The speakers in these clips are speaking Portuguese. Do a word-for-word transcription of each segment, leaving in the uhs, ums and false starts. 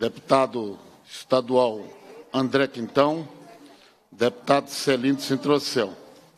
deputado estadual André Quintão, deputado Celino Sintrocel.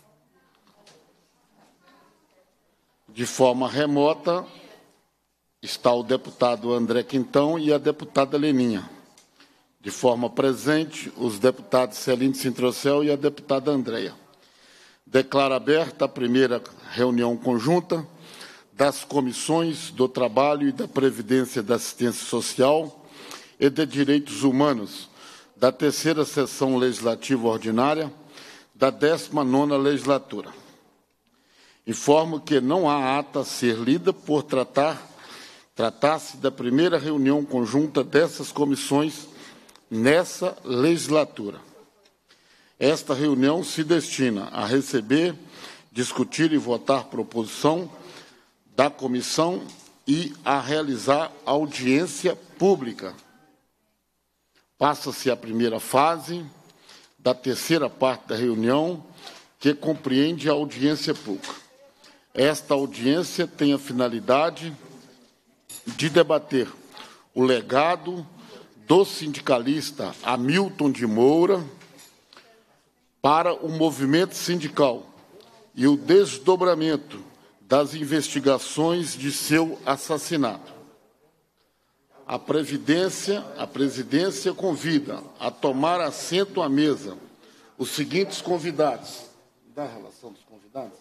De forma remota, está o deputado André Quintão e a deputada Leninha. De forma presente, os deputados Celino Sintrocel e a deputada Andréia. Declaro aberta a primeira reunião conjunta das comissões do Trabalho e da Previdência e da Assistência Social e de Direitos Humanos da terceira sessão legislativa ordinária da décima nona legislatura. Informo que não há ata a ser lida por tratar, tratar-se da primeira reunião conjunta dessas comissões nessa legislatura. Esta reunião se destina a receber, discutir e votar proposição da comissão e a realizar audiência pública. Passa-se a primeira fase da terceira parte da reunião, que compreende a audiência pública. Esta audiência tem a finalidade de debater o legado do sindicalista Hamilton de Moura para o movimento sindical e o desdobramento das investigações de seu assassinato. A Previdência, a presidência convida a tomar assento à mesa os seguintes convidados. Da relação dos convidados?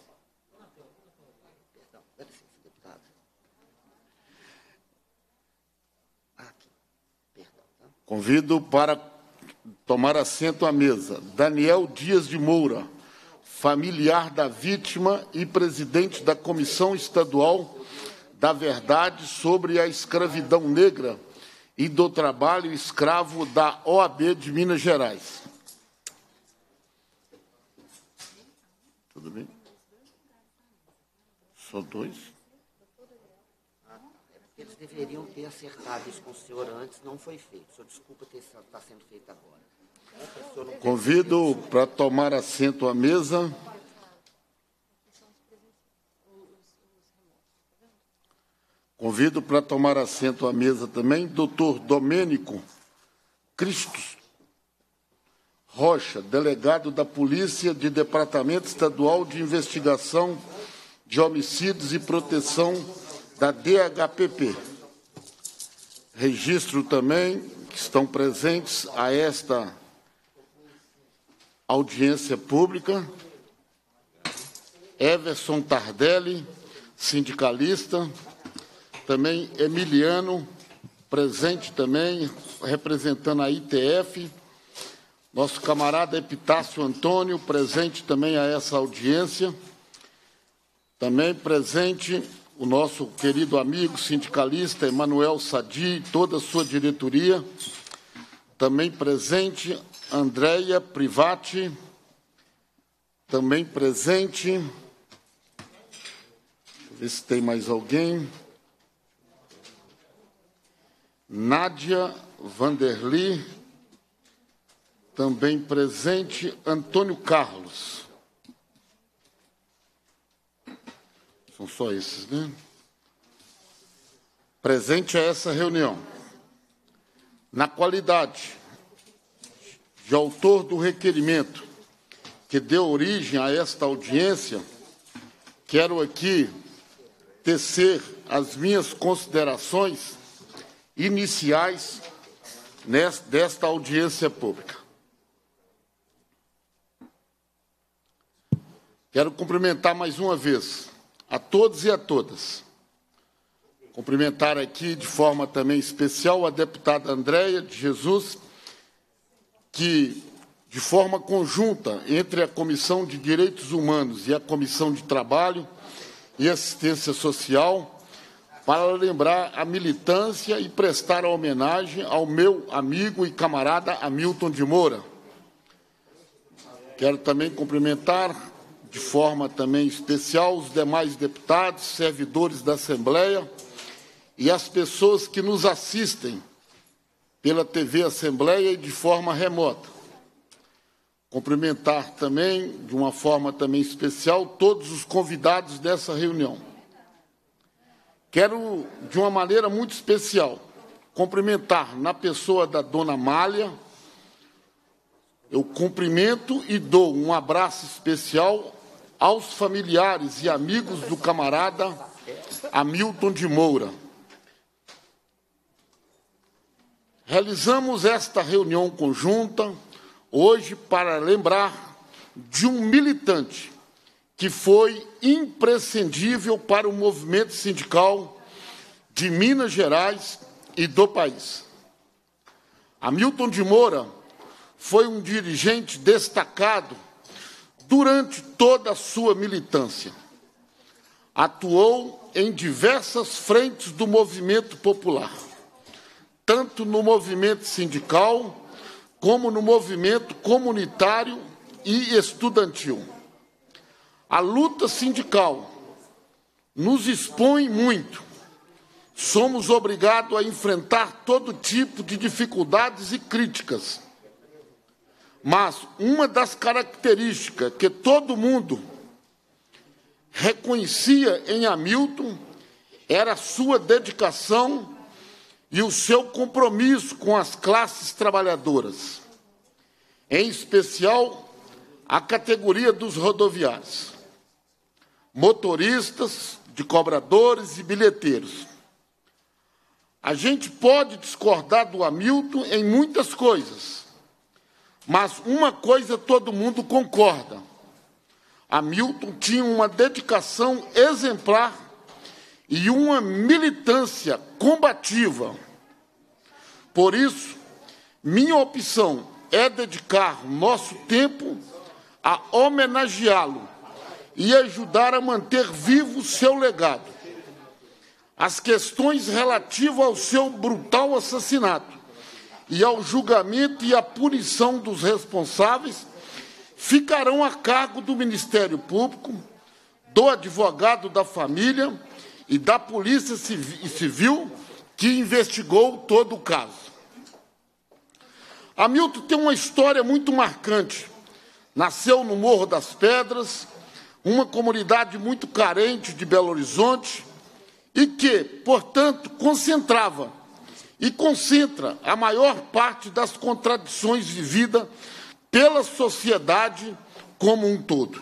Convido para tomar assento à mesa Daniel Dias de Moura, familiar da vítima e presidente da Comissão Estadual da Verdade sobre a Escravidão Negra e do Trabalho Escravo da O A B de Minas Gerais. Tudo bem? Só dois? Eles deveriam ter acertado isso com o senhor antes, não foi feito. O senhor desculpa ter está sendo feito agora. Convido para tomar assento à mesa Convido para tomar assento à mesa também doutor Domênico Cristos Rocha, delegado da Polícia de Departamento Estadual de Investigação de Homicídios e Proteção da D H P P. Registro também que estão presentes a esta audiência pública Everson Tardelli, sindicalista, também Emiliano, presente também, representando a I T F, nosso camarada Epitácio Antônio, presente também a essa audiência, também presente o nosso querido amigo sindicalista Emanuel Sadi, toda a sua diretoria, também presente Andréia Privati, também presente, deixa eu ver se tem mais alguém, Nádia Vanderli, também presente Antônio Carlos. São só esses, né? Presente a essa reunião. Na qualidade de autor do requerimento que deu origem a esta audiência, quero aqui tecer as minhas considerações iniciais nesta, desta audiência pública. Quero cumprimentar mais uma vez a todos e a todas. Cumprimentar aqui de forma também especial a deputada Andréia de Jesus, que, de forma conjunta entre a Comissão de Direitos Humanos e a Comissão de Trabalho e Assistência Social, para lembrar a militância e prestar a homenagem ao meu amigo e camarada Hamilton de Moura. Quero também cumprimentar de forma também especial os demais deputados, servidores da Assembleia e as pessoas que nos assistem pela T V Assembleia e de forma remota. Cumprimentar também, de uma forma também especial, todos os convidados dessa reunião. Quero, de uma maneira muito especial, cumprimentar na pessoa da dona Mália. Eu cumprimento e dou um abraço especial aos familiares e amigos do camarada Hamilton de Moura. Realizamos esta reunião conjunta hoje para lembrar de um militante que foi imprescindível para o movimento sindical de Minas Gerais e do país. Hamilton de Moura foi um dirigente destacado durante toda a sua militância. Atuou em diversas frentes do movimento popular, tanto no movimento sindical, como no movimento comunitário e estudantil. A luta sindical nos expõe muito. Somos obrigados a enfrentar todo tipo de dificuldades e críticas. Mas uma das características que todo mundo reconhecia em Hamilton era a sua dedicação e o seu compromisso com as classes trabalhadoras, em especial a categoria dos rodoviários, motoristas, de cobradores e bilheteiros. A gente pode discordar do Hamilton em muitas coisas, mas uma coisa todo mundo concorda: Hamilton tinha uma dedicação exemplar e uma militância combativa. Por isso, minha opção é dedicar nosso tempo a homenageá-lo e ajudar a manter vivo o seu legado. As questões relativas ao seu brutal assassinato e ao julgamento e à punição dos responsáveis ficarão a cargo do Ministério Público, do advogado da família e da Polícia Civil, que investigou todo o caso. Hamilton tem uma história muito marcante. Nasceu no Morro das Pedras, uma comunidade muito carente de Belo Horizonte, e que, portanto, concentrava e concentra a maior parte das contradições vividas pela sociedade como um todo.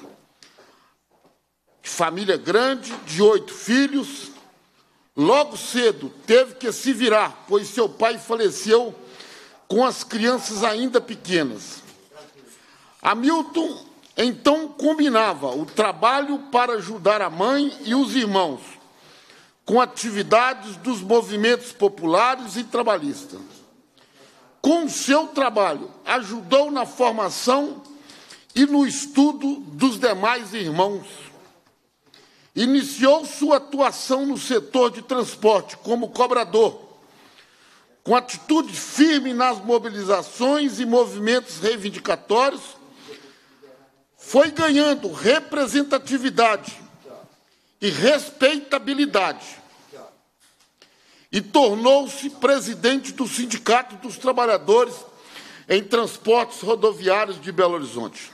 Família grande, de oito filhos, logo cedo teve que se virar, pois seu pai faleceu com as crianças ainda pequenas. Hamilton, então, combinava o trabalho para ajudar a mãe e os irmãos, com atividades dos movimentos populares e trabalhistas. Com o seu trabalho, ajudou na formação e no estudo dos demais irmãos. Iniciou sua atuação no setor de transporte como cobrador, com atitude firme nas mobilizações e movimentos reivindicatórios, foi ganhando representatividade e respeitabilidade e tornou-se presidente do Sindicato dos Trabalhadores em Transportes Rodoviários de Belo Horizonte.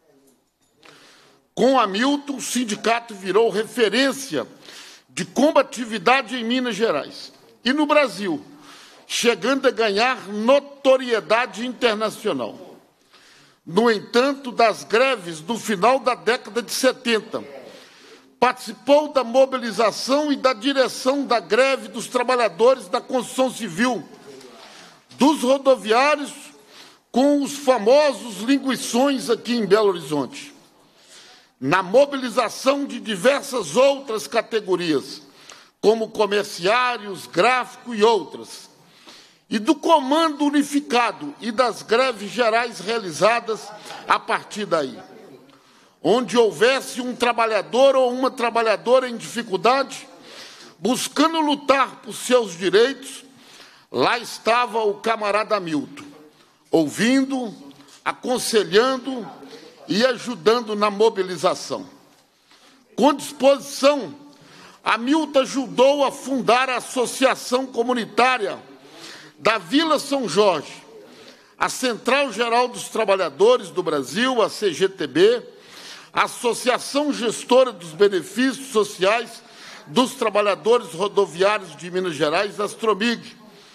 Com Hamilton, o sindicato virou referência de combatividade em Minas Gerais e no Brasil, chegando a ganhar notoriedade internacional. No entanto, das greves do final da década de setenta, participou da mobilização e da direção da greve dos trabalhadores da construção civil, dos rodoviários, com os famosos linguições aqui em Belo Horizonte. Na mobilização de diversas outras categorias, como comerciários, gráfico e outras, e do comando unificado e das greves gerais realizadas a partir daí. Onde houvesse um trabalhador ou uma trabalhadora em dificuldade, buscando lutar por seus direitos, lá estava o camarada Hamilton, ouvindo, aconselhando e ajudando na mobilização. Com disposição, Hamilton ajudou a fundar a Associação Comunitária da Vila São Jorge, a Central Geral dos Trabalhadores do Brasil, a C G T B, a Associação Gestora dos Benefícios Sociais dos Trabalhadores Rodoviários de Minas Gerais, Astromig,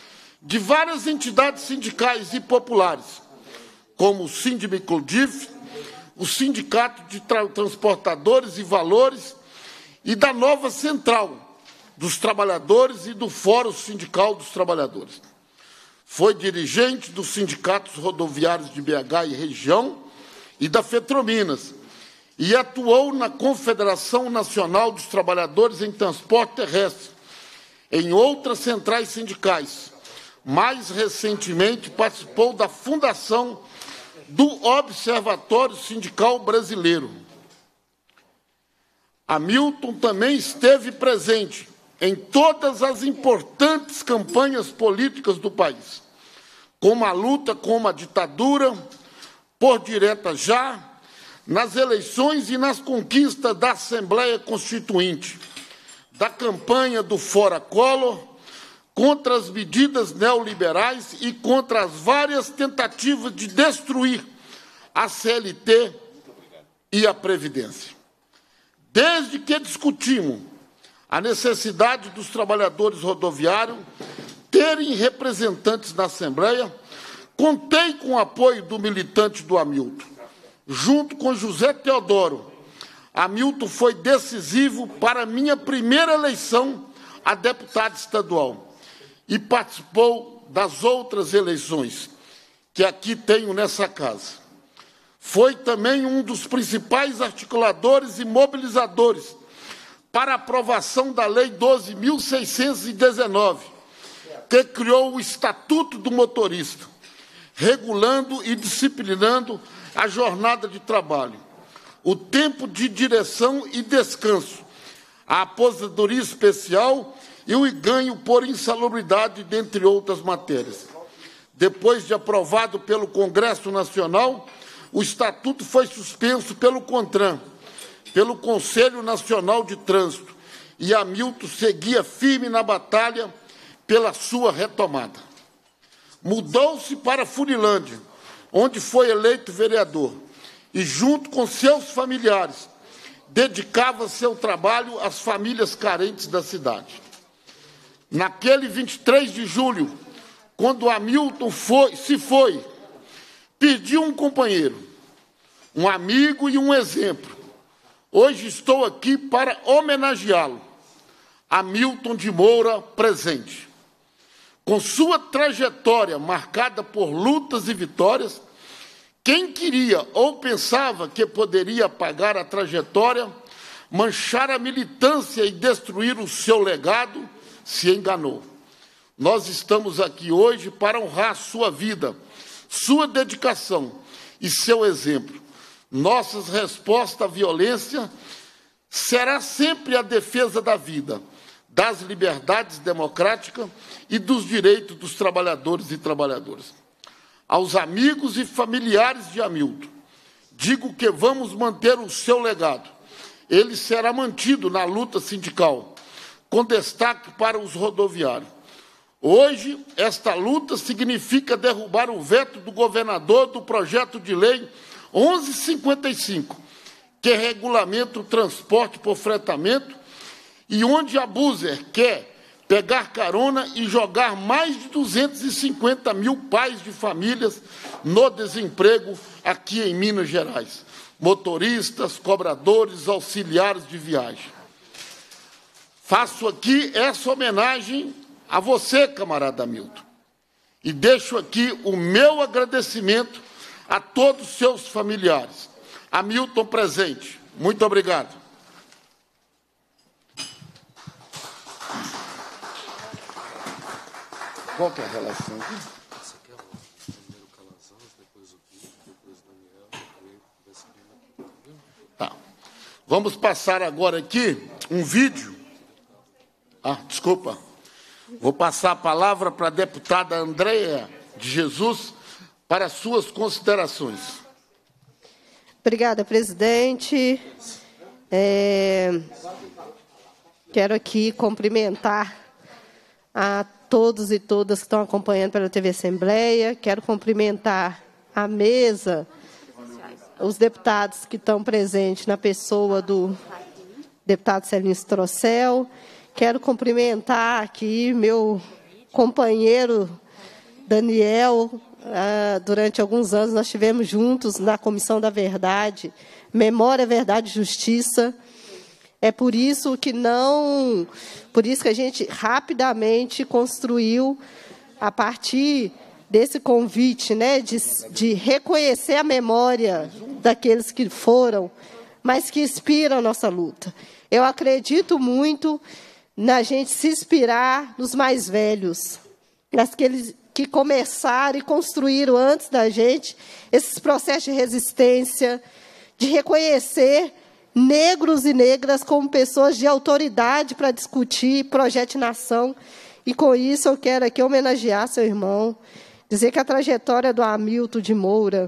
de várias entidades sindicais e populares, como o Sindimicodif, o Sindicato de Tra- Transportadores e Valores e da nova Central dos Trabalhadores e do Fórum Sindical dos Trabalhadores. Foi dirigente dos sindicatos rodoviários de B H e região e da Fetrominas, e atuou na Confederação Nacional dos Trabalhadores em Transporte Terrestre, em outras centrais sindicais. Mais recentemente, participou da fundação do Observatório Sindical Brasileiro. Hamilton também esteve presente em todas as importantes campanhas políticas do país, como a luta contra a ditadura, por direta já, nas eleições e nas conquistas da Assembleia Constituinte, da campanha do Fora Collor, contra as medidas neoliberais e contra as várias tentativas de destruir a C L T e a Previdência. Desde que discutimos a necessidade dos trabalhadores rodoviários terem representantes na Assembleia, contei com o apoio do militante do Hamilton. Junto com José Teodoro, Hamilton foi decisivo para a minha primeira eleição a deputado estadual e participou das outras eleições que aqui tenho nessa casa. Foi também um dos principais articuladores e mobilizadores para a aprovação da Lei doze mil seiscentos e dezenove, que criou o Estatuto do Motorista, regulando e disciplinando a jornada de trabalho, o tempo de direção e descanso, a aposentadoria especial e o ganho por insalubridade, dentre outras matérias. Depois de aprovado pelo Congresso Nacional, o Estatuto foi suspenso pelo CONTRAN, pelo Conselho Nacional de Trânsito, e Hamilton seguia firme na batalha pela sua retomada. Mudou-se para Furilândia, onde foi eleito vereador, e, junto com seus familiares, dedicava seu trabalho às famílias carentes da cidade. Naquele vinte e três de julho, quando Hamilton foi, se foi, perdi um companheiro, um amigo e um exemplo. Hoje estou aqui para homenageá-lo. Hamilton de Moura, presente. Com sua trajetória marcada por lutas e vitórias, quem queria ou pensava que poderia apagar a trajetória, manchar a militância e destruir o seu legado, se enganou. Nós estamos aqui hoje para honrar sua vida, sua dedicação e seu exemplo. Nossa resposta à violência será sempre a defesa da vida, das liberdades democráticas e dos direitos dos trabalhadores e trabalhadoras. Aos amigos e familiares de Hamilton, digo que vamos manter o seu legado. Ele será mantido na luta sindical, com destaque para os rodoviários. Hoje, esta luta significa derrubar o veto do governador do projeto de lei onze cinquenta e cinco, que regulamenta o transporte por fretamento, e onde a Buser quer pegar carona e jogar mais de duzentos e cinquenta mil pais de famílias no desemprego aqui em Minas Gerais. Motoristas, cobradores, auxiliares de viagem. Faço aqui essa homenagem a você, camarada Hamilton, e deixo aqui o meu agradecimento a todos os seus familiares. Hamilton presente. Muito obrigado. Qual que é a relação aqui? Essa aqui é a primeiro Calazans, depois o Gui, depois o Daniel, depois Tá. Vamos passar agora aqui um vídeo. Ah, desculpa. Vou passar a palavra para a deputada Andréia de Jesus para suas considerações. Obrigada, presidente. É, quero aqui cumprimentar a todos e todas que estão acompanhando pela T V Assembleia. Quero cumprimentar a mesa, os deputados que estão presentes na pessoa do deputado Celino Strocel. Quero cumprimentar aqui meu companheiro Daniel, ah, durante alguns anos nós estivemos juntos na Comissão da Verdade, Memória, Verdade e Justiça. É por isso que não, por isso que a gente rapidamente construiu, a partir desse convite, né, de, de reconhecer a memória daqueles que foram, mas que inspiram a nossa luta. Eu acredito muito na gente se inspirar nos mais velhos, naqueles que começaram e construíram antes da gente esses processos de resistência, de reconhecer negros e negras como pessoas de autoridade para discutir projeto de nação. E, com isso, eu quero aqui homenagear seu irmão, dizer que a trajetória do Hamilton de Moura,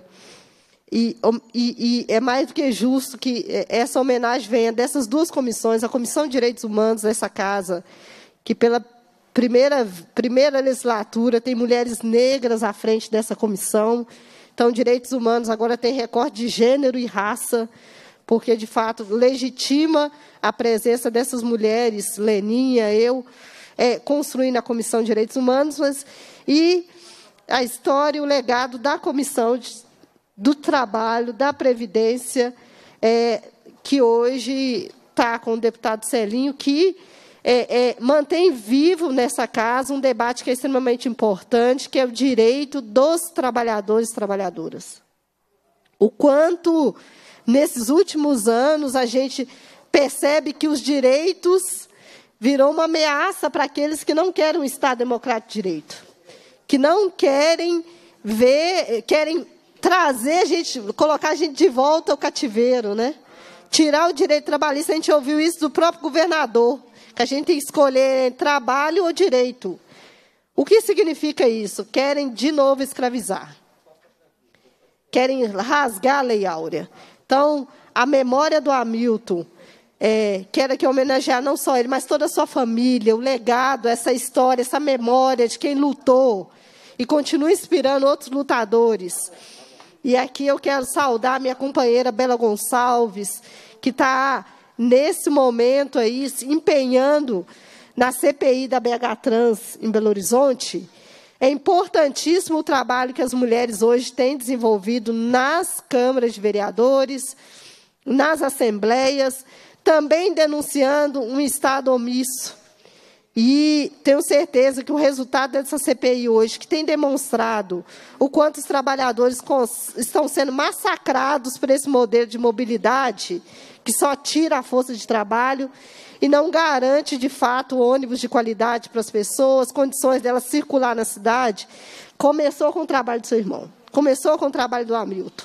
e, e, e é mais do que justo que essa homenagem venha dessas duas comissões, a Comissão de Direitos Humanos dessa casa, que pela primeira, primeira legislatura tem mulheres negras à frente dessa comissão. Então, Direitos Humanos agora tem recorte de gênero e raça, porque, de fato, legitima a presença dessas mulheres, Leninha, eu, é, construindo a Comissão de Direitos Humanos, mas, e a história e o legado da Comissão de, do Trabalho, da Previdência, é, que hoje está com o deputado Celinho, que é, é, mantém vivo nessa casa um debate que é extremamente importante, que é o direito dos trabalhadores e trabalhadoras. O quanto, nesses últimos anos, a gente percebe que os direitos virou uma ameaça para aqueles que não querem um Estado democrático de direito, que não querem ver, querem trazer a gente, colocar a gente de volta ao cativeiro, né? Tirar o direito trabalhista. A gente ouviu isso do próprio governador, que a gente tem que escolher trabalho ou direito. O que significa isso? Querem de novo escravizar. Querem rasgar a Lei Áurea. Então, a memória do Hamilton, é, quero aqui homenagear não só ele, mas toda a sua família, o legado, essa história, essa memória de quem lutou e continua inspirando outros lutadores. E aqui eu quero saudar a minha companheira Bela Gonçalves, que está, nesse momento, aí, se empenhando na C P I da B H Trans, em Belo Horizonte. É importantíssimo o trabalho que as mulheres hoje têm desenvolvido nas câmaras de vereadores, nas assembleias, também denunciando um Estado omisso. E tenho certeza que o resultado dessa C P I hoje, que tem demonstrado o quanto os trabalhadores estão sendo massacrados por esse modelo de mobilidade, que só tira a força de trabalho e não garante, de fato, ônibus de qualidade para as pessoas, condições delas circular na cidade, começou com o trabalho do seu irmão, começou com o trabalho do Hamilton.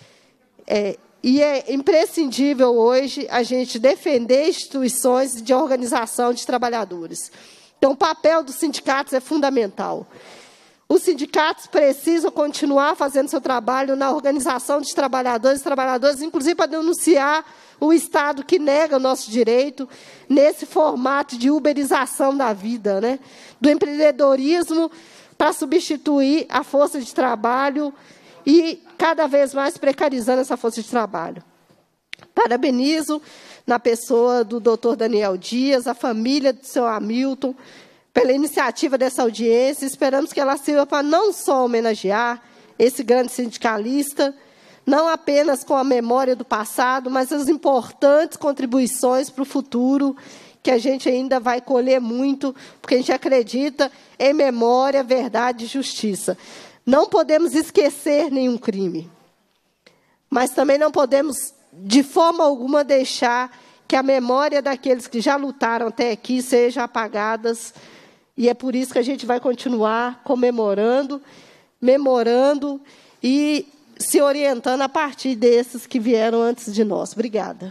É, e é imprescindível hoje a gente defender instituições de organização de trabalhadores. Então, o papel dos sindicatos é fundamental. Os sindicatos precisam continuar fazendo seu trabalho na organização de trabalhadores e trabalhadoras, inclusive para denunciar o Estado que nega o nosso direito nesse formato de uberização da vida, né? Do empreendedorismo para substituir a força de trabalho e cada vez mais precarizando essa força de trabalho. Parabenizo, na pessoa do doutor Daniel Dias, a família do seu Hamilton, pela iniciativa dessa audiência. Esperamos que ela sirva para não só homenagear esse grande sindicalista, não apenas com a memória do passado, mas as importantes contribuições para o futuro, que a gente ainda vai colher muito, porque a gente acredita em memória, verdade e justiça. Não podemos esquecer nenhum crime, mas também não podemos, de forma alguma, deixar que a memória daqueles que já lutaram até aqui seja apagadas, e é por isso que a gente vai continuar comemorando, memorando e se orientando a partir desses que vieram antes de nós. Obrigada.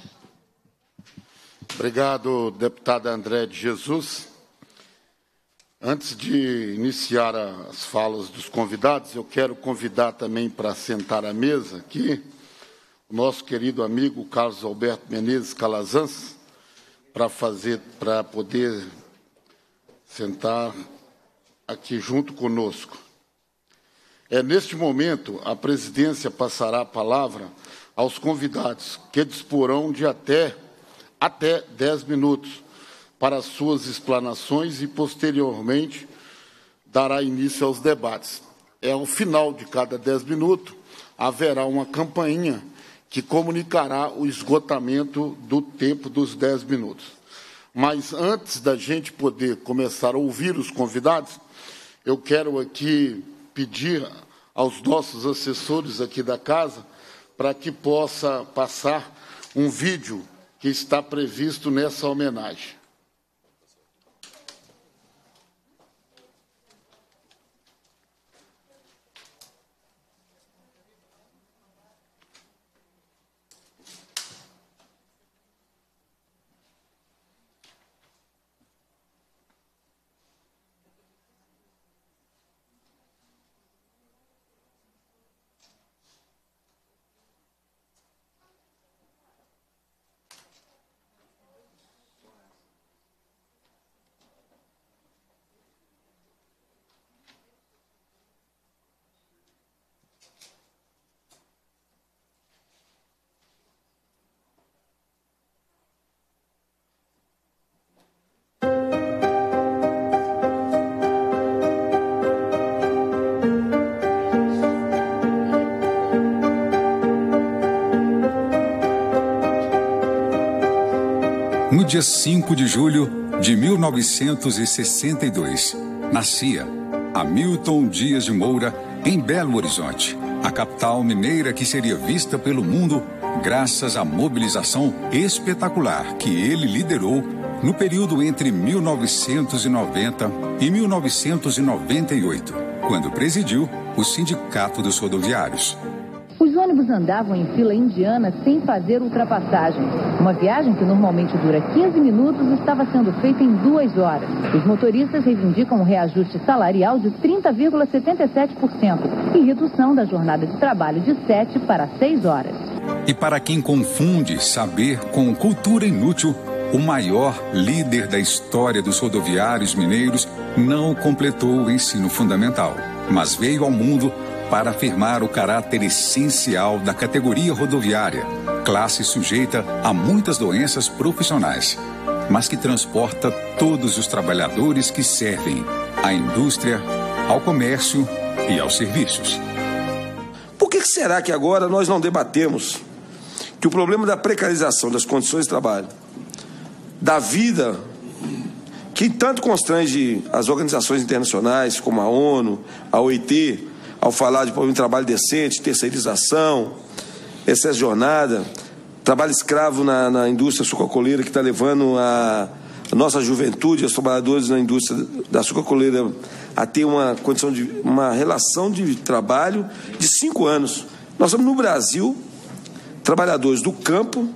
Obrigado, deputada André de Jesus. Antes de iniciar as falas dos convidados, eu quero convidar também para sentar à mesa aqui o nosso querido amigo Carlos Alberto Menezes Calazans, para fazer, para poder sentar aqui junto conosco. É, neste momento, a presidência passará a palavra aos convidados, que disporão de até, até dez minutos para suas explanações e, posteriormente, dará início aos debates. é ao final de cada dez minutos, haverá uma campainha que comunicará o esgotamento do tempo dos dez minutos. Mas antes da gente poder começar a ouvir os convidados, eu quero aqui pedir aos nossos assessores aqui da casa para que possa passar um vídeo que está previsto nessa homenagem. No dia cinco de julho de mil novecentos e sessenta e dois, nascia Hamilton Dias de Moura em Belo Horizonte, a capital mineira que seria vista pelo mundo graças à mobilização espetacular que ele liderou no período entre mil novecentos e noventa e mil novecentos e noventa e oito, quando presidiu o Sindicato dos Rodoviários. Os ônibus andavam em fila indiana sem fazer ultrapassagem. Uma viagem que normalmente dura quinze minutos estava sendo feita em duas horas. Os motoristas reivindicam um reajuste salarial de trinta vírgula setenta e sete por cento e redução da jornada de trabalho de sete para seis horas. E para quem confunde saber com cultura inútil, o maior líder da história dos rodoviários mineiros não completou o ensino fundamental, mas veio ao mundo para afirmar o caráter essencial da categoria rodoviária, classe sujeita a muitas doenças profissionais, mas que transporta todos os trabalhadores que servem à indústria, ao comércio e aos serviços. Por que será que agora nós não debatemos que o problema da precarização das condições de trabalho, da vida, que tanto constrange as organizações internacionais como a ONU, a O I T, ao falar de um trabalho decente, terceirização, excesso de jornada, trabalho escravo na, na indústria sucrocoleira que está levando a, a nossa juventude, os trabalhadores na indústria da sucrocoleira a ter uma condição de uma relação de trabalho de cinco anos. Nós estamos no Brasil, trabalhadores do campo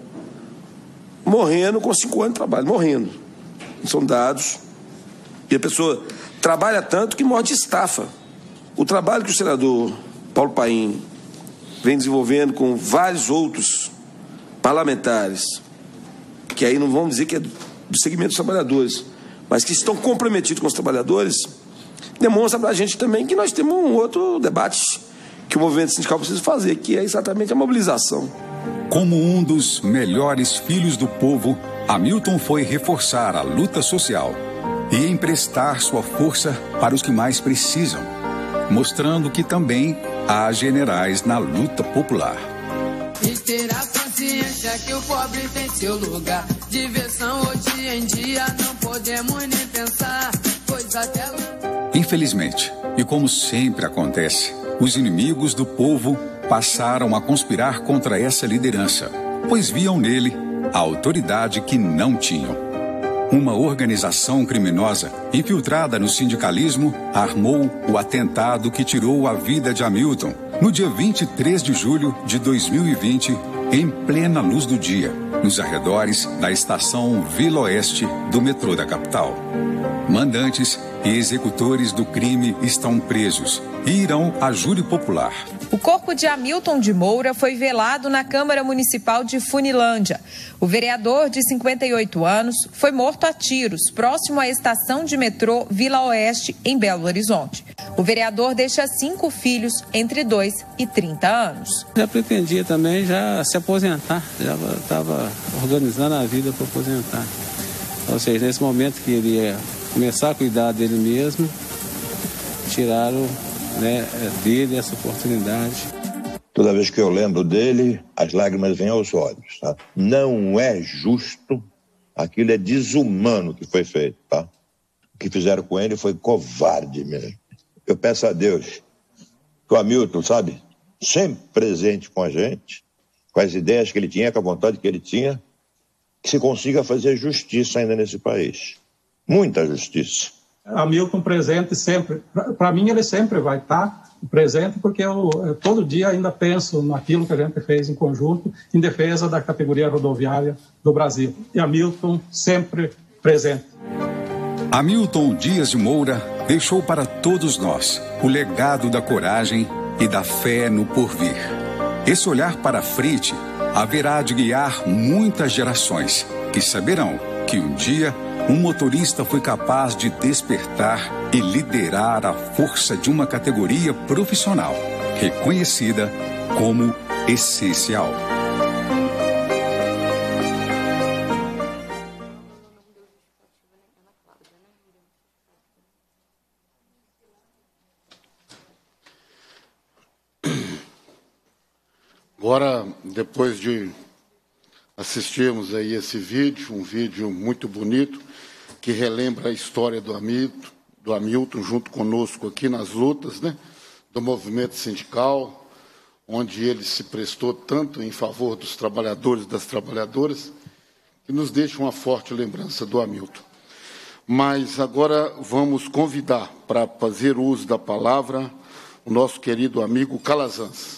morrendo com cinco anos de trabalho, morrendo. São dados. E a pessoa trabalha tanto que morre de estafa. O trabalho que o senador Paulo Paim vem desenvolvendo com vários outros parlamentares, que aí não vamos dizer que é do segmento dos trabalhadores, mas que estão comprometidos com os trabalhadores, demonstra para a gente também que nós temos um outro debate que o movimento sindical precisa fazer, que é exatamente a mobilização. Como um dos melhores filhos do povo, Hamilton foi reforçar a luta social e emprestar sua força para os que mais precisam, mostrando que também há generais na luta popular. E ter a consciência que o pobre tem seu lugar. Diversão hoje em dia não podemos nem pensar, pois até... Infelizmente, e como sempre acontece, os inimigos do povo passaram a conspirar contra essa liderança, pois viam nele a autoridade que não tinham. Uma organização criminosa infiltrada no sindicalismo armou o atentado que tirou a vida de Hamilton no dia vinte e três de julho de dois mil e vinte, em plena luz do dia, nos arredores da estação Vila Oeste do metrô da capital. Mandantes e executores do crime estão presos e irão a júri popular. O corpo de Hamilton de Moura foi velado na Câmara Municipal de Funilândia. O vereador, de cinquenta e oito anos, foi morto a tiros, próximo à estação de metrô Vila Oeste, em Belo Horizonte. O vereador deixa cinco filhos entre dois e trinta anos. Já pretendia também já se aposentar, já estava organizando a vida para aposentar. Ou seja, nesse momento que ele ia começar a cuidar dele mesmo, tiraram né, dele essa oportunidade. Toda vez que eu lembro dele, as lágrimas vêm aos olhos, tá? Não é justo, aquilo é desumano que foi feito, tá? O que fizeram com ele foi covarde mesmo. Eu peço a Deus que o Hamilton, sabe, sempre presente com a gente, com as ideias que ele tinha, com a vontade que ele tinha, que se consiga fazer justiça ainda nesse país. Muita justiça. Hamilton presente sempre. Para mim, ele sempre vai estar presente, porque eu, eu todo dia ainda penso naquilo que a gente fez em conjunto em defesa da categoria rodoviária do Brasil. E Hamilton sempre presente. Hamilton Dias de Moura deixou para todos nós o legado da coragem e da fé no porvir. Esse olhar para frente haverá de guiar muitas gerações que saberão que um dia um motorista foi capaz de despertar e liderar a força de uma categoria profissional, reconhecida como essencial. Agora, depois de assistirmos aí esse vídeo, um vídeo muito bonito, que relembra a história do Hamilton, do Hamilton junto conosco aqui nas lutas, né, do movimento sindical, onde ele se prestou tanto em favor dos trabalhadores e das trabalhadoras, que nos deixa uma forte lembrança do Hamilton. Mas agora vamos convidar para fazer uso da palavra o nosso querido amigo Calazans.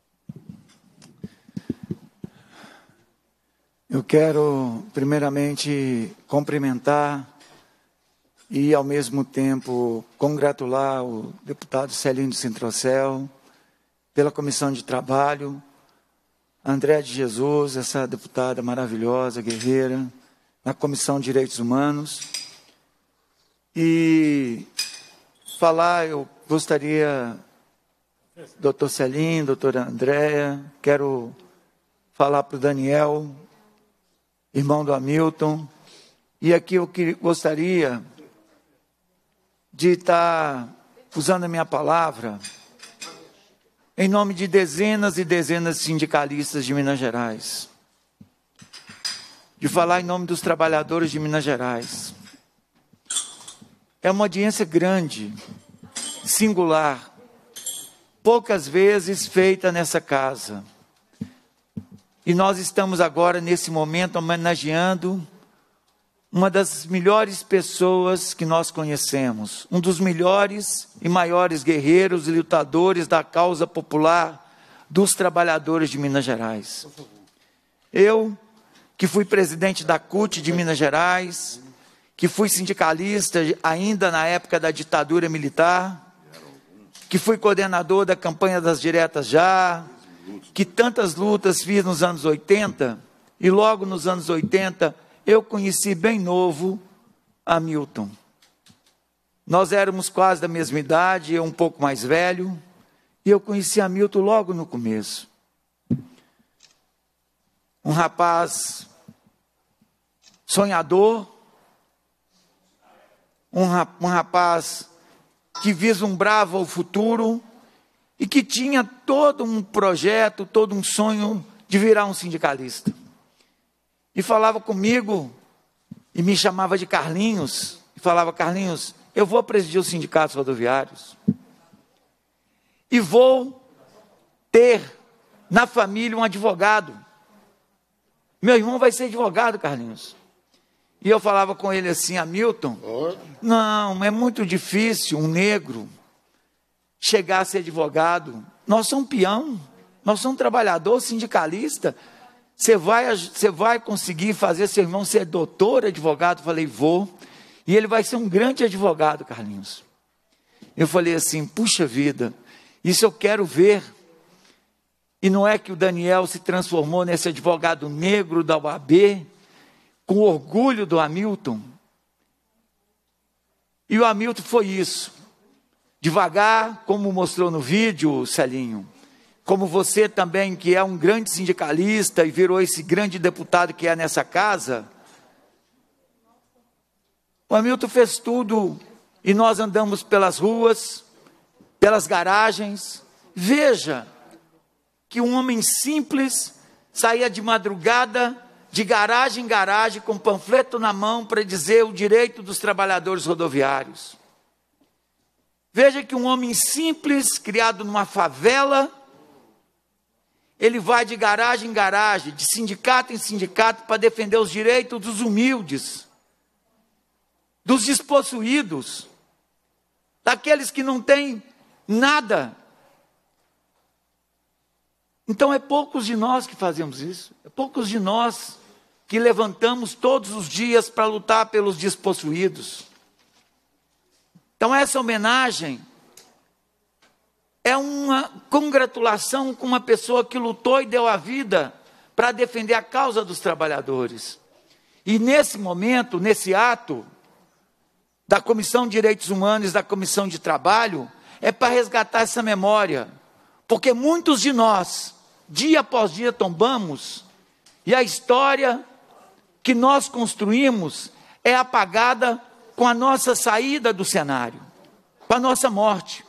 Eu quero, primeiramente, cumprimentar e, ao mesmo tempo, congratular o deputado Celinho de Sintrocel pela Comissão de Trabalho, André de Jesus, essa deputada maravilhosa, guerreira, na Comissão de Direitos Humanos. E falar, eu gostaria, doutor Celinho, doutora Andréa, quero falar para o Daniel, irmão do Hamilton, e aqui eu que, gostaria de estar usando a minha palavra em nome de dezenas e dezenas de sindicalistas de Minas Gerais, de falar em nome dos trabalhadores de Minas Gerais. É uma audiência grande, singular, poucas vezes feita nessa casa. E nós estamos agora, nesse momento, homenageando uma das melhores pessoas que nós conhecemos, um dos melhores e maiores guerreiros e lutadores da causa popular dos trabalhadores de Minas Gerais. Eu, que fui presidente da C U T de Minas Gerais, que fui sindicalista ainda na época da ditadura militar, que fui coordenador da campanha das diretas já, que tantas lutas fiz nos anos oitenta, e logo nos anos oitenta eu conheci bem novo Hamilton. Nós éramos quase da mesma idade, eu um pouco mais velho, e eu conheci Hamilton logo no começo. Um rapaz sonhador, um rapaz que vislumbrava o futuro, e que tinha todo um projeto, todo um sonho de virar um sindicalista. E falava comigo, e me chamava de Carlinhos, e falava, Carlinhos, eu vou presidir os sindicatos rodoviários, e vou ter na família um advogado. Meu irmão vai ser advogado, Carlinhos. E eu falava com ele assim, Hamilton, não, é muito difícil um negro chegar a ser advogado. Nós somos peão, nós somos trabalhador, sindicalista. Você vai, você vai conseguir fazer seu irmão ser doutor, advogado? Eu falei, vou. E ele vai ser um grande advogado, Carlinhos. Eu falei assim, puxa vida, isso eu quero ver. E não é que o Daniel se transformou nesse advogado negro da U A B, com orgulho do Hamilton. E o Hamilton foi isso. Devagar, como mostrou no vídeo, Celinho, como você também, que é um grande sindicalista e virou esse grande deputado que é nessa casa, o Hamilton fez tudo e nós andamos pelas ruas pelas garagens. Veja que um homem simples saía de madrugada, de garagem em garagem, com panfleto na mão para dizer o direito dos trabalhadores rodoviários. Veja que um homem simples, criado numa favela, ele vai de garagem em garagem, de sindicato em sindicato, para defender os direitos dos humildes, dos despossuídos, daqueles que não têm nada. Então é poucos de nós que fazemos isso, é poucos de nós que levantamos todos os dias para lutar pelos despossuídos. Então essa homenagem é uma congratulação com uma pessoa que lutou e deu a vida para defender a causa dos trabalhadores. E nesse momento, nesse ato da Comissão de Direitos Humanos, da Comissão de Trabalho, é para resgatar essa memória, porque muitos de nós, dia após dia, tombamos, e a história que nós construímos é apagada com a nossa saída do cenário, com a nossa morte.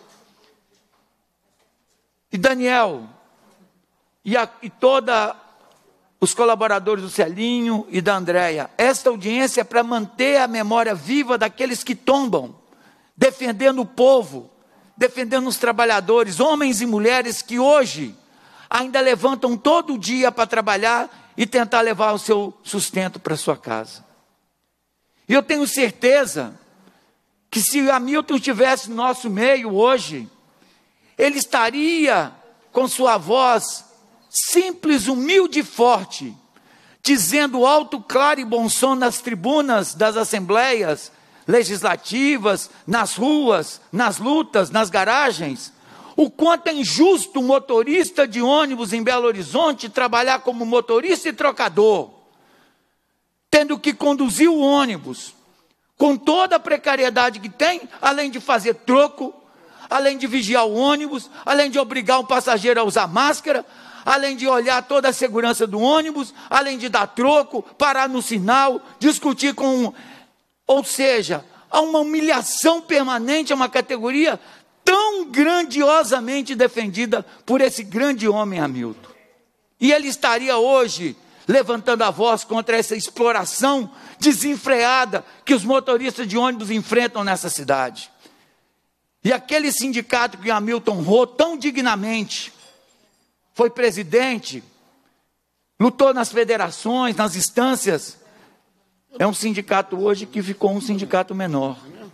E Daniel, e, a, e todos os colaboradores do Celinho e da Andréia, esta audiência é para manter a memória viva daqueles que tombam, defendendo o povo, defendendo os trabalhadores, homens e mulheres que hoje ainda levantam todo dia para trabalhar e tentar levar o seu sustento para sua casa. E eu tenho certeza que se Hamilton estivesse no nosso meio hoje, ele estaria com sua voz simples, humilde e forte, dizendo alto, claro e bom som nas tribunas das assembleias legislativas, nas ruas, nas lutas, nas garagens, o quanto é injusto um motorista de ônibus em Belo Horizonte trabalhar como motorista e trocador, tendo que conduzir o ônibus, com toda a precariedade que tem, além de fazer troco, além de vigiar o ônibus, além de obrigar o passageiro a usar máscara, além de olhar toda a segurança do ônibus, além de dar troco, parar no sinal, discutir com... Ou seja, há uma humilhação permanente a uma categoria tão grandiosamente defendida por esse grande homem Hamilton. E ele estaria hoje levantando a voz contra essa exploração desenfreada que os motoristas de ônibus enfrentam nessa cidade. E aquele sindicato que Hamilton honrou tão dignamente, foi presidente, lutou nas federações, nas instâncias, é um sindicato hoje que ficou um sindicato menor.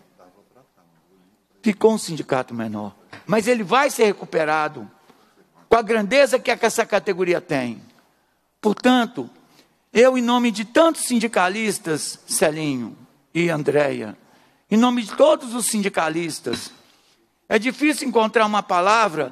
Ficou um sindicato menor. Mas ele vai ser recuperado com a grandeza que essa categoria tem. Portanto, eu, em nome de tantos sindicalistas, Celinho e Andréia, em nome de todos os sindicalistas, é difícil encontrar uma palavra,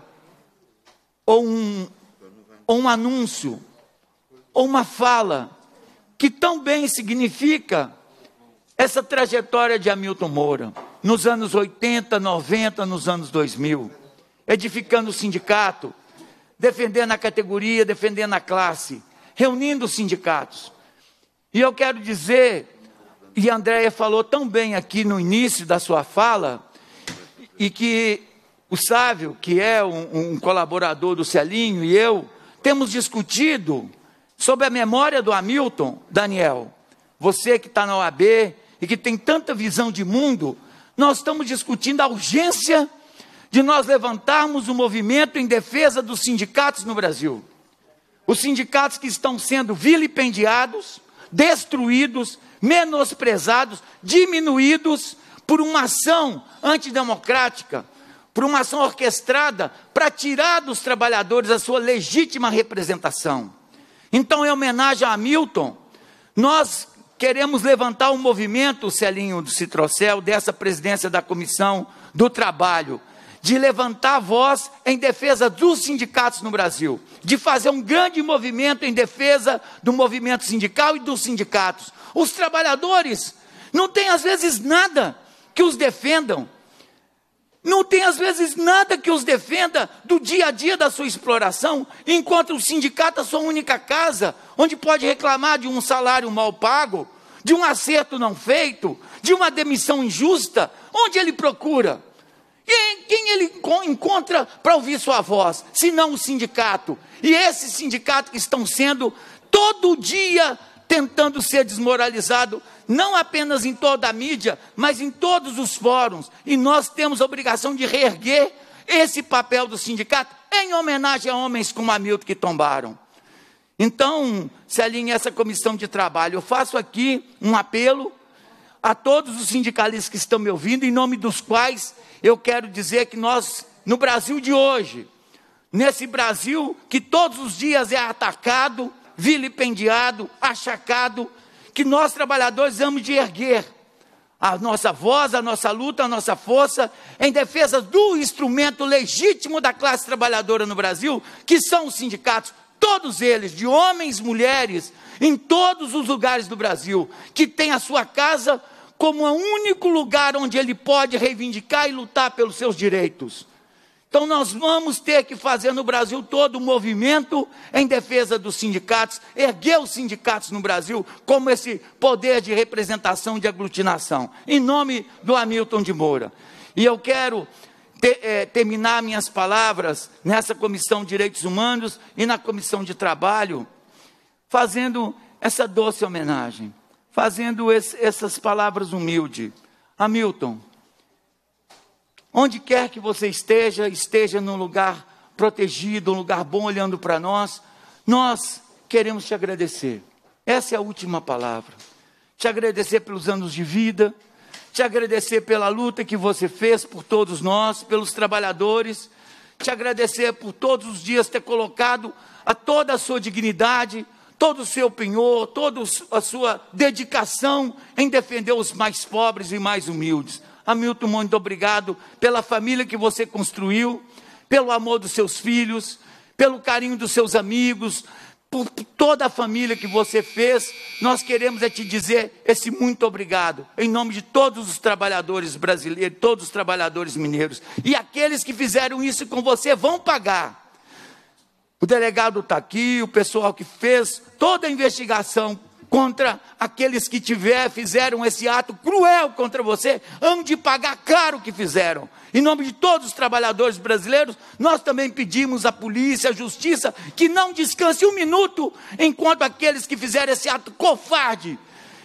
ou um, ou um anúncio, ou uma fala, que tão bem significa essa trajetória de Hamilton Moura, nos anos oitenta, noventa, nos anos dois mil, edificando o sindicato, defendendo a categoria, defendendo a classe, reunindo os sindicatos. E eu quero dizer, e a Andréia falou tão bem aqui no início da sua fala, e que o Sávio, que é um, um colaborador do Celinho, e eu, temos discutido sobre a memória do Hamilton. Daniel, você que está na O A B e que tem tanta visão de mundo, nós estamos discutindo a urgência de nós levantarmos um movimento em defesa dos sindicatos no Brasil. Os sindicatos que estão sendo vilipendiados, destruídos, menosprezados, diminuídos por uma ação antidemocrática, por uma ação orquestrada para tirar dos trabalhadores a sua legítima representação. Então, em homenagem a Hamilton, nós queremos levantar um movimento, Celinho do Citrocel, dessa presidência da Comissão do Trabalho, de levantar a voz em defesa dos sindicatos no Brasil, de fazer um grande movimento em defesa do movimento sindical e dos sindicatos. Os trabalhadores não têm, às vezes, nada que os defendam. Não tem, às vezes, nada que os defenda do dia a dia da sua exploração, enquanto o sindicato é a sua única casa, onde pode reclamar de um salário mal pago, de um acerto não feito, de uma demissão injusta. Onde ele procura? Quem, quem ele encontra para ouvir sua voz? Se não o sindicato. E esses sindicatos que estão sendo todo dia tentando ser desmoralizado, não apenas em toda a mídia, mas em todos os fóruns. E nós temos a obrigação de reerguer esse papel do sindicato em homenagem a homens como Hamilton que tombaram. Então, se alinhe essa comissão de trabalho. Eu faço aqui um apelo a todos os sindicalistas que estão me ouvindo, em nome dos quais eu quero dizer que nós, no Brasil de hoje, nesse Brasil que todos os dias é atacado, vilipendiado, achacado, que nós trabalhadores vamos de erguer a nossa voz, a nossa luta, a nossa força em defesa do instrumento legítimo da classe trabalhadora no Brasil, que são os sindicatos, todos eles, de homens, mulheres, em todos os lugares do Brasil, que tem a sua casa como o único lugar onde ele pode reivindicar e lutar pelos seus direitos. Então nós vamos ter que fazer no Brasil todo um movimento em defesa dos sindicatos, erguer os sindicatos no Brasil como esse poder de representação, de aglutinação, em nome do Hamilton de Moura. E eu quero te, é, terminar minhas palavras nessa Comissão de Direitos Humanos e na Comissão de Trabalho, fazendo essa doce homenagem, fazendo esse, essas palavras humildes. Hamilton, onde quer que você esteja, esteja num lugar protegido, um lugar bom olhando para nós, nós queremos te agradecer. Essa é a última palavra. Te agradecer pelos anos de vida, te agradecer pela luta que você fez por todos nós, pelos trabalhadores, te agradecer por todos os dias ter colocado a toda a sua dignidade, todo o seu penhor, toda a sua dedicação em defender os mais pobres e mais humildes. Hamilton, muito obrigado pela família que você construiu, pelo amor dos seus filhos, pelo carinho dos seus amigos, por toda a família que você fez. Nós queremos é te dizer esse muito obrigado, em nome de todos os trabalhadores brasileiros, todos os trabalhadores mineiros. E aqueles que fizeram isso com você vão pagar. O delegado está aqui, o pessoal que fez toda a investigação contra aqueles que tiver, fizeram esse ato cruel contra você, hão de pagar caro o que fizeram. Em nome de todos os trabalhadores brasileiros, nós também pedimos à polícia, à justiça, que não descanse um minuto, enquanto aqueles que fizeram esse ato covarde,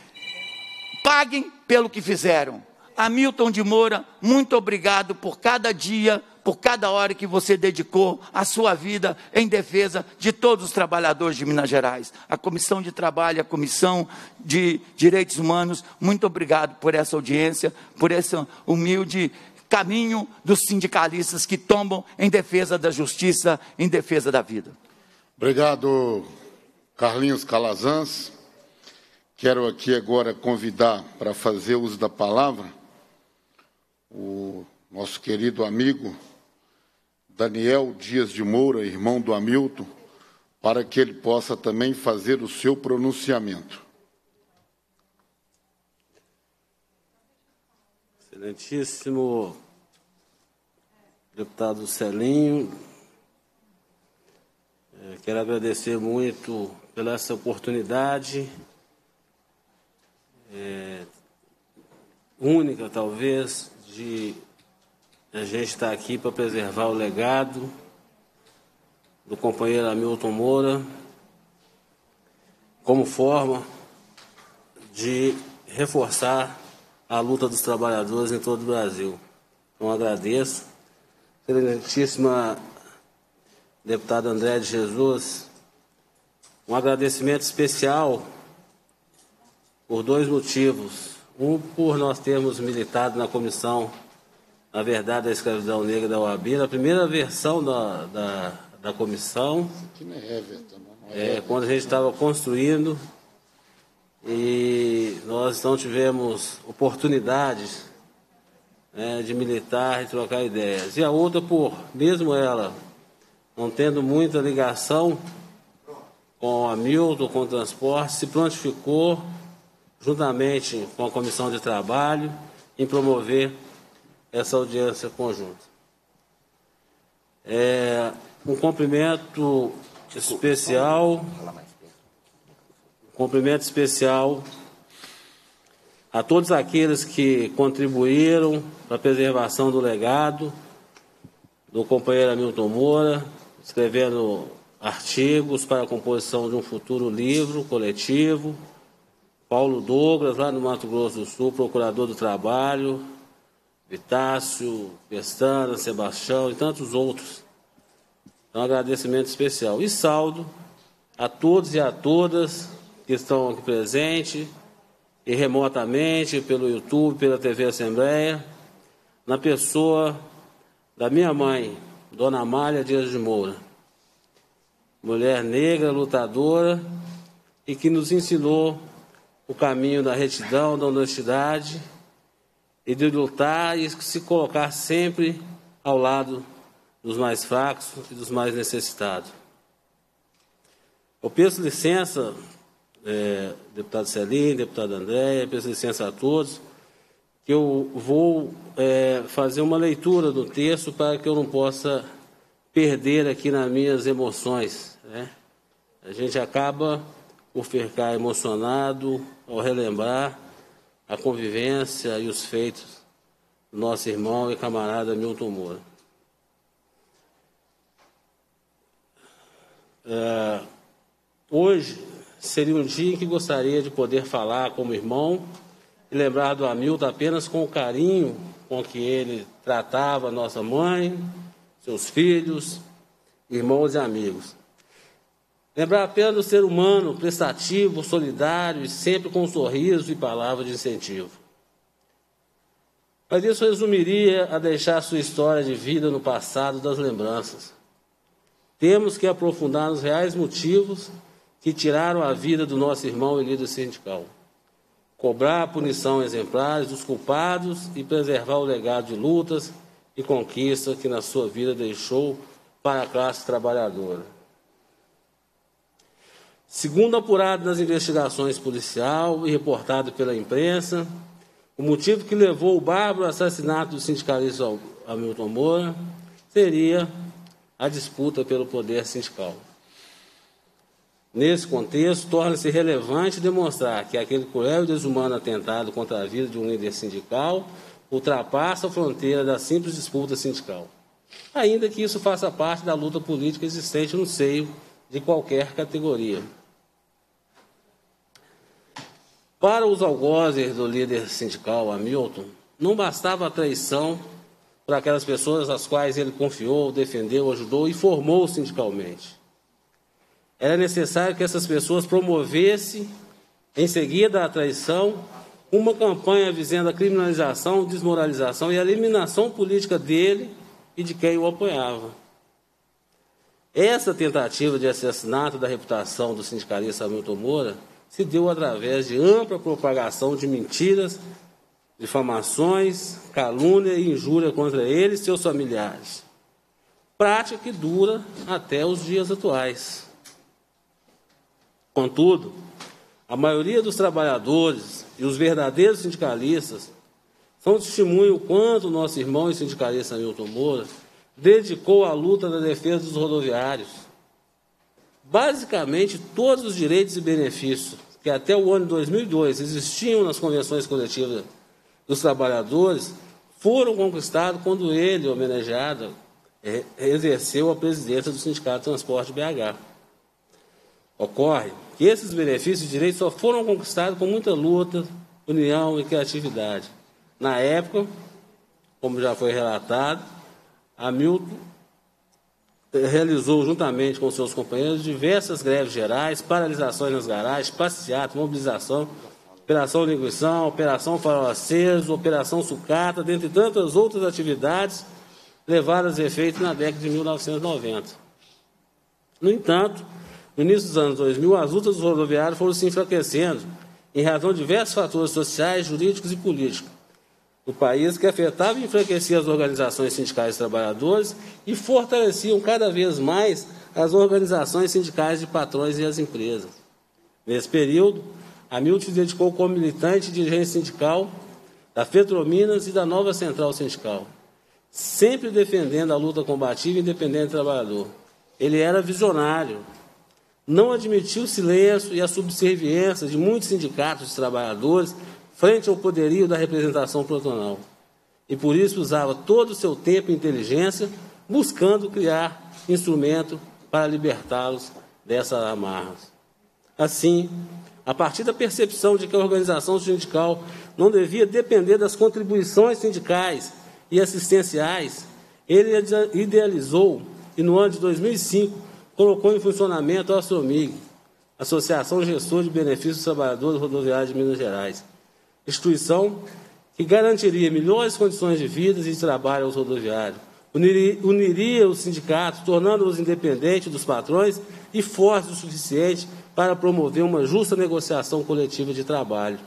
paguem pelo que fizeram. Hamilton de Moura, muito obrigado por cada dia, por cada hora que você dedicou a sua vida em defesa de todos os trabalhadores de Minas Gerais. A Comissão de Trabalho, a Comissão de Direitos Humanos, muito obrigado por essa audiência, por esse humilde caminho dos sindicalistas que tombam em defesa da justiça, em defesa da vida. Obrigado, Carlinhos Calazans. Quero aqui agora convidar para fazer uso da palavra o nosso querido amigo Daniel Dias de Moura, irmão do Hamilton, para que ele possa também fazer o seu pronunciamento. Excelentíssimo deputado Celinho, quero agradecer muito pela essa oportunidade, é, única talvez, de a gente estar aqui para preservar o legado do companheiro Hamilton Moura, como forma de reforçar a luta dos trabalhadores em todo o Brasil. Então, agradeço. Excelentíssima deputada André de Jesus, um agradecimento especial por dois motivos. Um, por nós termos militado na comissão, na verdade, da escravidão negra da O A B, na primeira versão da, da, da comissão, é, quando a gente estava construindo, e nós então tivemos oportunidades, né, de militar e trocar ideias. E a outra, por, mesmo ela não tendo muita ligação com o Hamilton, com o transporte, se prontificou, juntamente com a Comissão de Trabalho, em promover essa audiência conjunta. É, um cumprimento especial, um cumprimento especial a todos aqueles que contribuíram para a preservação do legado do companheiro Hamilton Moura, escrevendo artigos para a composição de um futuro livro coletivo, Paulo Douglas, lá no Mato Grosso do Sul, procurador do trabalho, Vitácio, Pestana, Sebastião e tantos outros. Um agradecimento especial. E saldo a todos e a todas que estão aqui presentes, e remotamente, pelo YouTube, pela T V Assembleia, na pessoa da minha mãe, Dona Amália Dias de Moura, mulher negra, lutadora, e que nos ensinou o caminho da retidão, da honestidade, e de lutar e se colocar sempre ao lado dos mais fracos e dos mais necessitados. Eu peço licença, é, deputado Celim, deputado Andréia, peço licença a todos, que eu vou é, fazer uma leitura do texto para que eu não possa perder aqui nas minhas emoções, né? A gente acaba por ficar emocionado ao relembrar a convivência e os feitos do nosso irmão e camarada Hamilton Moura. É, hoje seria um dia em que gostaria de poder falar como irmão e lembrar do Hamilton apenas com o carinho com que ele tratava nossa mãe, seus filhos, irmãos e amigos. Lembrar apenas do ser humano prestativo, solidário e sempre com um sorriso e palavras de incentivo. Mas isso resumiria a deixar sua história de vida no passado das lembranças. Temos que aprofundar nos reais motivos que tiraram a vida do nosso irmão e líder sindical. Cobrar a punição exemplar dos culpados e preservar o legado de lutas e conquistas que na sua vida deixou para a classe trabalhadora. Segundo apurado nas investigações policiais e reportado pela imprensa, o motivo que levou o bárbaro assassinato do sindicalista Hamilton Moura seria a disputa pelo poder sindical. Nesse contexto, torna-se relevante demonstrar que aquele cruel e desumano atentado contra a vida de um líder sindical ultrapassa a fronteira da simples disputa sindical, ainda que isso faça parte da luta política existente no seio de qualquer categoria. Para os algozes do líder sindical Hamilton, não bastava a traição por aquelas pessoas às quais ele confiou, defendeu, ajudou e formou sindicalmente. Era necessário que essas pessoas promovessem, em seguida à traição, uma campanha visando a criminalização, desmoralização e a eliminação política dele e de quem o apoiava. Essa tentativa de assassinato da reputação do sindicalista Hamilton Moura se deu através de ampla propagação de mentiras, difamações, calúnia e injúria contra ele e seus familiares. Prática que dura até os dias atuais. Contudo, a maioria dos trabalhadores e os verdadeiros sindicalistas são testemunho o quanto o nosso irmão e sindicalista Hamilton Moura dedicou à luta da defesa dos rodoviários. Basicamente, todos os direitos e benefícios que até o ano de dois mil e dois existiam nas convenções coletivas dos trabalhadores foram conquistados quando ele, homenageado, exerceu a presidência do Sindicato de Transporte B H. Ocorre que esses benefícios e direitos só foram conquistados com muita luta, união e criatividade. Na época, como já foi relatado, Hamilton realizou, juntamente com seus companheiros, diversas greves gerais, paralisações nas garagens, passeatas, mobilização, Operação Linguição, Operação Farol Aceso, Operação Sucata, dentre tantas outras atividades levadas a efeito na década de mil novecentos e noventa. No entanto, no início dos anos dois mil, as lutas dos rodoviários foram se enfraquecendo em razão de diversos fatores sociais, jurídicos e políticos do país que afetavam e enfraqueciam as organizações sindicais de trabalhadores e fortaleciam cada vez mais as organizações sindicais de patrões e as empresas. Nesse período, Hamilton se dedicou como militante e dirigente sindical da Petrominas e da Nova Central Sindical, sempre defendendo a luta combativa e independente do trabalhador. Ele era visionário, não admitiu o silêncio e a subserviência de muitos sindicatos de trabalhadores frente ao poderio da representação patronal. E por isso usava todo o seu tempo e inteligência buscando criar instrumento para libertá-los dessas amarras. Assim, a partir da percepção de que a organização sindical não devia depender das contribuições sindicais e assistenciais, ele idealizou e, no ano de dois mil e cinco, colocou em funcionamento a ASTROMIG, Associação Gestor de Benefícios dos Trabalhadores Rodoviários de Minas Gerais, instituição que garantiria melhores condições de vida e de trabalho aos rodoviários, uniria, uniria os sindicatos, tornando-os independentes dos patrões e fortes o suficiente para promover uma justa negociação coletiva de trabalho.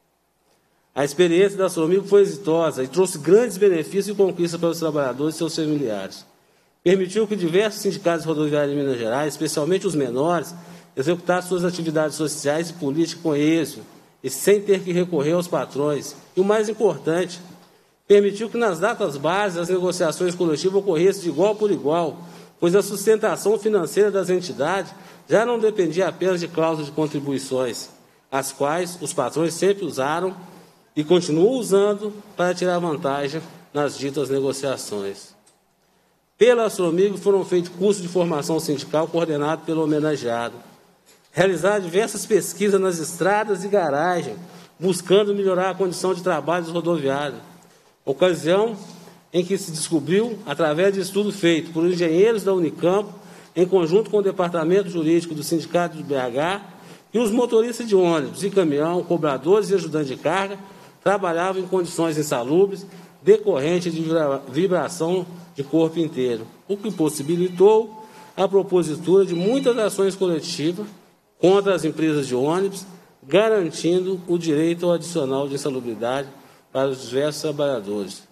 A experiência da ASTROMIG foi exitosa e trouxe grandes benefícios e conquistas para os trabalhadores e seus familiares. Permitiu que diversos sindicatos rodoviários de Minas Gerais, especialmente os menores, executassem suas atividades sociais e políticas com êxito e sem ter que recorrer aos patrões. E o mais importante, permitiu que nas datas bases as negociações coletivas ocorressem de igual por igual, pois a sustentação financeira das entidades já não dependia apenas de cláusulas de contribuições, as quais os patrões sempre usaram e continuam usando para tirar vantagem nas ditas negociações. Pela ASTROMIG foram feitos cursos de formação sindical coordenados pelo homenageado, realizar diversas pesquisas nas estradas e garagens, buscando melhorar a condição de trabalho dos rodoviários, ocasião em que se descobriu, através de estudo feito por engenheiros da Unicamp, em conjunto com o Departamento Jurídico do Sindicato do B H, que os motoristas de ônibus e caminhão, cobradores e ajudantes de carga, trabalhavam em condições insalubres, decorrente de vibração de corpo inteiro, o que possibilitou a propositura de muitas ações coletivas contra as empresas de ônibus, garantindo o direito ao adicional de insalubridade para os diversos trabalhadores.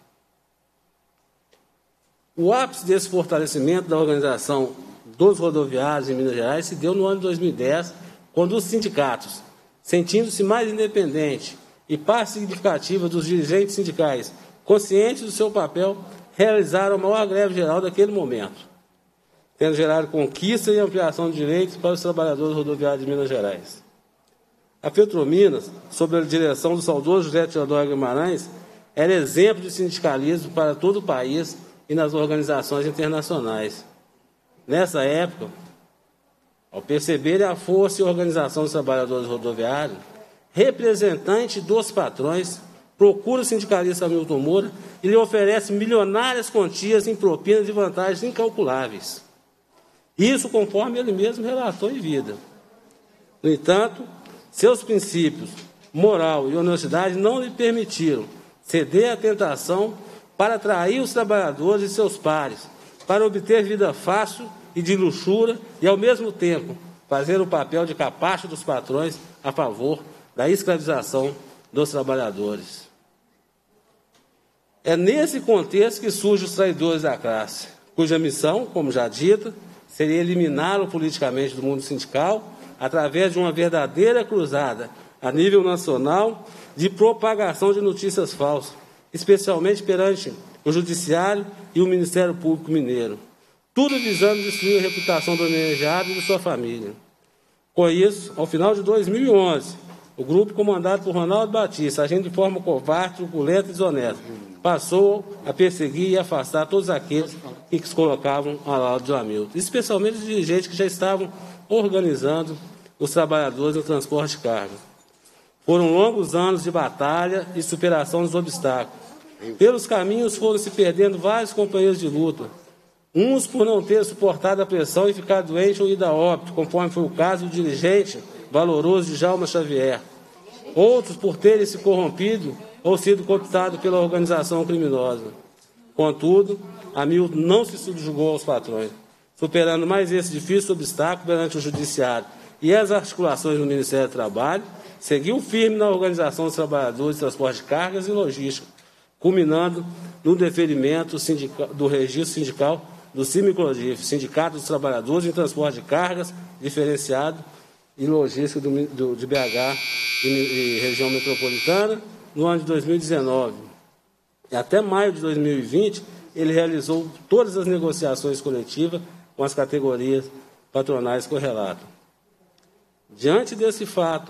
O ápice desse fortalecimento da organização dos rodoviários em Minas Gerais se deu no ano de dois mil e dez, quando os sindicatos, sentindo-se mais independentes e parte significativa dos dirigentes sindicais, conscientes do seu papel, realizaram a maior greve geral daquele momento, tendo gerado conquista e ampliação de direitos para os trabalhadores rodoviários de Minas Gerais. A Petrominas, sob a direção do saudoso José Teodoro Guimarães, era exemplo de sindicalismo para todo o país e nas organizações internacionais. Nessa época, ao perceberem a força e organização dos trabalhadores rodoviários, representante dos patrões procura o sindicalista Hamilton Moura e lhe oferece milionárias quantias em propinas de vantagens incalculáveis. Isso conforme ele mesmo relatou em vida. No entanto, seus princípios, moral e honestidade não lhe permitiram ceder à tentação para atrair os trabalhadores e seus pares, para obter vida fácil e de luxúria e, ao mesmo tempo, fazer o papel de capacho dos patrões a favor da escravização dos trabalhadores. É nesse contexto que surgem os traidores da classe, cuja missão, como já dita, seria eliminá-lo politicamente do mundo sindical através de uma verdadeira cruzada a nível nacional de propagação de notícias falsas, especialmente perante o Judiciário e o Ministério Público Mineiro, tudo visando destruir a reputação do homenageado e de sua família. Com isso, ao final de dois mil e onze, o grupo comandado por Ronaldo Batista, agindo de forma covarde, truculenta e desonesta, passou a perseguir e afastar todos aqueles que se colocavam ao lado de Hamilton, especialmente os dirigentes que já estavam organizando os trabalhadores no transporte de carga. Foram longos anos de batalha e superação dos obstáculos. Pelos caminhos foram se perdendo vários companheiros de luta, uns por não ter suportado a pressão e ficar doente ou ido a óbito, conforme foi o caso do dirigente valoroso de Djalma Xavier, outros por terem se corrompido ou sido cooptados pela organização criminosa. Contudo, Hamilton não se subjugou aos patrões, superando mais esse difícil obstáculo perante o Judiciário e as articulações do Ministério do Trabalho, seguiu firme na organização dos trabalhadores de transporte de cargas e logística, culminando no deferimento do registro sindical do Simiclodif, Sindicato dos Trabalhadores em Transporte de Cargas, Diferenciado e Logística do, do, de B H e, e região metropolitana, no ano de dois mil e dezenove. E até maio de dois mil e vinte, ele realizou todas as negociações coletivas com as categorias patronais correlatas. Diante desse fato,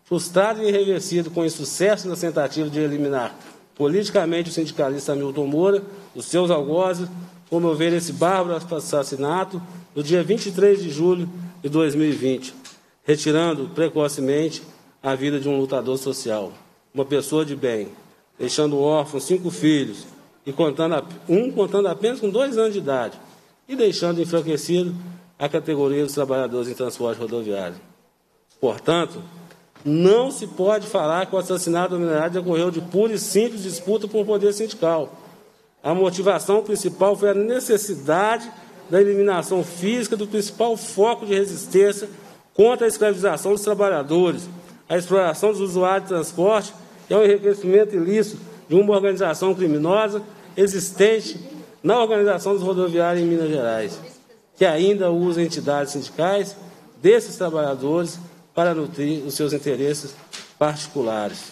frustrado e enraivecido com o insucesso na tentativa de eliminar politicamente o sindicalista Hamilton Moura, os seus algozes, promover esse bárbaro assassinato no dia vinte e três de julho de dois mil e vinte, retirando precocemente a vida de um lutador social, uma pessoa de bem, deixando órfão cinco filhos, e contando, um contando apenas com dois anos de idade, e deixando enfraquecido a categoria dos trabalhadores em transporte rodoviário. Portanto, não se pode falar que o assassinato do minerário decorreu de pura e simples disputa por poder sindical. A motivação principal foi a necessidade da eliminação física do principal foco de resistência contra a escravização dos trabalhadores, a exploração dos usuários de transporte e ao enriquecimento ilícito de uma organização criminosa existente na organização dos rodoviários em Minas Gerais, que ainda usa entidades sindicais desses trabalhadores para nutrir os seus interesses particulares.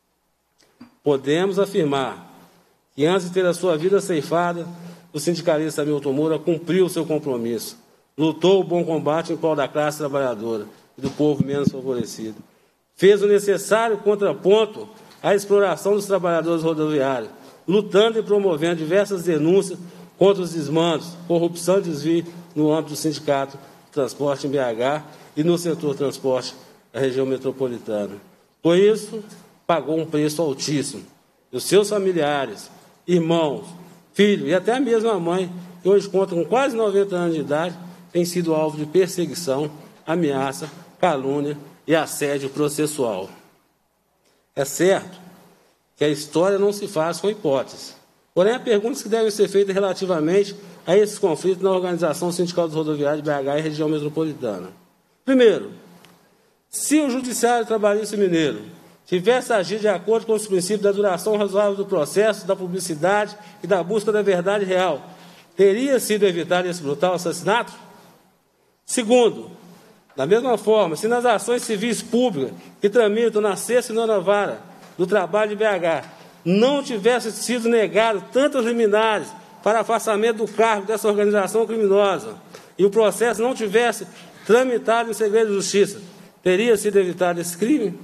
Podemos afirmar que, antes de ter a sua vida ceifada, o sindicalista Hamilton Moura cumpriu o seu compromisso, lutou o bom combate em prol da classe trabalhadora e do povo menos favorecido, fez o necessário contraponto à exploração dos trabalhadores rodoviários, lutando e promovendo diversas denúncias contra os desmandos, corrupção e desvio no âmbito do Sindicato de Transporte em B H e no setor transporte da região metropolitana. Por isso, pagou um preço altíssimo. E os seus familiares, irmãos, filhos e até a mesma mãe, que hoje conta com quase noventa anos de idade, têm sido alvo de perseguição, ameaça, calúnia e assédio processual. É certo que a história não se faz com hipóteses. Porém, há perguntas que devem ser feitas relativamente a esses conflitos na Organização Sindical dos Rodoviários de B H e região metropolitana. Primeiro, se o Judiciário Trabalhista Mineiro tivesse agido de acordo com os princípios da duração razoável do processo, da publicidade e da busca da verdade real, teria sido evitado esse brutal assassinato? Segundo, da mesma forma, se nas ações civis públicas que tramitam na sexta e nona vara do trabalho de B H não tivesse sido negado tantos liminares para afastamento do cargo dessa organização criminosa e o processo não tivesse tramitado em segredo de justiça, teria sido evitado esse crime?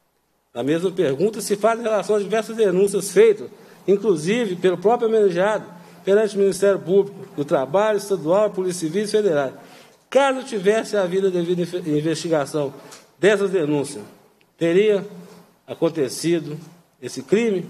A mesma pergunta se faz em relação a diversas denúncias feitas, inclusive pelo próprio homenageado, perante o Ministério Público do Trabalho, Estadual, Polícia Civil e Federal. Caso tivesse havido a devida investigação dessas denúncias, teria acontecido esse crime?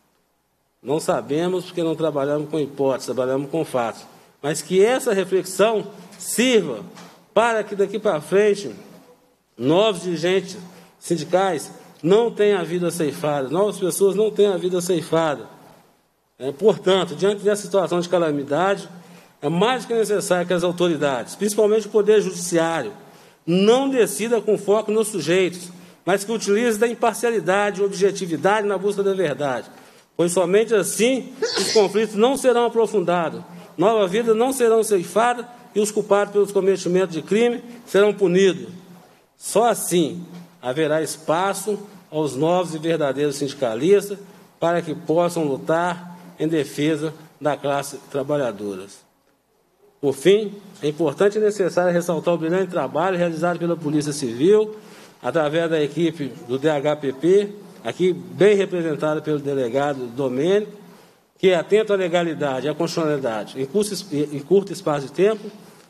Não sabemos, porque não trabalhamos com hipóteses, trabalhamos com fatos. Mas que essa reflexão sirva para que daqui para frente novos dirigentes sindicais não tenham a vida ceifada, novas pessoas não tenham a vida ceifada. É, portanto, diante dessa situação de calamidade, é mais do que necessário que as autoridades, principalmente o Poder Judiciário, não decida com foco nos sujeitos, mas que utilize da imparcialidade e objetividade na busca da verdade, pois somente assim os conflitos não serão aprofundados, novas vidas não serão ceifadas e os culpados pelos cometimentos de crime serão punidos. Só assim haverá espaço aos novos e verdadeiros sindicalistas para que possam lutar em defesa da classe trabalhadora. Por fim, é importante e necessário ressaltar o brilhante trabalho realizado pela Polícia Civil, através da equipe do D H P P, aqui bem representada pelo delegado Domênico, que, atento à legalidade e à constitucionalidade, em curto, em curto espaço de tempo,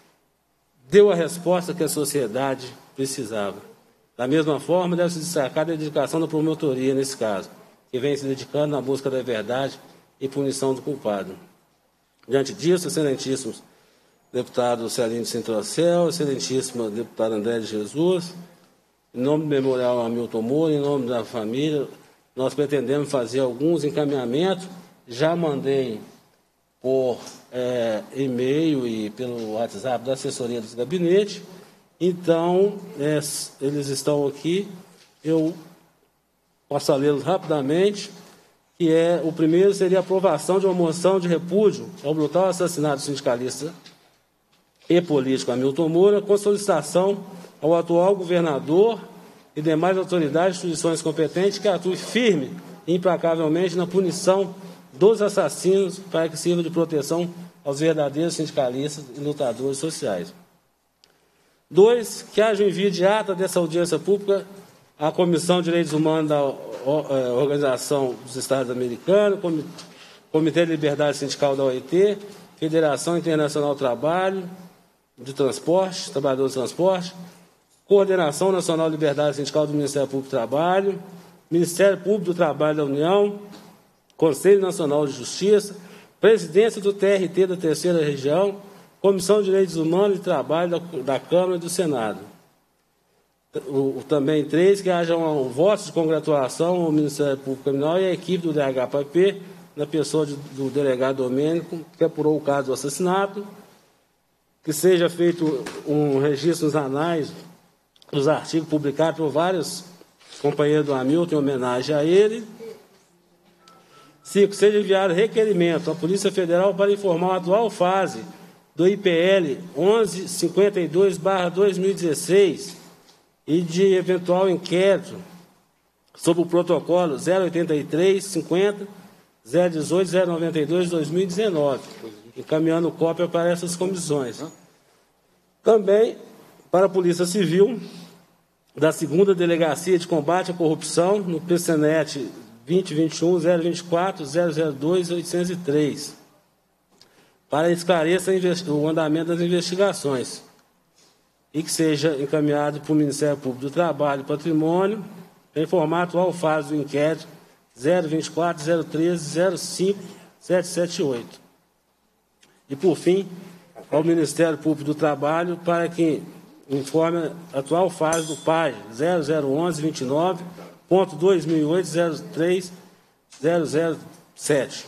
deu a resposta que a sociedade precisava. Da mesma forma, deve-se destacar a dedicação da promotoria, nesse caso, que vem se dedicando na busca da verdade e punição do culpado. Diante disso, excelentíssimos deputado Celino Centrocel, excelentíssima deputada André de Jesus, em nome do Memorial Hamilton Moura, em nome da família, nós pretendemos fazer alguns encaminhamentos. Já mandei por é, e-mail e pelo WhatsApp da assessoria dos gabinetes. Então, é, eles estão aqui. Eu posso lê-los rapidamente, que é, o primeiro seria a aprovação de uma moção de repúdio ao brutal assassinato do sindicalista e político Hamilton Moura, com solicitação ao atual governador e demais autoridades e instituições competentes que atuem firme e implacavelmente na punição dos assassinos para que sirva de proteção aos verdadeiros sindicalistas e lutadores sociais. Dois, que haja o envio de ata dessa audiência pública a Comissão de Direitos Humanos da Organização dos Estados Americanos, Comitê de Liberdade Sindical da O I T, Federação Internacional do Trabalho, de Transporte, Trabalhadores de Transporte, Coordenação Nacional de Liberdade Sindical do Ministério Público do Trabalho, Ministério Público do Trabalho da União, Conselho Nacional de Justiça, Presidência do T R T da Terceira Região, Comissão de Direitos Humanos e Trabalho da, da Câmara e do Senado. O, também três, que haja um, um voto de congratulação ao Ministério Público Criminal e à equipe do D H P P, na pessoa de, do delegado Domênico, que apurou o caso do assassinato, que seja feito um registro nos anais dos artigos publicados por vários companheiros do Hamilton em homenagem a ele. Cinco, seja enviado requerimento à Polícia Federal para informar a atual fase do I P L onze cinquenta e dois barra dois mil e dezesseis e de eventual inquérito sobre o protocolo zero oitenta e três cinquenta zero dezoito zero noventa e dois de dois mil e dezenove, encaminhando cópia para essas comissões. Também para a Polícia Civil, da segunda Delegacia de Combate à Corrupção, no P C N E T vinte vinte e um zero vinte e quatro zero zero dois oitocentos e três, para esclarecer o andamento das investigações e que seja encaminhado para o Ministério Público do Trabalho e Patrimônio, em formato atual fase do inquérito zero vinte e quatro zero treze zero cinco sete sete oito. E, por fim, ao Ministério Público do Trabalho para que informe a atual fase do P A I zero zero onze vinte e nove ponto dois mil e oito zero três zero zero sete.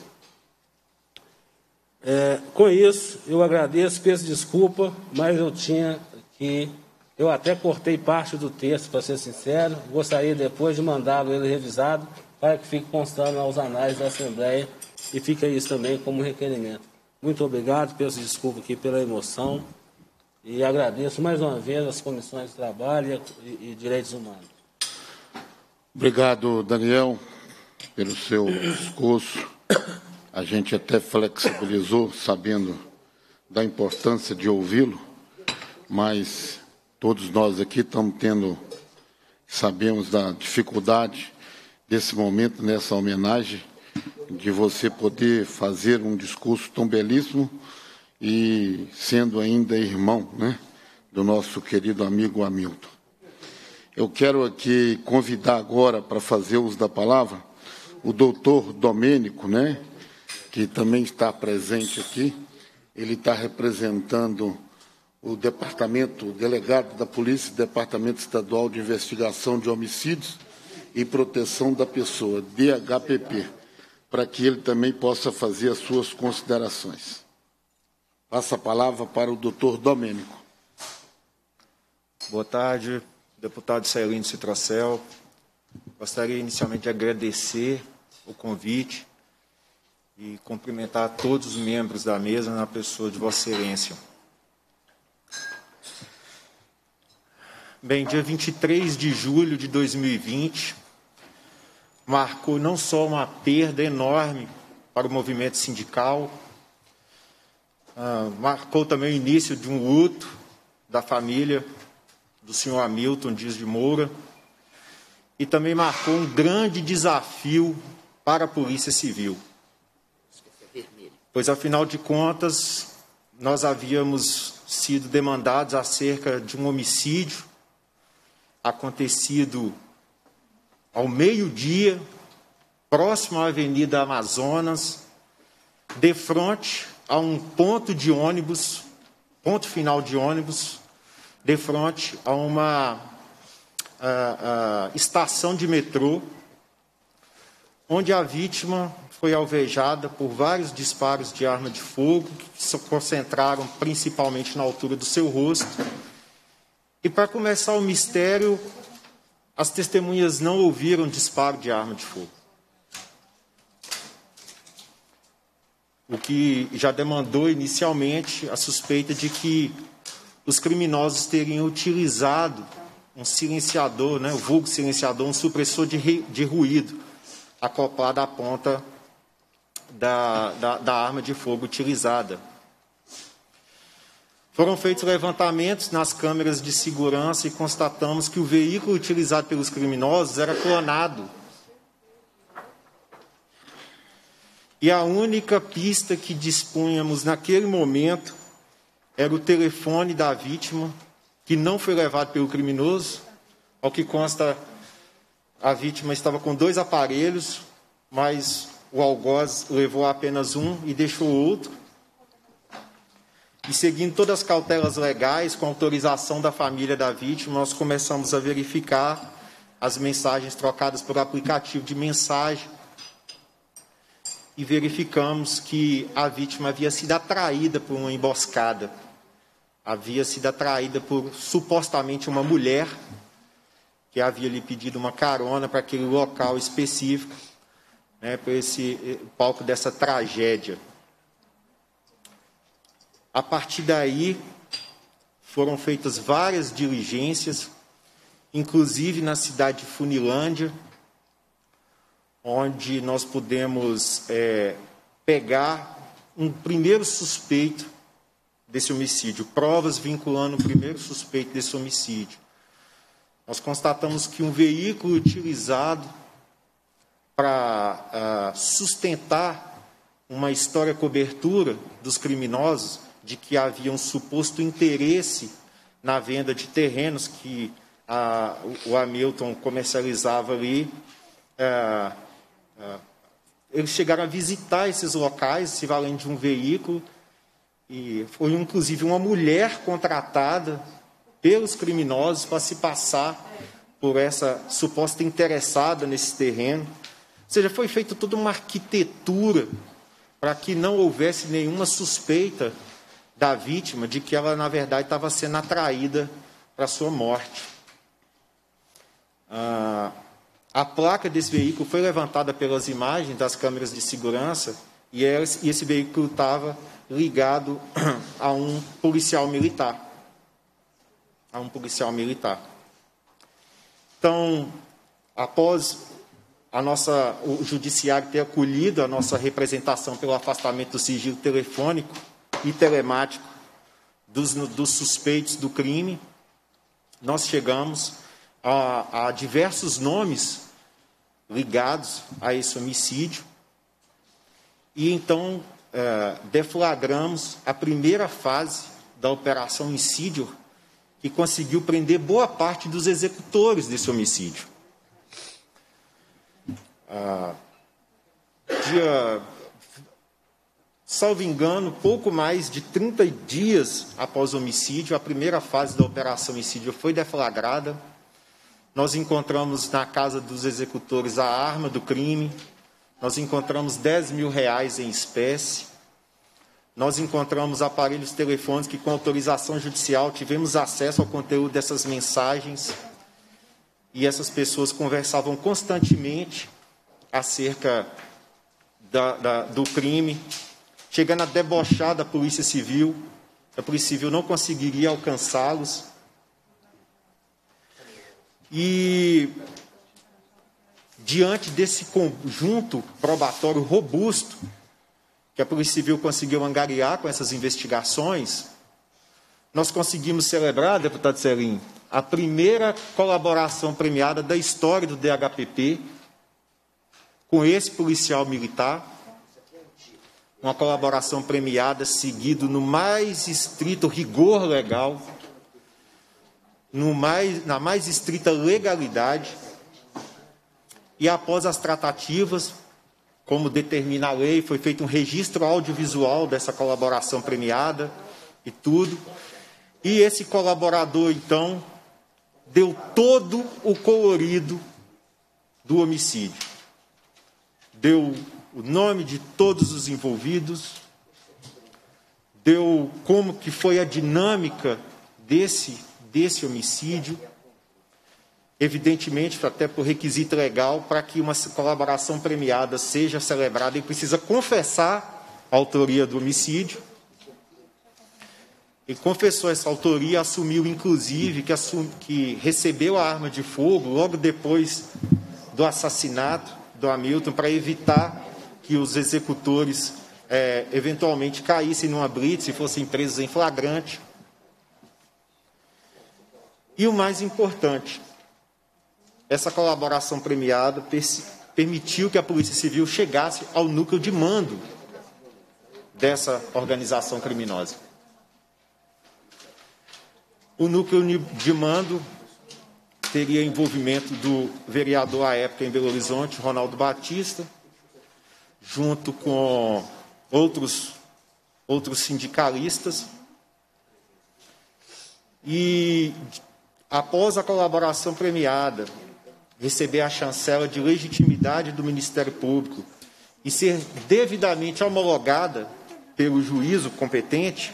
É, com isso, eu agradeço, peço desculpa, mas eu tinha que... Eu até cortei parte do texto, para ser sincero, gostaria depois de mandá-lo ele revisado, para que fique constando aos anais da Assembleia e fique isso também como requerimento. Muito obrigado, peço desculpa aqui pela emoção e agradeço mais uma vez as comissões de trabalho e, e direitos humanos. Obrigado, Daniel, pelo seu discurso. A gente até flexibilizou, sabendo da importância de ouvi-lo, mas todos nós aqui estamos tendo, sabemos da dificuldade desse momento, nessa homenagem, de você poder fazer um discurso tão belíssimo e sendo ainda irmão, né, do nosso querido amigo Hamilton. Eu quero aqui convidar agora para fazer uso da palavra o doutor Domênico, né, que também está presente aqui. Ele está representando o departamento, o delegado da Polícia, Departamento Estadual de Investigação de Homicídios e Proteção da Pessoa, D H P P, para que ele também possa fazer as suas considerações. Passa a palavra para o doutor Domênico. Boa tarde, deputado Celino Citrocel. Gostaria inicialmente de agradecer o convite e cumprimentar todos os membros da mesa na pessoa de Vossa Excelência. Bem, dia vinte e três de julho de dois mil e vinte marcou não só uma perda enorme para o movimento sindical, ah, marcou também o início de um luto da família do senhor Hamilton Dias de Moura e também marcou um grande desafio para a Polícia Civil. Pois, afinal de contas, nós havíamos sido demandados acerca de um homicídio acontecido ao meio-dia, próximo à Avenida Amazonas, de frente a um ponto de ônibus, ponto final de ônibus, de frente a uma a, a estação de metrô, onde a vítima foi alvejada por vários disparos de arma de fogo, que se concentraram principalmente na altura do seu rosto. E, para começar o mistério, as testemunhas não ouviram disparo de arma de fogo. O que já demandou inicialmente a suspeita de que os criminosos teriam utilizado um silenciador, né, o vulgo silenciador, um supressor de, de ruído, acoplado à ponta da, da, da arma de fogo utilizada. Foram feitos levantamentos nas câmeras de segurança e constatamos que o veículo utilizado pelos criminosos era clonado. E a única pista que dispunhamos naquele momento era o telefone da vítima, que não foi levado pelo criminoso. Ao que consta, a vítima estava com dois aparelhos, mas o algoz levou apenas um e deixou o outro. E seguindo todas as cautelas legais, com autorização da família da vítima, nós começamos a verificar as mensagens trocadas por aplicativo de mensagem e verificamos que a vítima havia sido atraída por uma emboscada. Havia sido atraída por, supostamente, uma mulher que havia lhe pedido uma carona para aquele local específico, né, para esse palco dessa tragédia. A partir daí, foram feitas várias diligências, inclusive na cidade de Funilândia, onde nós pudemos é, pegar um primeiro suspeito desse homicídio, provas vinculando o primeiro suspeito desse homicídio. Nós constatamos que um veículo utilizado para uh, sustentar uma história cobertura dos criminosos de que havia um suposto interesse na venda de terrenos que uh, o Hamilton comercializava ali. Uh, uh, eles chegaram a visitar esses locais, se valendo de um veículo, e foi inclusive uma mulher contratada pelos criminosos para se passar por essa suposta interessada nesse terreno. Ou seja, foi feita toda uma arquitetura para que não houvesse nenhuma suspeita da vítima de que ela, na verdade, estava sendo atraída para a sua morte. Ah, a placa desse veículo foi levantada pelas imagens das câmeras de segurança e esse veículo estava ligado a um policial militar. A um policial militar. Então, após a nossa, o judiciário ter acolhido a nossa representação pelo afastamento do sigilo telefônico e telemático dos, dos suspeitos do crime, nós chegamos a, a diversos nomes ligados a esse homicídio e, então, é, deflagramos a primeira fase da Operação Insídio, que conseguiu prender boa parte dos executores desse homicídio. Ah, dia, salvo engano, pouco mais de trinta dias após o homicídio, a primeira fase da Operação Insídio foi deflagrada. Nós encontramos na casa dos executores a arma do crime, nós encontramos dez mil reais em espécie, nós encontramos aparelhos telefônicos que, com autorização judicial, tivemos acesso ao conteúdo dessas mensagens e essas pessoas conversavam constantemente acerca da, da, do crime, chegando a debochar da Polícia Civil. A Polícia Civil não conseguiria alcançá-los. E, diante desse conjunto probatório robusto que a Polícia Civil conseguiu angariar com essas investigações, nós conseguimos celebrar, deputado Celim, a primeira colaboração premiada da história do D H P P com esse policial militar, uma colaboração premiada seguido no mais estrito rigor legal, no mais, na mais estrita legalidade, e após as tratativas, como determina a lei, foi feito um registro audiovisual dessa colaboração premiada e tudo. E esse colaborador, então, deu todo o colorido do homicídio. Deu o nome de todos os envolvidos, deu como que foi a dinâmica desse, desse homicídio, evidentemente, até por requisito legal, para que uma colaboração premiada seja celebrada, ele precisa confessar a autoria do homicídio. Ele confessou essa autoria, assumiu, inclusive, que, assum, que recebeu a arma de fogo logo depois do assassinato do Hamilton, para evitar que os executores, é, eventualmente, caíssem numa blitz e fossem presos em flagrante. E o mais importante, essa colaboração premiada permitiu que a Polícia Civil chegasse ao núcleo de mando dessa organização criminosa. O núcleo de mando teria envolvimento do vereador à época em Belo Horizonte, Ronaldo Batista, junto com outros, outros sindicalistas. E, após a colaboração premiada, receber a chancela de legitimidade do Ministério Público e ser devidamente homologada pelo juízo competente,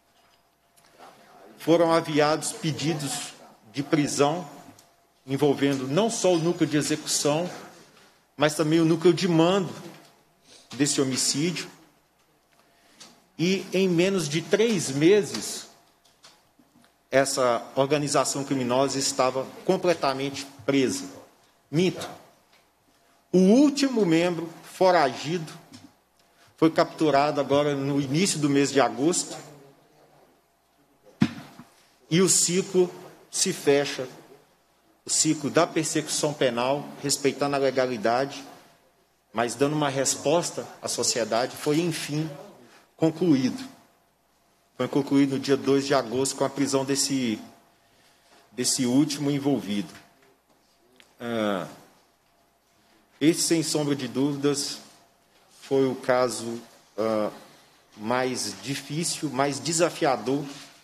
foram aviados pedidos de prisão envolvendo não só o núcleo de execução, mas também o núcleo de mando desse homicídio. E, em menos de três meses, essa organização criminosa estava completamente presa. Minto. O último membro foragido foi capturado agora no início do mês de agosto, e o ciclo se fecha, o ciclo da persecução penal, respeitando a legalidade, mas dando uma resposta à sociedade, foi, enfim, concluído. Foi concluído no dia dois de agosto com a prisão desse, desse último envolvido. Ah, esse, sem sombra de dúvidas, foi o caso ah, mais difícil, mais desafiador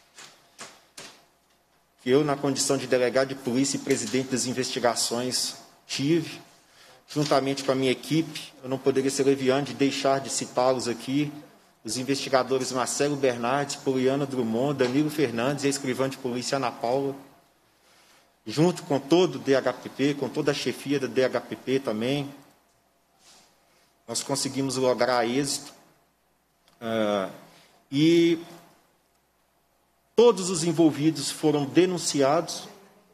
que eu, na condição de delegado de polícia e presidente das investigações, tive, juntamente com a minha equipe. Eu não poderia ser leviano de deixar de citá-los aqui, os investigadores Marcelo Bernardes, Poliana Drummond, Danilo Fernandes e a escrivã de polícia Ana Paula, junto com todo o D H P P, com toda a chefia da D H P P também, nós conseguimos lograr êxito. Uh, e todos os envolvidos foram denunciados,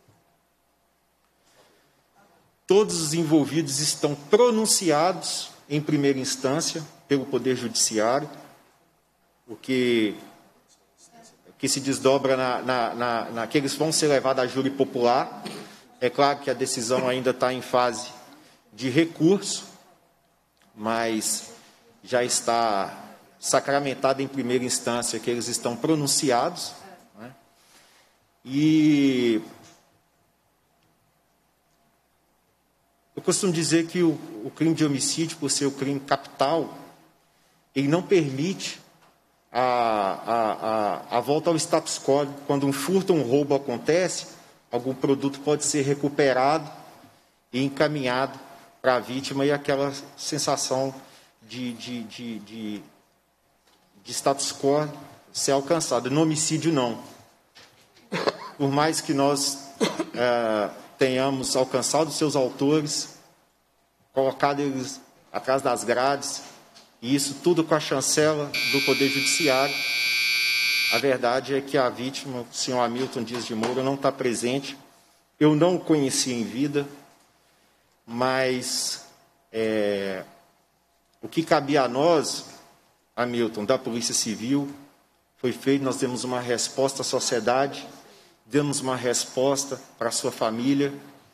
todos os envolvidos estão pronunciados em primeira instância pelo Poder Judiciário, o que, que se desdobra na, na, na, na que eles vão ser levados a júri popular. É claro que a decisão ainda está em fase de recurso, mas já está sacramentada em primeira instância que eles estão pronunciados. Né? E eu costumo dizer que o, o crime de homicídio, por ser o crime capital, ele não permite a, a, a, a volta ao status quo. Quando um furto ou um roubo acontece, algum produto pode ser recuperado e encaminhado para a vítima, e aquela sensação de, de, de, de, de status quo ser alcançada. No homicídio, não. Por mais que nós é, tenhamos alcançado seus autores, colocado eles atrás das grades, e isso tudo com a chancela do Poder Judiciário, a verdade é que a vítima, o senhor Hamilton Dias de Moura, não está presente. Eu não o conheci em vida, mas é, o que cabia a nós, Hamilton, da Polícia Civil, foi feito. Nós demos uma resposta à sociedade, demos uma resposta para a sua família,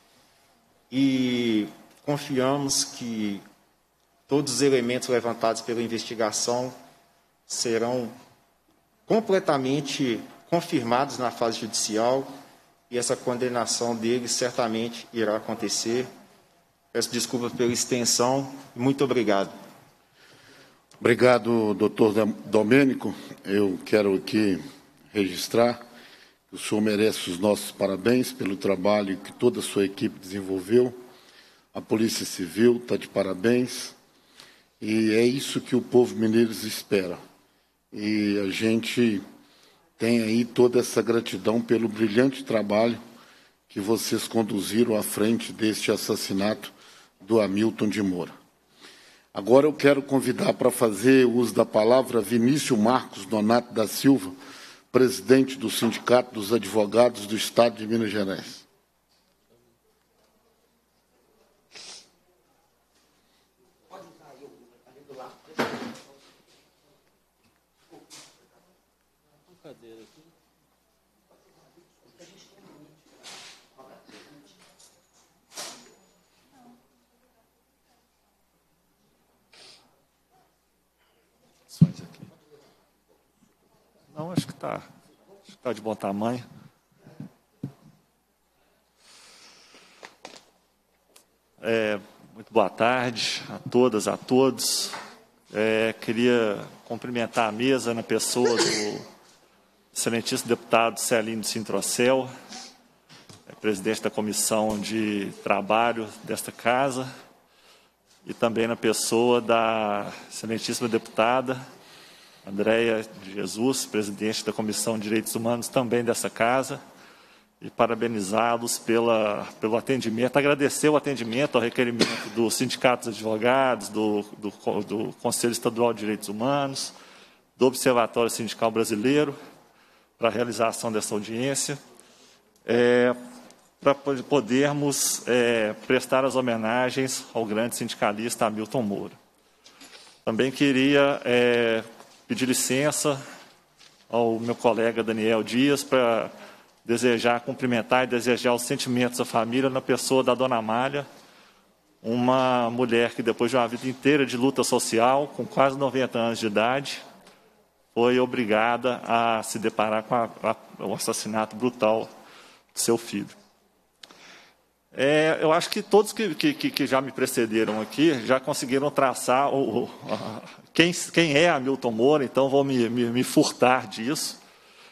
e confiamos que todos os elementos levantados pela investigação serão completamente confirmados na fase judicial, e essa condenação deles certamente irá acontecer. Peço desculpas pela extensão. Muito obrigado. Obrigado, doutor Domênico. Eu quero aqui registrar que o senhor merece os nossos parabéns pelo trabalho que toda a sua equipe desenvolveu. A Polícia Civil está de parabéns. E é isso que o povo mineiro espera. E a gente tem aí toda essa gratidão pelo brilhante trabalho que vocês conduziram à frente deste assassinato do Hamilton de Moura. Agora eu quero convidar para fazer uso da palavra Vinícius Marcos Donato da Silva, presidente do Sindicato dos Advogados do Estado de Minas Gerais. acho que está tá de bom tamanho. É, muito boa tarde a todas, a todos. É, queria cumprimentar a mesa na pessoa do excelentíssimo deputado Celino Sintrocel, é, presidente da Comissão de Trabalho desta Casa, e também na pessoa da excelentíssima deputada Andréia de Jesus, presidente da Comissão de Direitos Humanos também dessa Casa, e parabenizá-los pela, pelo atendimento, agradecer o atendimento ao requerimento do Sindicato dos Advogados, do, do, do Conselho Estadual de Direitos Humanos, do Observatório Sindical Brasileiro, para a realização dessa audiência, é, para podermos é, prestar as homenagens ao grande sindicalista Hamilton Moura. Também queria é, pedir licença ao meu colega Daniel Dias para desejar, cumprimentar e desejar os sentimentos da família na pessoa da dona Amália, uma mulher que depois de uma vida inteira de luta social, com quase noventa anos de idade, foi obrigada a se deparar com a, a, o assassinato brutal do seu filho. É, eu acho que todos que, que, que já me precederam aqui já conseguiram traçar o, o, a, quem, quem é Hamilton Moura, então vou me, me, me furtar disso.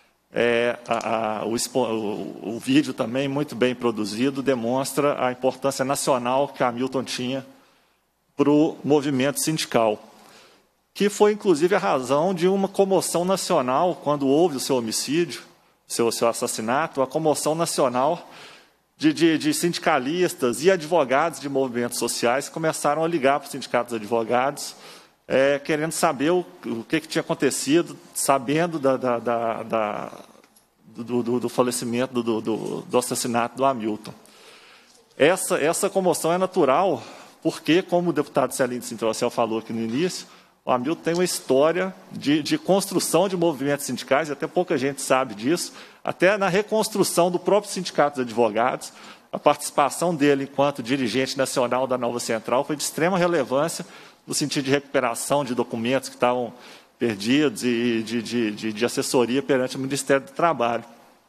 É, a, a, o, o, o vídeo também, muito bem produzido, demonstra a importância nacional que Hamilton tinha para o movimento sindical, que foi, inclusive, a razão de uma comoção nacional, quando houve o seu homicídio, seu, seu assassinato, a comoção nacional de, de, de sindicalistas e advogados de movimentos sociais começaram a ligar para os sindicatos de advogados, É, querendo saber o, o que, que tinha acontecido, sabendo da, da, da, da, do, do, do falecimento, do, do, do assassinato do Hamilton. Essa, essa comoção é natural, porque, como o deputado Celino Sintrocel falou aqui no início, o Hamilton tem uma história de, de construção de movimentos sindicais, e até pouca gente sabe disso, até na reconstrução do próprio Sindicato dos Advogados. A participação dele enquanto dirigente nacional da Nova Central foi de extrema relevância no sentido de recuperação de documentos que estavam perdidos e de, de, de, de assessoria perante o Ministério do Trabalho.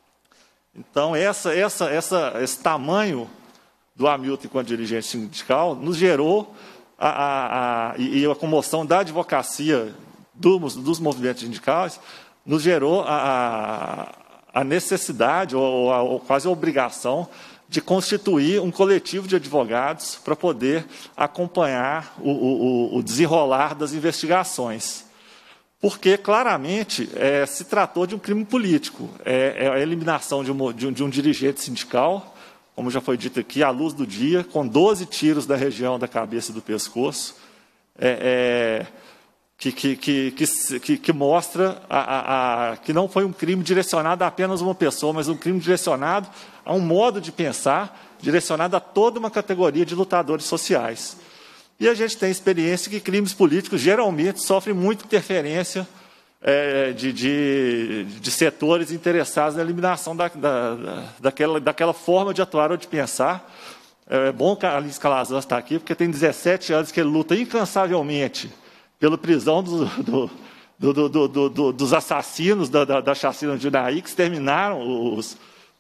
Então, essa, essa, essa, esse tamanho do Hamilton enquanto dirigente sindical nos gerou a, a, a, e a comoção da advocacia dos, dos movimentos sindicais nos gerou a, a, a necessidade ou, a, ou quase a obrigação de constituir um coletivo de advogados para poder acompanhar o, o, o desenrolar das investigações. Porque, claramente, é, se tratou de um crime político. É, é a eliminação de um, de, um, de um dirigente sindical, como já foi dito aqui, à luz do dia, com doze tiros na região da cabeça e do pescoço, é, é, que, que, que, que, que mostra a, a, a, que não foi um crime direcionado a apenas uma pessoa, mas um crime direcionado a um modo de pensar, direcionado a toda uma categoria de lutadores sociais. E a gente tem experiência que crimes políticos geralmente sofrem muita interferência é, de, de, de setores interessados na eliminação da, da, daquela, daquela forma de atuar ou de pensar. É bom que a Alice Calazans está aqui, porque tem dezessete anos que ele luta incansavelmente pela prisão do, do, do, do, do, do, dos assassinos da, da, da chacina de Unai, que exterminaram os,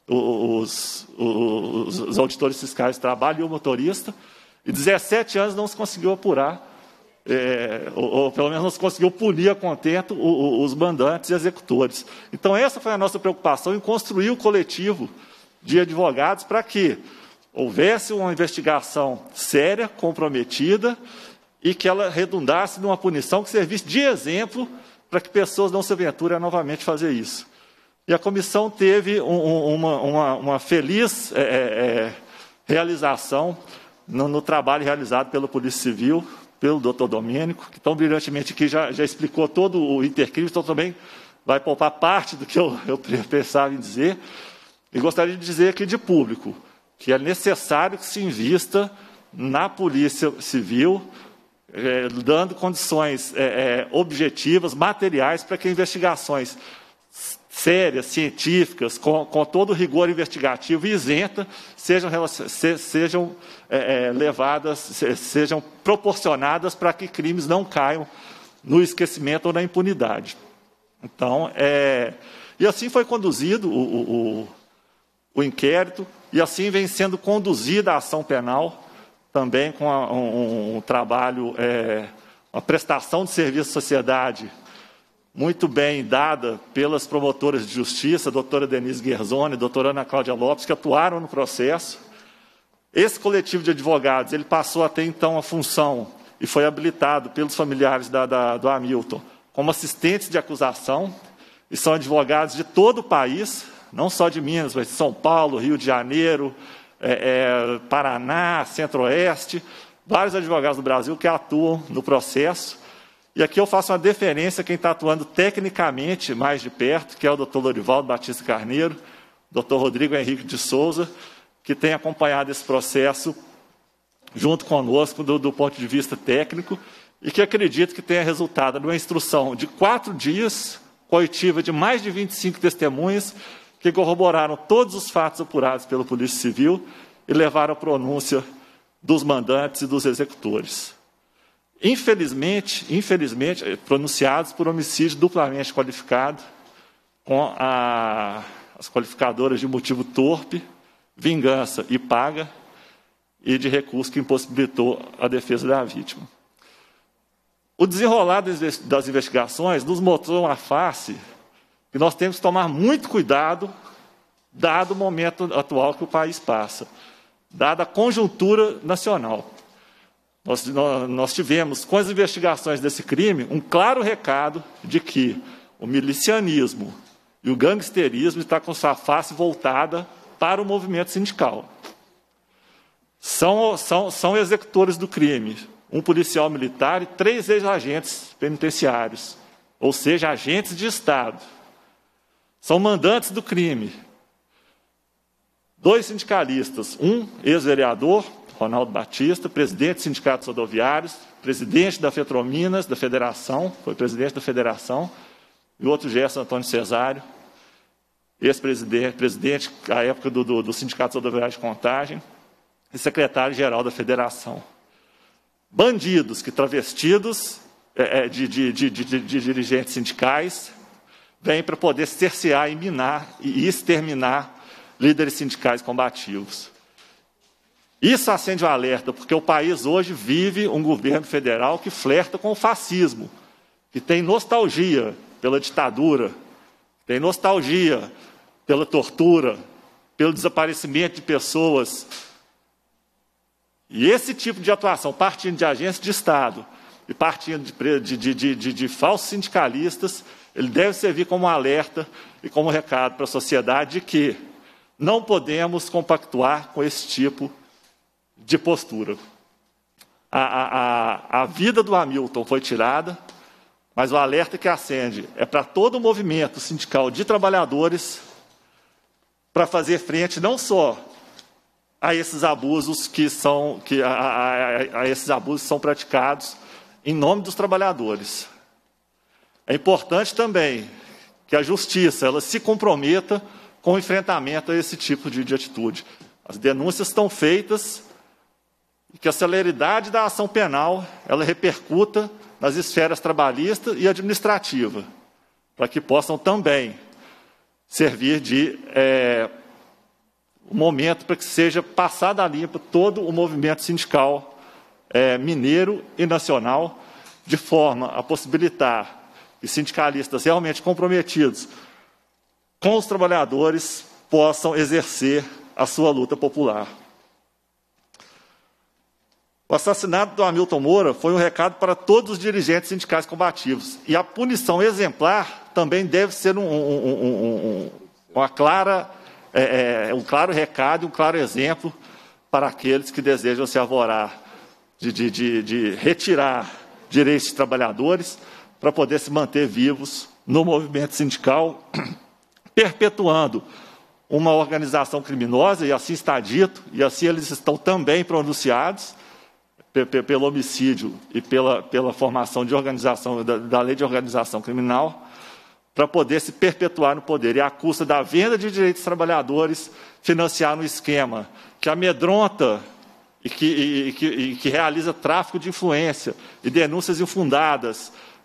os, os, os auditores fiscais de trabalho e o motorista, e dezessete anos não se conseguiu apurar, é, ou, ou pelo menos não se conseguiu punir a contento os, os mandantes e executores. Então, essa foi a nossa preocupação em construir o coletivo de advogados para que houvesse uma investigação séria, comprometida, e que ela redundasse numa punição que servisse de exemplo para que pessoas não se aventurem a novamente fazer isso. E a comissão teve um, uma, uma, uma feliz é, é, realização no, no trabalho realizado pela Polícia Civil, pelo doutor Domênico, que tão brilhantemente aqui já, já explicou todo o intercrime, então também vai poupar parte do que eu, eu pensava em dizer. E gostaria de dizer aqui de público, que é necessário que se invista na Polícia Civil, É, dando condições é, é, objetivas, materiais, para que investigações sérias, científicas, com, com todo o rigor investigativo e isenta, sejam, se, sejam é, é, levadas, se, sejam proporcionadas para que crimes não caiam no esquecimento ou na impunidade. Então, é, e assim foi conduzido o, o, o, o inquérito, e assim vem sendo conduzida a ação penal, também com a, um, um trabalho, é, uma prestação de serviço à sociedade muito bem dada pelas promotoras de justiça, a doutora Denise Guerzoni, a doutora Ana Cláudia Lopes, que atuaram no processo. Esse coletivo de advogados, ele passou a ter, então, a função, e foi habilitado pelos familiares da, da, do Hamilton, como assistentes de acusação, e são advogados de todo o país, não só de Minas, mas de São Paulo, Rio de Janeiro, é, é, Paraná, Centro-Oeste, vários advogados do Brasil que atuam no processo. E aqui eu faço uma deferência a quem está atuando tecnicamente mais de perto, que é o doutor Lorivaldo Batista Carneiro, doutor Rodrigo Henrique de Souza, que tem acompanhado esse processo junto conosco do, do ponto de vista técnico, e que acredito que tenha resultado numa instrução de quatro dias, coitiva de mais de vinte e cinco testemunhas, que corroboraram todos os fatos apurados pela Polícia Civil e levaram à pronúncia dos mandantes e dos executores. Infelizmente, infelizmente, pronunciados por homicídio duplamente qualificado, com a, as qualificadoras de motivo torpe, vingança e paga, e de recurso que impossibilitou a defesa da vítima. O desenrolar das investigações nos mostrou uma face que nós temos que tomar muito cuidado, dado o momento atual que o país passa, dada a conjuntura nacional. Nós, nós tivemos, com as investigações desse crime, um claro recado de que o milicianismo e o gangsterismo estão com sua face voltada para o movimento sindical. São, são, são executores do crime, um policial militar e três ex-agentes penitenciários, ou seja, agentes de Estado. São mandantes do crime. Dois sindicalistas, um ex-vereador, Ronaldo Batista, presidente dos sindicatos rodoviários, presidente da Fetrominas, da Federação, foi presidente da Federação, e o outro Gerson Antônio Cesário, ex-presidente, presidente, à época do, do, do Sindicato Rodoviário de Contagem, e secretário-geral da Federação. Bandidos que, travestidos é, de, de, de, de, de dirigentes sindicais, vêm para poder cercear e minar e exterminar líderes sindicais combativos. Isso acende um alerta, porque o país hoje vive um governo federal que flerta com o fascismo, que tem nostalgia pela ditadura, tem nostalgia pela tortura, pelo desaparecimento de pessoas. E esse tipo de atuação, partindo de agências de Estado e partindo de, de, de, de, de falsos sindicalistas, ele deve servir como alerta e como recado para a sociedade de que não podemos compactuar com esse tipo de postura. A, a, a, a vida do Hamilton foi tirada, mas o alerta que acende é para todo o movimento sindical de trabalhadores para fazer frente não só a esses abusos que são que a, a, a esses abusos são praticados em nome dos trabalhadores. É importante também que a justiça ela se comprometa com o enfrentamento a esse tipo de, de atitude. As denúncias estão feitas e que a celeridade da ação penal ela repercuta nas esferas trabalhista e administrativa, para que possam também servir de é, um momento para que seja passado a limpo todo o movimento sindical é, mineiro e nacional, de forma a possibilitar que sindicalistas realmente comprometidos com os trabalhadores possam exercer a sua luta popular. O assassinato do Hamilton Moura foi um recado para todos os dirigentes sindicais combativos. E a punição exemplar também deve ser um, um, um, um, uma clara, é, um claro recado e um claro exemplo para aqueles que desejam se arvorar de, de, de, de retirar direitos de trabalhadores para poder se manter vivos no movimento sindical, perpetuando uma organização criminosa, e assim está dito, e assim eles estão também pronunciados, pelo homicídio e pela, pela formação de organização, da, da lei de organização criminal, para poder se perpetuar no poder. E à custa da venda de direitos dos trabalhadores, financiar um esquema que amedronta e que, e, e que, e que realiza tráfico de influência e denúncias infundadas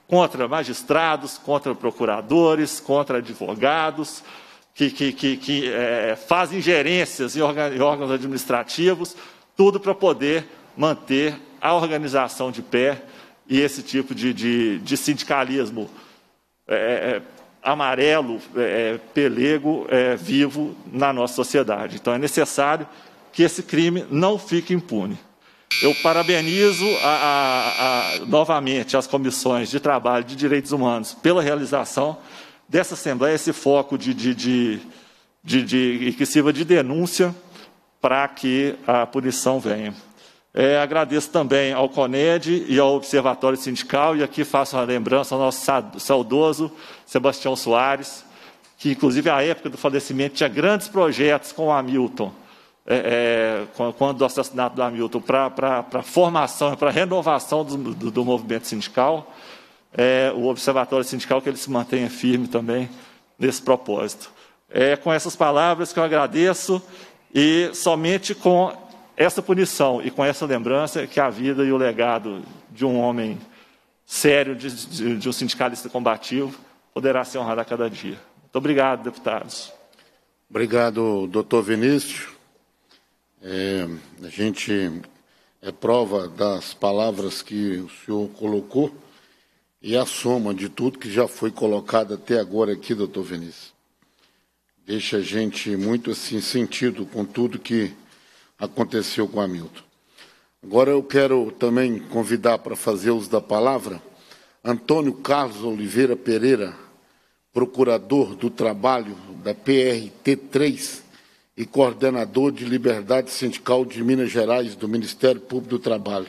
contra magistrados, contra procuradores, contra advogados, que, que, que, que é, fazem ingerências em órgãos administrativos, tudo para poder manter a organização de pé e esse tipo de, de, de sindicalismo é, amarelo, é, pelego, é, vivo na nossa sociedade. Então, é necessário que esse crime não fique impune. Eu parabenizo a, a, a, novamente as comissões de trabalho de direitos humanos pela realização dessa Assembleia, esse foco de, de, de, de, de, que sirva de denúncia para que a punição venha. É, agradeço também ao CONED e ao Observatório Sindical, e aqui faço uma lembrança ao nosso saudoso Sebastião Soares, que, inclusive, à época do falecimento, tinha grandes projetos com o Hamilton, é, é, quando do assassinato do Hamilton, para a formação, para a renovação do, do, do movimento sindical. É, o Observatório Sindical, que ele se mantenha firme também nesse propósito. É com essas palavras que eu agradeço, e somente com essa punição e com essa lembrança que a vida e o legado de um homem sério, de, de, de um sindicalista combativo, poderá ser honrado a cada dia. Muito obrigado, deputados. Obrigado, doutor Vinícius. É, a gente é prova das palavras que o senhor colocou e a soma de tudo que já foi colocado até agora aqui, doutor Vinícius. Deixa a gente muito assim sentido com tudo que aconteceu com o Hamilton. Agora eu quero também convidar para fazer uso da palavra Antônio Carlos Oliveira Pereira, procurador do trabalho da P R T três e coordenador de Liberdade Sindical de Minas Gerais, do Ministério Público do Trabalho.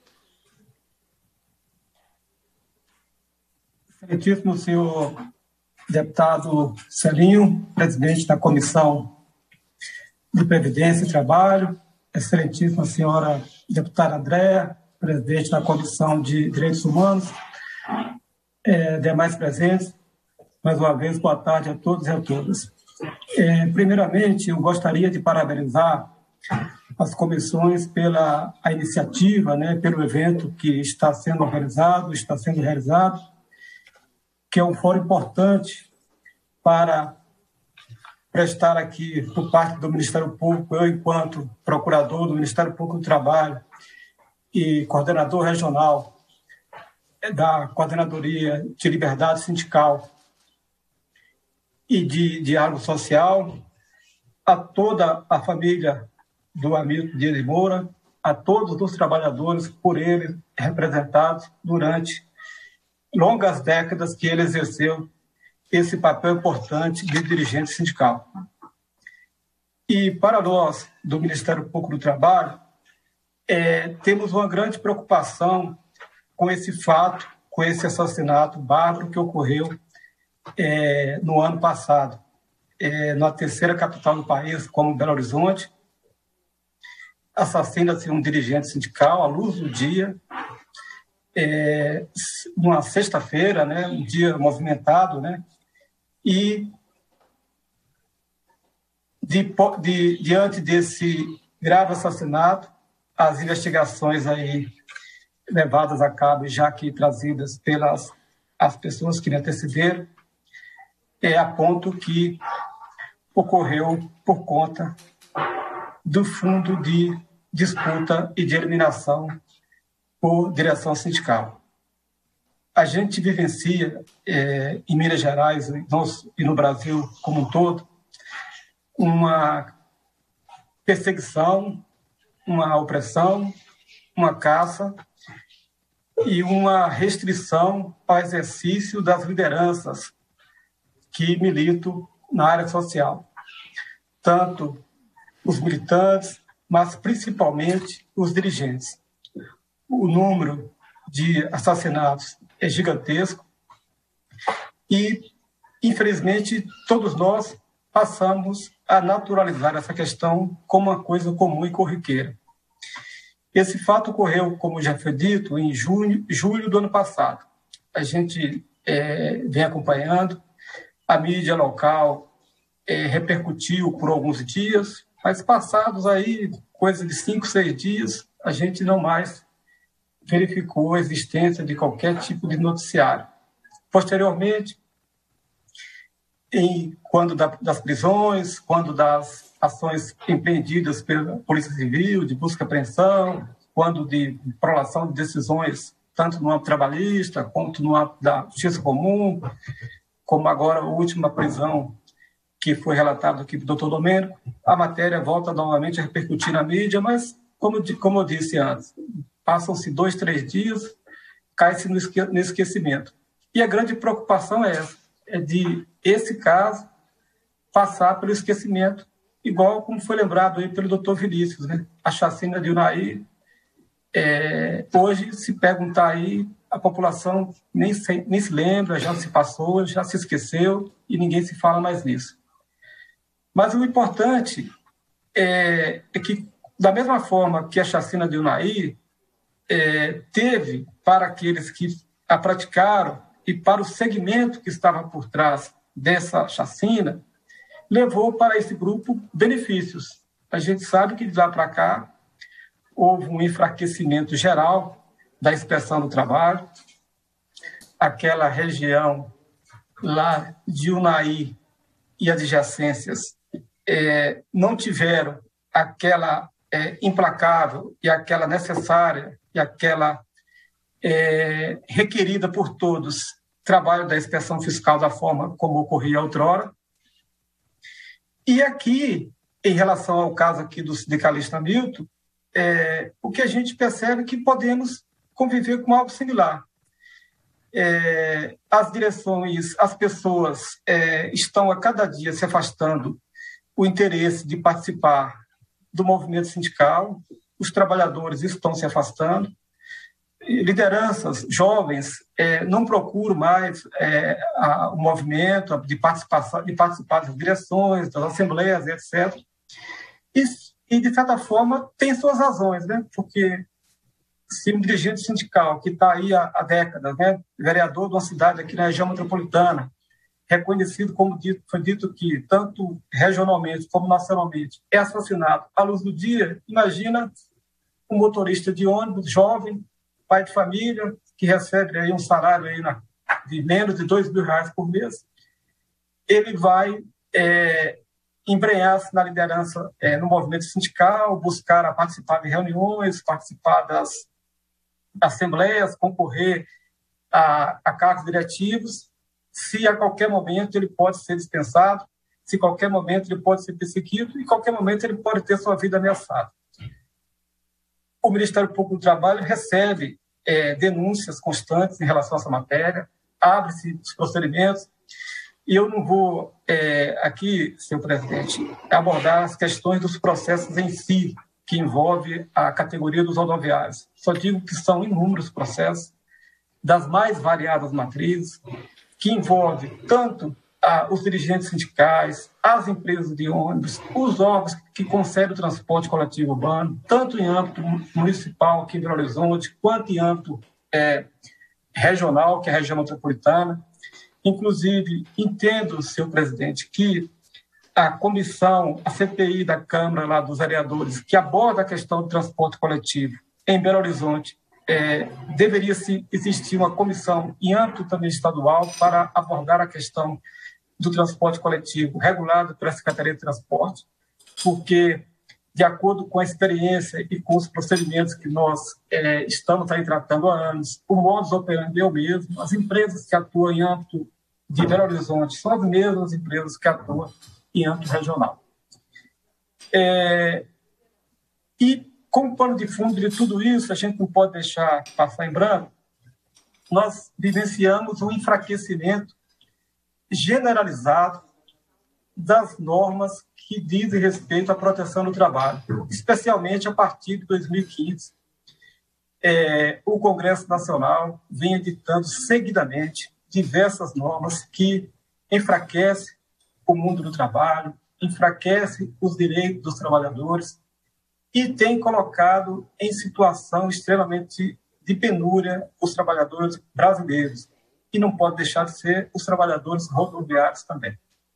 Excelentíssimo senhor deputado Celinho, presidente da Comissão de Previdência e Trabalho, excelentíssima senhora deputada Andréa, presidente da Comissão de Direitos Humanos, é, demais presentes, mais uma vez, boa tarde a todos e a todas. É, primeiramente, eu gostaria de parabenizar as comissões pela a iniciativa, né, pelo evento que está sendo organizado, está sendo realizado, que é um fórum importante para prestar aqui, por parte do Ministério Público, eu, enquanto procurador do Ministério Público do Trabalho e coordenador regional da Coordenadoria de Liberdade Sindical e de Diálogo Social, a toda a família do Hamilton Dias de Moura, a todos os trabalhadores por ele representados durante longas décadas que ele exerceu esse papel importante de dirigente sindical. E para nós, do Ministério Público do Trabalho, é, temos uma grande preocupação com esse fato, com esse assassinato bárbaro que ocorreu é, no ano passado, é, na terceira capital do país, como Belo Horizonte. Assassina-se um dirigente sindical à luz do dia, é, numa sexta-feira, né, um dia movimentado, né, e de, de, diante desse grave assassinato, as investigações aí levadas a cabo, já aqui trazidas pelas as pessoas que me antecederam, é a ponto que ocorreu por conta do fundo de disputa e de eliminação por direção sindical. A gente vivencia é, em Minas Gerais e no Brasil como um todo uma perseguição, uma opressão, uma caça e uma restrição ao exercício das lideranças que militam na área social. Tanto os militantes, mas principalmente os dirigentes. O número de assassinatos é gigantesco e, infelizmente, todos nós passamos a naturalizar essa questão como uma coisa comum e corriqueira. Esse fato ocorreu, como já foi dito, em junho, julho do ano passado. A gente é, vem acompanhando, a mídia local é, repercutiu por alguns dias, mas passados aí, coisa de cinco, seis dias, a gente não mais verificou a existência de qualquer tipo de noticiário. Posteriormente, em, quando da, das prisões, quando das ações empreendidas pela Polícia Civil, de busca e apreensão, quando de prolação de decisões, tanto no âmbito trabalhista, quanto no âmbito da justiça comum, como agora a última prisão que foi relatada aqui do doutor Domênico, a matéria volta novamente a repercutir na mídia, mas, como, como eu disse antes, passam-se dois, três dias, cai-se no esquecimento. E a grande preocupação é essa, é de esse caso passar pelo esquecimento, igual como foi lembrado aí pelo doutor Vinícius, né? A chacina de Unai, é, hoje, se perguntar aí, a população nem se, nem se lembra, já se passou, já se esqueceu e ninguém se fala mais nisso. Mas o importante é, é que, da mesma forma que a chacina de Unai é, teve para aqueles que a praticaram e para o segmento que estava por trás dessa chacina, levou para esse grupo benefícios. A gente sabe que de lá para cá houve um enfraquecimento geral da inspeção do trabalho. Aquela região lá de Unai e adjacências é, não tiveram aquela é, implacável e aquela necessária e aquela é, requerida por todos trabalho da inspeção fiscal da forma como ocorria outrora. E aqui, em relação ao caso aqui do sindicalista Milton, é, o que a gente percebe é que podemos conviver com algo similar. É, as direções, as pessoas é, estão a cada dia se afastando o interesse de participar do movimento sindical, os trabalhadores estão se afastando, lideranças jovens é, não procuram mais é, a, o movimento de, participação, de participar das direções, das assembleias, etcétera. E, e, de certa forma, tem suas razões, né? Porque se um dirigente sindical que está aí há, há décadas, né, vereador de uma cidade aqui na região metropolitana, reconhecido, como dito, foi dito que tanto regionalmente como nacionalmente, é assassinado à luz do dia, imagina um motorista de ônibus jovem, pai de família, que recebe aí um salário aí na, de menos de dois mil reais por mês, ele vai é, embrenhar-se na liderança é, no movimento sindical, buscar a participar de reuniões, participar das assembleias, concorrer a, a cargos diretivos, se a qualquer momento ele pode ser dispensado, se a qualquer momento ele pode ser perseguido e a qualquer momento ele pode ter sua vida ameaçada. O Ministério Público do Trabalho recebe é, denúncias constantes em relação a essa matéria, abre-se os procedimentos, e eu não vou é, aqui, senhor presidente, abordar as questões dos processos em si, que envolve a categoria dos rodoviários. Só digo que são inúmeros processos, das mais variadas matrizes, que envolve tanto ah, os dirigentes sindicais, as empresas de ônibus, os órgãos que concedem o transporte coletivo urbano, tanto em âmbito municipal aqui em Belo Horizonte, quanto em âmbito é, regional, que é a região metropolitana. Inclusive, entendo, senhor presidente, que a comissão, a C P I da Câmara lá dos vereadores, que aborda a questão do transporte coletivo em Belo Horizonte, É, deveria se existir uma comissão em âmbito também estadual para abordar a questão do transporte coletivo regulado pela Secretaria de Transporte, porque, de acordo com a experiência e com os procedimentos que nós é, estamos aí tratando há anos, o modus operandi é o mesmo, as empresas que atuam em âmbito de Belo Horizonte são as mesmas empresas que atuam em âmbito regional. É, e como pano de fundo de tudo isso, a gente não pode deixar passar em branco, nós vivenciamos um enfraquecimento generalizado das normas que dizem respeito à proteção do trabalho, especialmente a partir de dois mil e quinze. É, o Congresso Nacional vem editando seguidamente diversas normas que enfraquecem o mundo do trabalho, enfraquecem os direitos dos trabalhadores, e tem colocado em situação extremamente de penúria os trabalhadores brasileiros, e não pode deixar de ser os trabalhadores rodoviários também.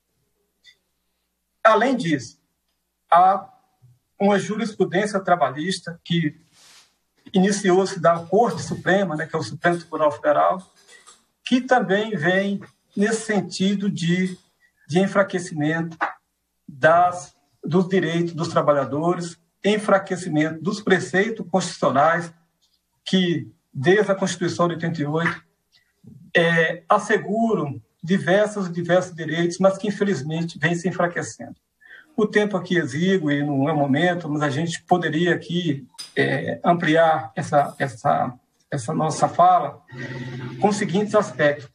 Além disso, há uma jurisprudência trabalhista que iniciou-se da Corte Suprema, né, que é o Supremo Tribunal Federal, que também vem nesse sentido de, de enfraquecimento das, dos direitos dos trabalhadores, enfraquecimento dos preceitos constitucionais que, desde a Constituição de oitenta e oito, é, asseguram diversos diversos direitos, mas que, infelizmente, vem se enfraquecendo. O tempo aqui é exíguo e não é o momento, mas a gente poderia aqui é, ampliar essa, essa, essa nossa fala com os seguintes aspectos.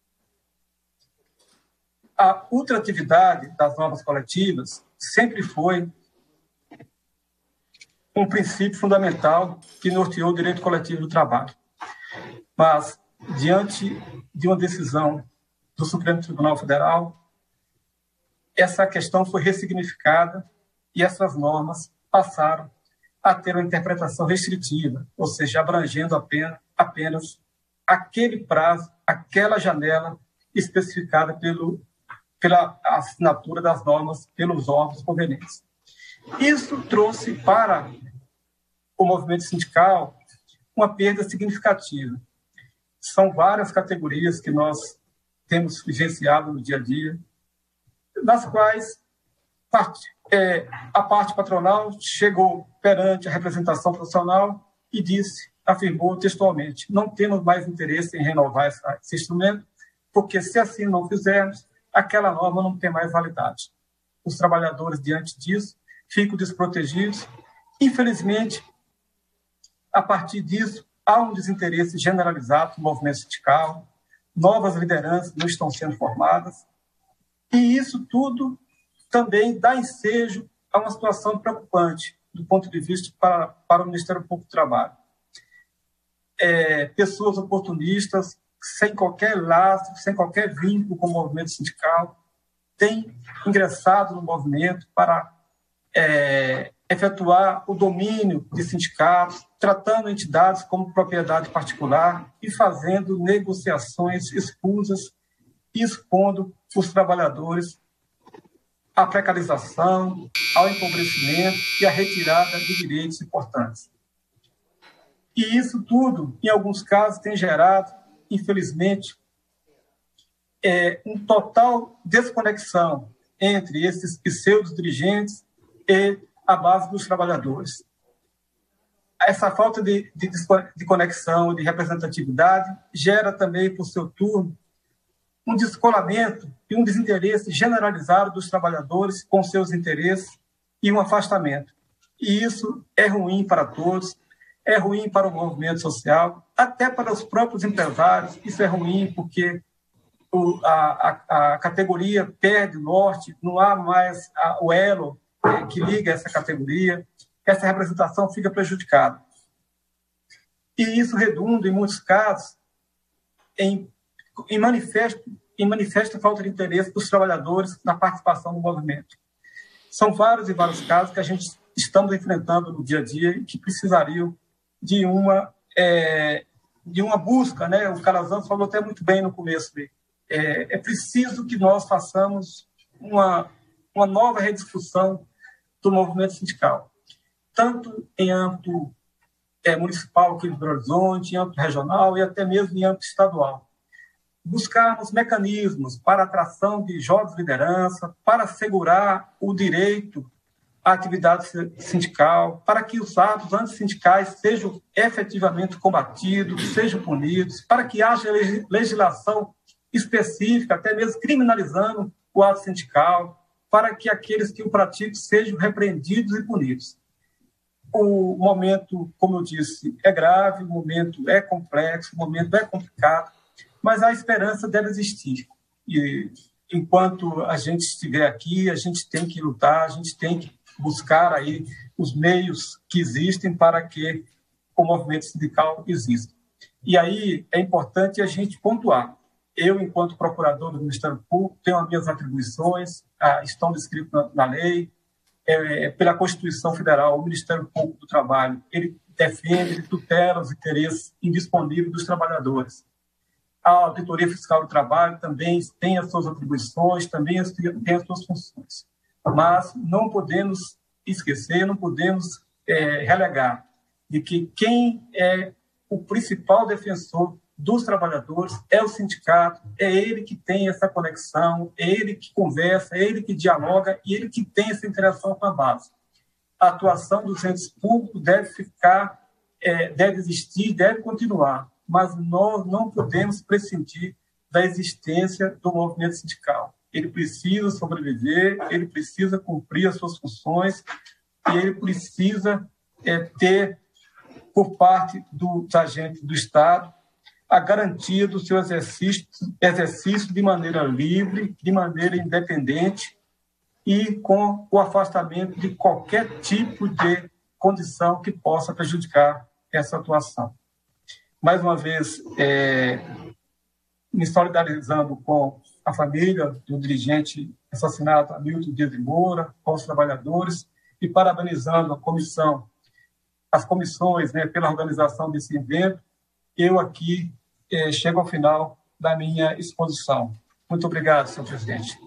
A ultratividade das normas coletivas sempre foi um princípio fundamental que norteou o direito coletivo do trabalho. Mas, diante de uma decisão do Supremo Tribunal Federal, essa questão foi ressignificada e essas normas passaram a ter uma interpretação restritiva, ou seja, abrangendo apenas, apenas aquele prazo, aquela janela especificada pelo, pela assinatura das normas pelos órgãos competentes. Isso trouxe para o movimento sindical uma perda significativa. São várias categorias que nós temos vivenciado no dia a dia, nas quais parte, é, a parte patronal chegou perante a representação profissional e disse, afirmou textualmente, não temos mais interesse em renovar essa, esse instrumento, porque se assim não fizermos, aquela norma não tem mais validade. Os trabalhadores, diante disso, ficam desprotegidos. Infelizmente, a partir disso, há um desinteresse generalizado no movimento sindical, novas lideranças não estão sendo formadas, e isso tudo também dá ensejo a uma situação preocupante do ponto de vista para, para o Ministério Público do Trabalho. É, pessoas oportunistas, sem qualquer laço, sem qualquer vínculo com o movimento sindical, têm ingressado no movimento para é, efetuar o domínio de sindicatos, tratando entidades como propriedade particular e fazendo negociações escusas e expondo os trabalhadores à precarização, ao empobrecimento e à retirada de direitos importantes. E isso tudo, em alguns casos, tem gerado, infelizmente, é, um total desconexão entre esses pseudo-dirigentes e a base dos trabalhadores. Essa falta de, de, de conexão, de representatividade, gera também, por seu turno, um descolamento e um desinteresse generalizado dos trabalhadores com seus interesses e um afastamento. E isso é ruim para todos, é ruim para o movimento social, até para os próprios empresários. Isso é ruim porque o, a, a, a categoria perde o norte, não há mais a, o elo é, que liga essa categoria, essa representação fica prejudicada. E isso redunda, em muitos casos, em em manifesto, em manifesta falta de interesse dos trabalhadores na participação no movimento. São vários e vários casos que a gente estamos enfrentando no dia a dia e que precisariam de uma, é, de uma busca, né? O Calazans falou até muito bem no começo dele. É, é preciso que nós façamos uma, uma nova rediscussão do movimento sindical, tanto em âmbito é, municipal aqui do Belo Horizonte, em âmbito regional e até mesmo em âmbito estadual. Buscarmos mecanismos para a atração de jovens lideranças, para assegurar o direito à atividade sindical, para que os atos antissindicais sejam efetivamente combatidos, sejam punidos, para que haja legislação específica, até mesmo criminalizando o ato sindical, para que aqueles que o praticam sejam repreendidos e punidos. O momento, como eu disse, é grave, o momento é complexo, o momento é complicado, mas a esperança deve existir. E enquanto a gente estiver aqui, a gente tem que lutar, a gente tem que buscar aí os meios que existem para que o movimento sindical exista. E aí é importante a gente pontuar. Eu, enquanto procurador do Ministério Público, tenho as minhas atribuições, ah, estão descritas na, na lei, é, pela Constituição Federal, o Ministério Público do Trabalho, ele defende, ele tutela os interesses indisponíveis dos trabalhadores. A Auditoria Fiscal do Trabalho também tem as suas atribuições, também tem as suas funções. Mas não podemos esquecer, não podemos é, relegar de que quem é o principal defensor dos trabalhadores, é o sindicato, é ele que tem essa conexão, é ele que conversa, é ele que dialoga e ele que tem essa interação com a base. A atuação dos entes públicos deve ficar, é, deve existir, deve continuar, mas nós não podemos prescindir da existência do movimento sindical. Ele precisa sobreviver, ele precisa cumprir as suas funções e ele precisa é, ter, por parte dos agentes do Estado, a garantia do seu exercício, exercício de maneira livre, de maneira independente e com o afastamento de qualquer tipo de condição que possa prejudicar essa atuação. Mais uma vez, é, me solidarizando com a família do dirigente assassinado, Hamilton Dias de Moura, com os trabalhadores, e parabenizando a comissão, as comissões, né, pela organização desse evento. Eu aqui eh, chego ao final da minha exposição. Muito obrigado, senhor presidente.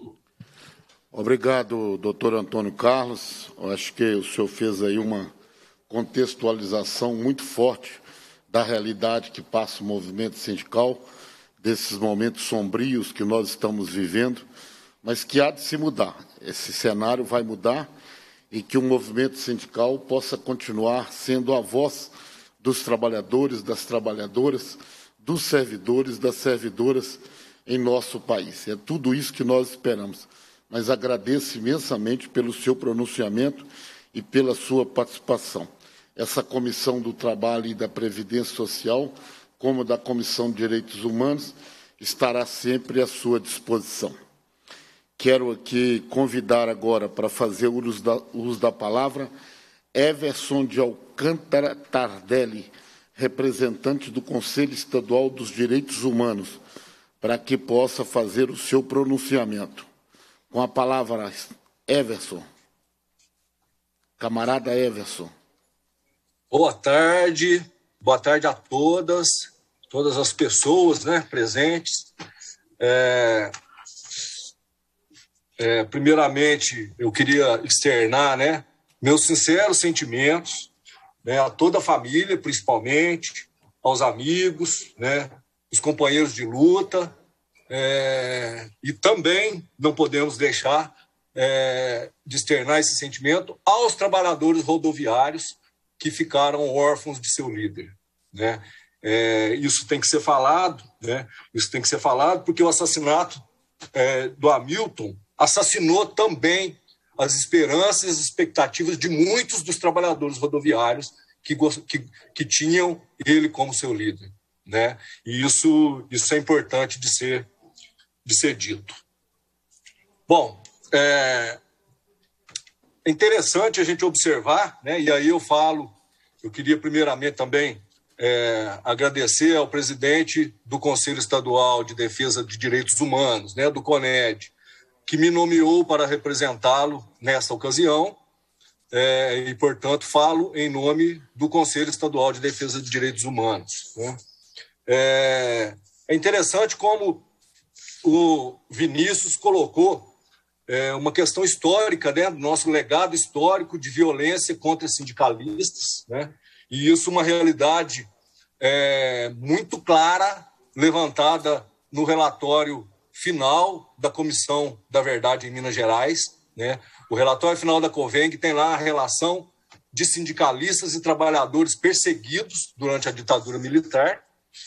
Obrigado, doutor Antônio Carlos. Eu acho que o senhor fez aí uma contextualização muito forte da realidade que passa o movimento sindical, desses momentos sombrios que nós estamos vivendo, mas que há de se mudar. Esse cenário vai mudar e que o movimento sindical possa continuar sendo a voz dos trabalhadores, das trabalhadoras, dos servidores, das servidoras em nosso país. É tudo isso que nós esperamos. Mas agradeço imensamente pelo seu pronunciamento e pela sua participação. Essa Comissão do Trabalho e da Previdência Social, como da Comissão de Direitos Humanos, estará sempre à sua disposição. Quero aqui convidar agora para fazer uso da, uso da palavra Everson de Alcântara Tardelli, representante do Conselho Estadual dos Direitos Humanos, para que possa fazer o seu pronunciamento. Com a palavra, Everson. Camarada Everson. Boa tarde, boa tarde a todas, todas as pessoas, né, presentes. É... É, primeiramente, eu queria externar, né, meus sinceros sentimentos, né, a toda a família, principalmente, aos amigos, né, os companheiros de luta, é, e também não podemos deixar é, de externar esse sentimento aos trabalhadores rodoviários que ficaram órfãos de seu líder, né. É, isso tem que ser falado, né, isso tem que ser falado porque o assassinato é, do Hamilton assassinou também as esperanças e as expectativas de muitos dos trabalhadores rodoviários que, que, que tinham ele como seu líder, né? E isso, isso é importante de ser, de ser dito. Bom, é, é interessante a gente observar, né? E aí eu falo, eu queria primeiramente também é, agradecer ao presidente do Conselho Estadual de Defesa de Direitos Humanos, né, do CONED, que me nomeou para representá-lo nessa ocasião, é, e, portanto, falo em nome do Conselho Estadual de Defesa de Direitos Humanos, né? É, é interessante como o Vinícius colocou é, uma questão histórica, né, do nosso legado histórico de violência contra sindicalistas, né? E isso é uma realidade é, muito clara, levantada no relatório final da Comissão da Verdade em Minas Gerais, né? O relatório final da COVENG tem lá a relação de sindicalistas e trabalhadores perseguidos durante a ditadura militar.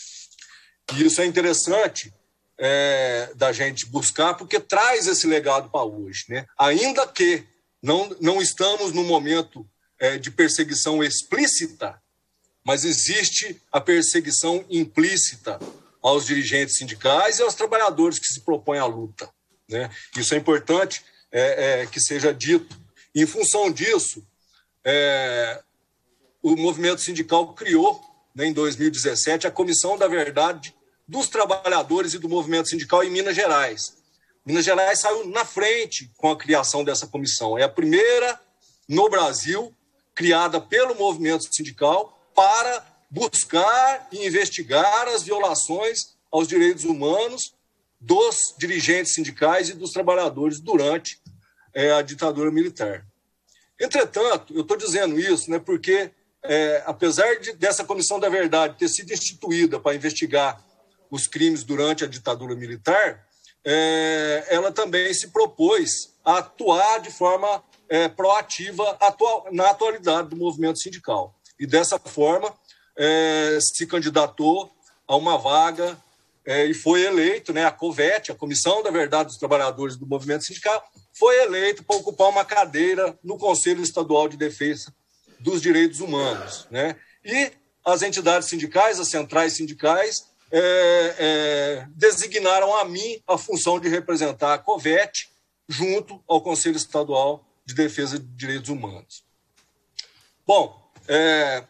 E isso é interessante é, da gente buscar, porque traz esse legado para hoje, né? Ainda que não, não estamos num momento é, de perseguição explícita, mas existe a perseguição implícita aos dirigentes sindicais e aos trabalhadores que se propõem à luta, né? Isso é importante é, é, que seja dito. E, em função disso, é, o movimento sindical criou, né, em dois mil e dezessete, a Comissão da Verdade dos Trabalhadores e do Movimento Sindical em Minas Gerais. Minas Gerais saiu na frente com a criação dessa comissão. É a primeira no Brasil criada pelo movimento sindical para buscar e investigar as violações aos direitos humanos dos dirigentes sindicais e dos trabalhadores durante é, a ditadura militar. Entretanto, eu estou dizendo isso, né, porque, é, apesar de, dessa Comissão da Verdade ter sido instituída para investigar os crimes durante a ditadura militar, é, ela também se propôs a atuar de forma é, proativa atual, na atualidade do movimento sindical. E, dessa forma, é, se candidatou a uma vaga é, e foi eleito, né, a COVET, a Comissão da Verdade dos Trabalhadores do Movimento Sindical, foi eleito para ocupar uma cadeira no Conselho Estadual de Defesa dos Direitos Humanos, né? E as entidades sindicais, as centrais sindicais, é, é, designaram a mim a função de representar a COVET junto ao Conselho Estadual de Defesa de Direitos Humanos. Bom, é,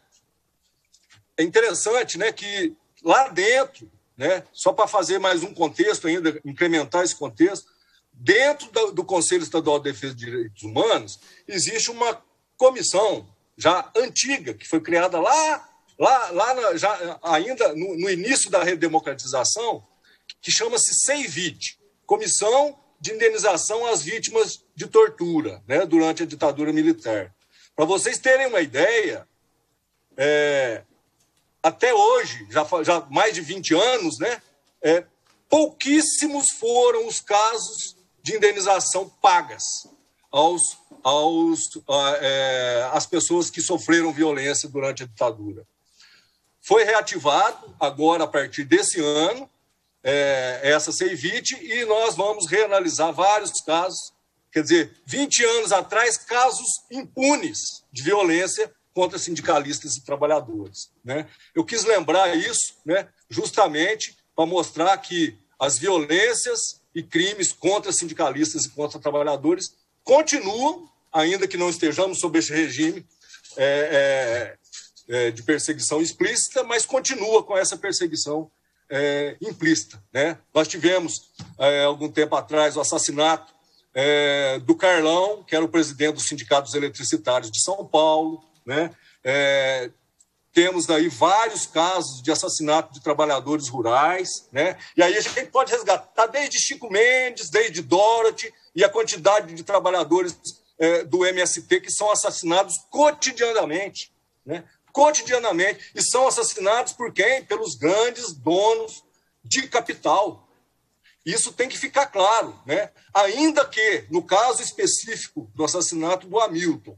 é interessante, né, que lá dentro, né, só para fazer mais um contexto ainda, incrementar esse contexto, dentro do, do Conselho Estadual de Defesa de Direitos Humanos, existe uma comissão já antiga, que foi criada lá, lá, lá na, já, ainda no, no início da redemocratização, que chama-se CEIVIT, Comissão de Indenização às Vítimas de Tortura, né, durante a ditadura militar. Para vocês terem uma ideia, é, até hoje, já, já mais de vinte anos, né, é, pouquíssimos foram os casos de indenização pagas aos, aos, a, é, às pessoas que sofreram violência durante a ditadura. Foi reativado agora, a partir desse ano, é, essa CEIVIT, e nós vamos reanalisar vários casos, quer dizer, vinte anos atrás, casos impunes de violência contra sindicalistas e trabalhadores, né? Eu quis lembrar isso, né, justamente para mostrar que as violências e crimes contra sindicalistas e contra trabalhadores continuam, ainda que não estejamos sob esse regime é, é, é, de perseguição explícita, mas continua com essa perseguição é, implícita, né? Nós tivemos, é, algum tempo atrás, o assassinato é, do Carlão, que era o presidente do Sindicato dos Eletricitários de São Paulo, né? É, temos aí vários casos de assassinato de trabalhadores rurais, né? E aí a gente pode resgatar desde Chico Mendes, desde Dorothy, e a quantidade de trabalhadores é, do M S T que são assassinados cotidianamente, né? Cotidianamente. E são assassinados por quem? Pelos grandes donos de capital. Isso tem que ficar claro, né? Ainda que, no caso específico do assassinato do Hamilton,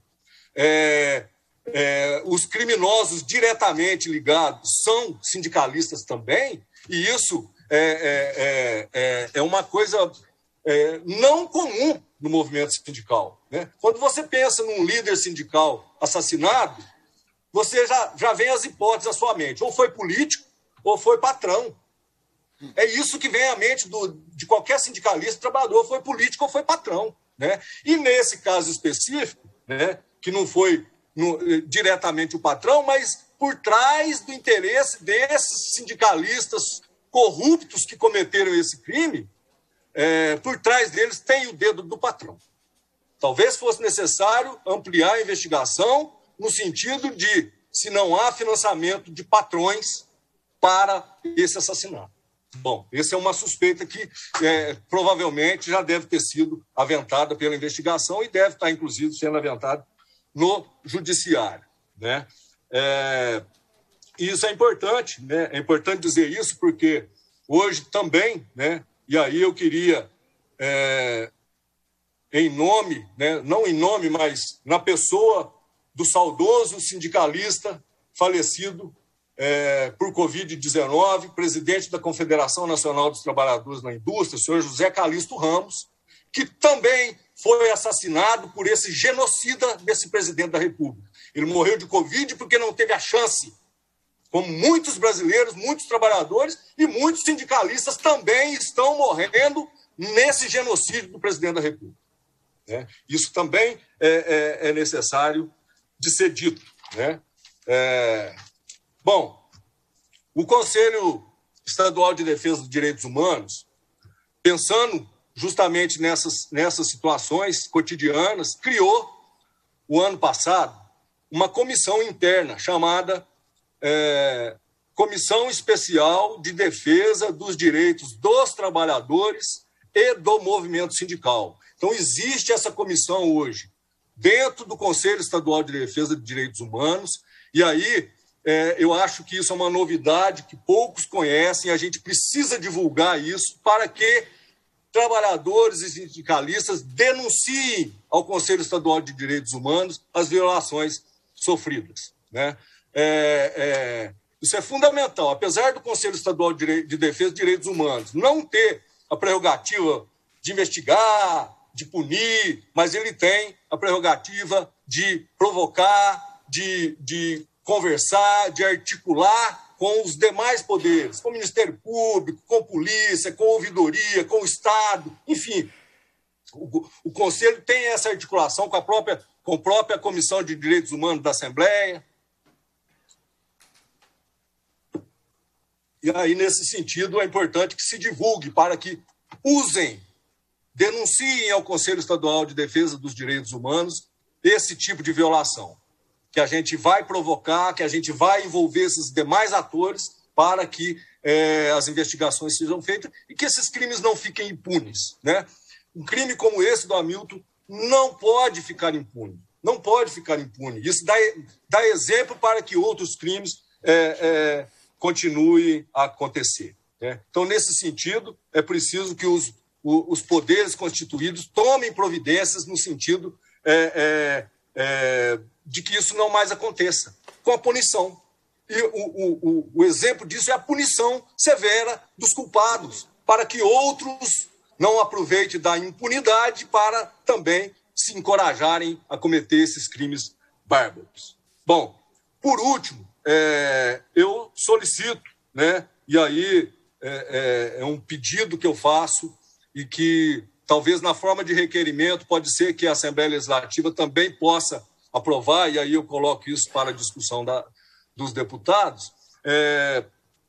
é, É, os criminosos diretamente ligados são sindicalistas também, e isso é, é, é, é uma coisa é, não comum no movimento sindical, né? Quando você pensa num líder sindical assassinado, você já, já vem as hipóteses à sua mente, ou foi político, ou foi patrão. É isso que vem à mente do, de qualquer sindicalista, trabalhador, foi político ou foi patrão, né? E nesse caso específico, né, que não foi No, diretamente o patrão, mas por trás do interesse desses sindicalistas corruptos que cometeram esse crime, é, por trás deles tem o dedo do patrão. Talvez fosse necessário ampliar a investigação no sentido de, se não há financiamento de patrões para esse assassinato. Bom, essa é uma suspeita que é, provavelmente já deve ter sido aventada pela investigação e deve estar, inclusive, sendo aventada no judiciário, né? É, isso é importante, né? É importante dizer isso porque hoje também, né? E aí eu queria, é, em nome, né? Não em nome, mas na pessoa do saudoso sindicalista falecido é, por covid dezenove, presidente da Confederação Nacional dos Trabalhadores na Indústria, o senhor José Calixto Ramos, que também foi assassinado por esse genocida desse presidente da República. Ele morreu de Covid porque não teve a chance, como muitos brasileiros, muitos trabalhadores e muitos sindicalistas também estão morrendo nesse genocídio do presidente da República, né? Isso também é, é, é necessário de ser dito, né? É... Bom, o Conselho Estadual de Defesa dos Direitos Humanos, pensando justamente nessas, nessas situações cotidianas, criou, o ano passado, uma comissão interna chamada é, Comissão Especial de Defesa dos Direitos dos Trabalhadores e do Movimento Sindical. Então, existe essa comissão hoje, dentro do Conselho Estadual de Defesa de Direitos Humanos, e aí é, eu acho que isso é uma novidade que poucos conhecem, a gente precisa divulgar isso para que trabalhadores e sindicalistas denunciem ao Conselho Estadual de Direitos Humanos as violações sofridas, né? É, é, isso é fundamental. Apesar do Conselho Estadual de Defesa de Direitos Humanos não ter a prerrogativa de investigar, de punir, mas ele tem a prerrogativa de provocar, de, de conversar, de articular com os demais poderes, com o Ministério Público, com a polícia, com a ouvidoria, com o Estado, enfim. O, o Conselho tem essa articulação com a própria, com a própria Comissão de Direitos Humanos da Assembleia. E aí, nesse sentido, é importante que se divulgue para que usem, denunciem ao Conselho Estadual de Defesa dos Direitos Humanos esse tipo de violação, que a gente vai provocar, que a gente vai envolver esses demais atores para que eh, as investigações sejam feitas e que esses crimes não fiquem impunes, né? Um crime como esse do Hamilton não pode ficar impune, não pode ficar impune. Isso dá, dá exemplo para que outros crimes eh, eh, continuem a acontecer, né? Então, nesse sentido, é preciso que os, os poderes constituídos tomem providências no sentido é, é, é, de que isso não mais aconteça, com a punição. E o, o, o exemplo disso é a punição severa dos culpados, para que outros não aproveitem da impunidade para também se encorajarem a cometer esses crimes bárbaros. Bom, por último, é, eu solicito, né, e aí é, é, é um pedido que eu faço e que talvez na forma de requerimento pode ser que a Assembleia Legislativa também possa aprovar, e aí eu coloco isso para a discussão da, dos deputados, é,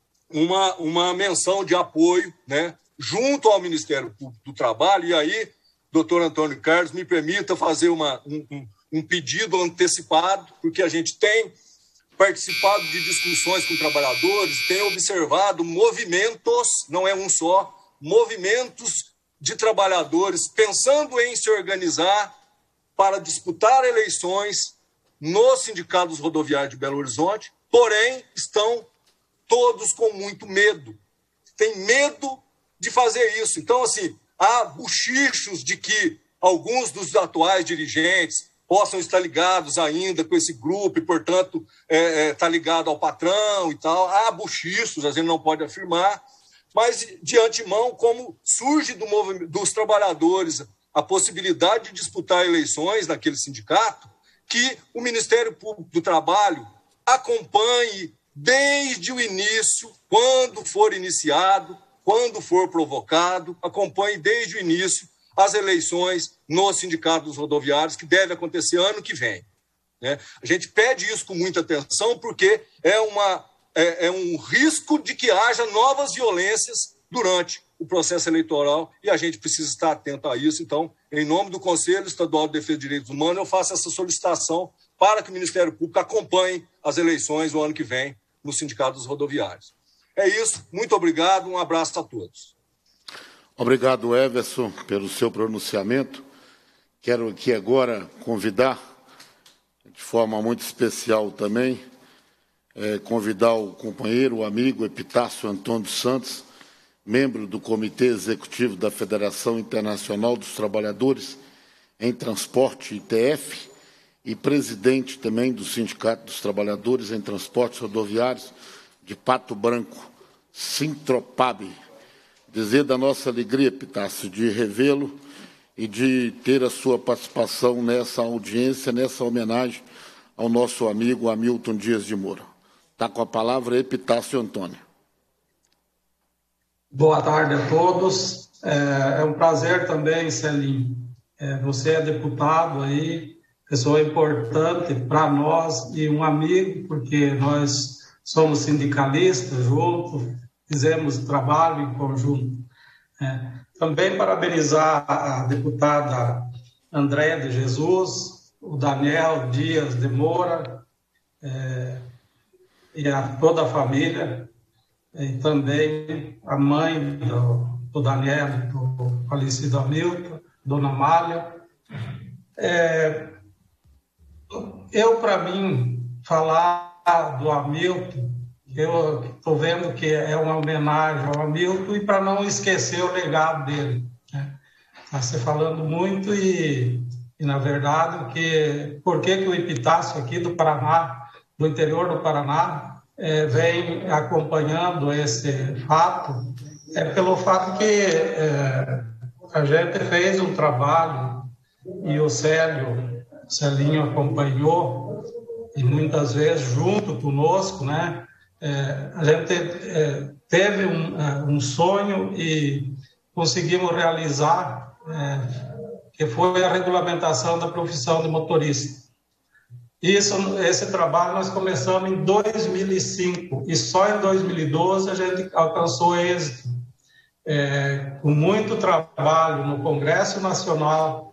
uma, uma menção de apoio, né, junto ao Ministério Público do Trabalho, e aí, doutor Antônio Carlos, me permita fazer uma, um, um pedido antecipado, porque a gente tem participado de discussões com trabalhadores, tem observado movimentos, não é um só, movimentos de trabalhadores pensando em se organizar para disputar eleições nos sindicatos rodoviários de Belo Horizonte, porém estão todos com muito medo. Tem medo de fazer isso. Então, assim, há bochichos de que alguns dos atuais dirigentes possam estar ligados ainda com esse grupo e, portanto, é, é, tá ligado ao patrão e tal. Há bochichos, a gente não pode afirmar, mas, de antemão, como surge do movimento, dos trabalhadores a possibilidade de disputar eleições naquele sindicato, que o Ministério Público do Trabalho acompanhe desde o início, quando for iniciado, quando for provocado, acompanhe desde o início as eleições nos sindicatos rodoviários, que deve acontecer ano que vem, né? A gente pede isso com muita atenção, porque é, uma, é, é um risco de que haja novas violências durante o processo eleitoral, e a gente precisa estar atento a isso. Então, em nome do Conselho Estadual de Defesa de Direitos Humanos, eu faço essa solicitação para que o Ministério Público acompanhe as eleições no ano que vem nos sindicatos rodoviários. É isso, muito obrigado, um abraço a todos. Obrigado, Everson, pelo seu pronunciamento. Quero aqui agora convidar, de forma muito especial também, é, convidar o companheiro, o amigo Epitácio Antônio Santos, membro do Comitê Executivo da Federação Internacional dos Trabalhadores em Transporte, I T F, e presidente também do Sindicato dos Trabalhadores em Transportes Rodoviários de Pato Branco, Sintropab. Dizer da nossa alegria, Epitácio, de revê-lo e de ter a sua participação nessa audiência, nessa homenagem ao nosso amigo Hamilton Dias de Moura. Está com a palavra Epitácio Antônio. Boa tarde a todos. É, é um prazer também, Celinho. É, você é deputado aí, pessoa importante para nós e um amigo, porque nós somos sindicalistas juntos, fizemos trabalho em conjunto. É, também parabenizar a deputada Andréia de Jesus, o Daniel Dias de Moura, é, e a toda a família, e também a mãe do, do Daniel, do falecido Hamilton, Dona Amália. É, eu, para mim, falar do Hamilton, eu estou vendo que é uma homenagem ao Hamilton e para não esquecer o legado dele. Está se falando muito e, e na verdade, que, por que, que o Epitácio aqui do Paraná, do interior do Paraná, é, vem acompanhando esse fato? É pelo fato que é, a gente fez um trabalho e o Célio, o Celinho acompanhou e muitas vezes junto conosco, né? É, a gente é, teve um, um sonho e conseguimos realizar, é, que foi a regulamentação da profissão de motorista. Isso, esse trabalho nós começamos em dois mil e cinco e só em dois mil e doze a gente alcançou êxito, é, com muito trabalho no Congresso Nacional,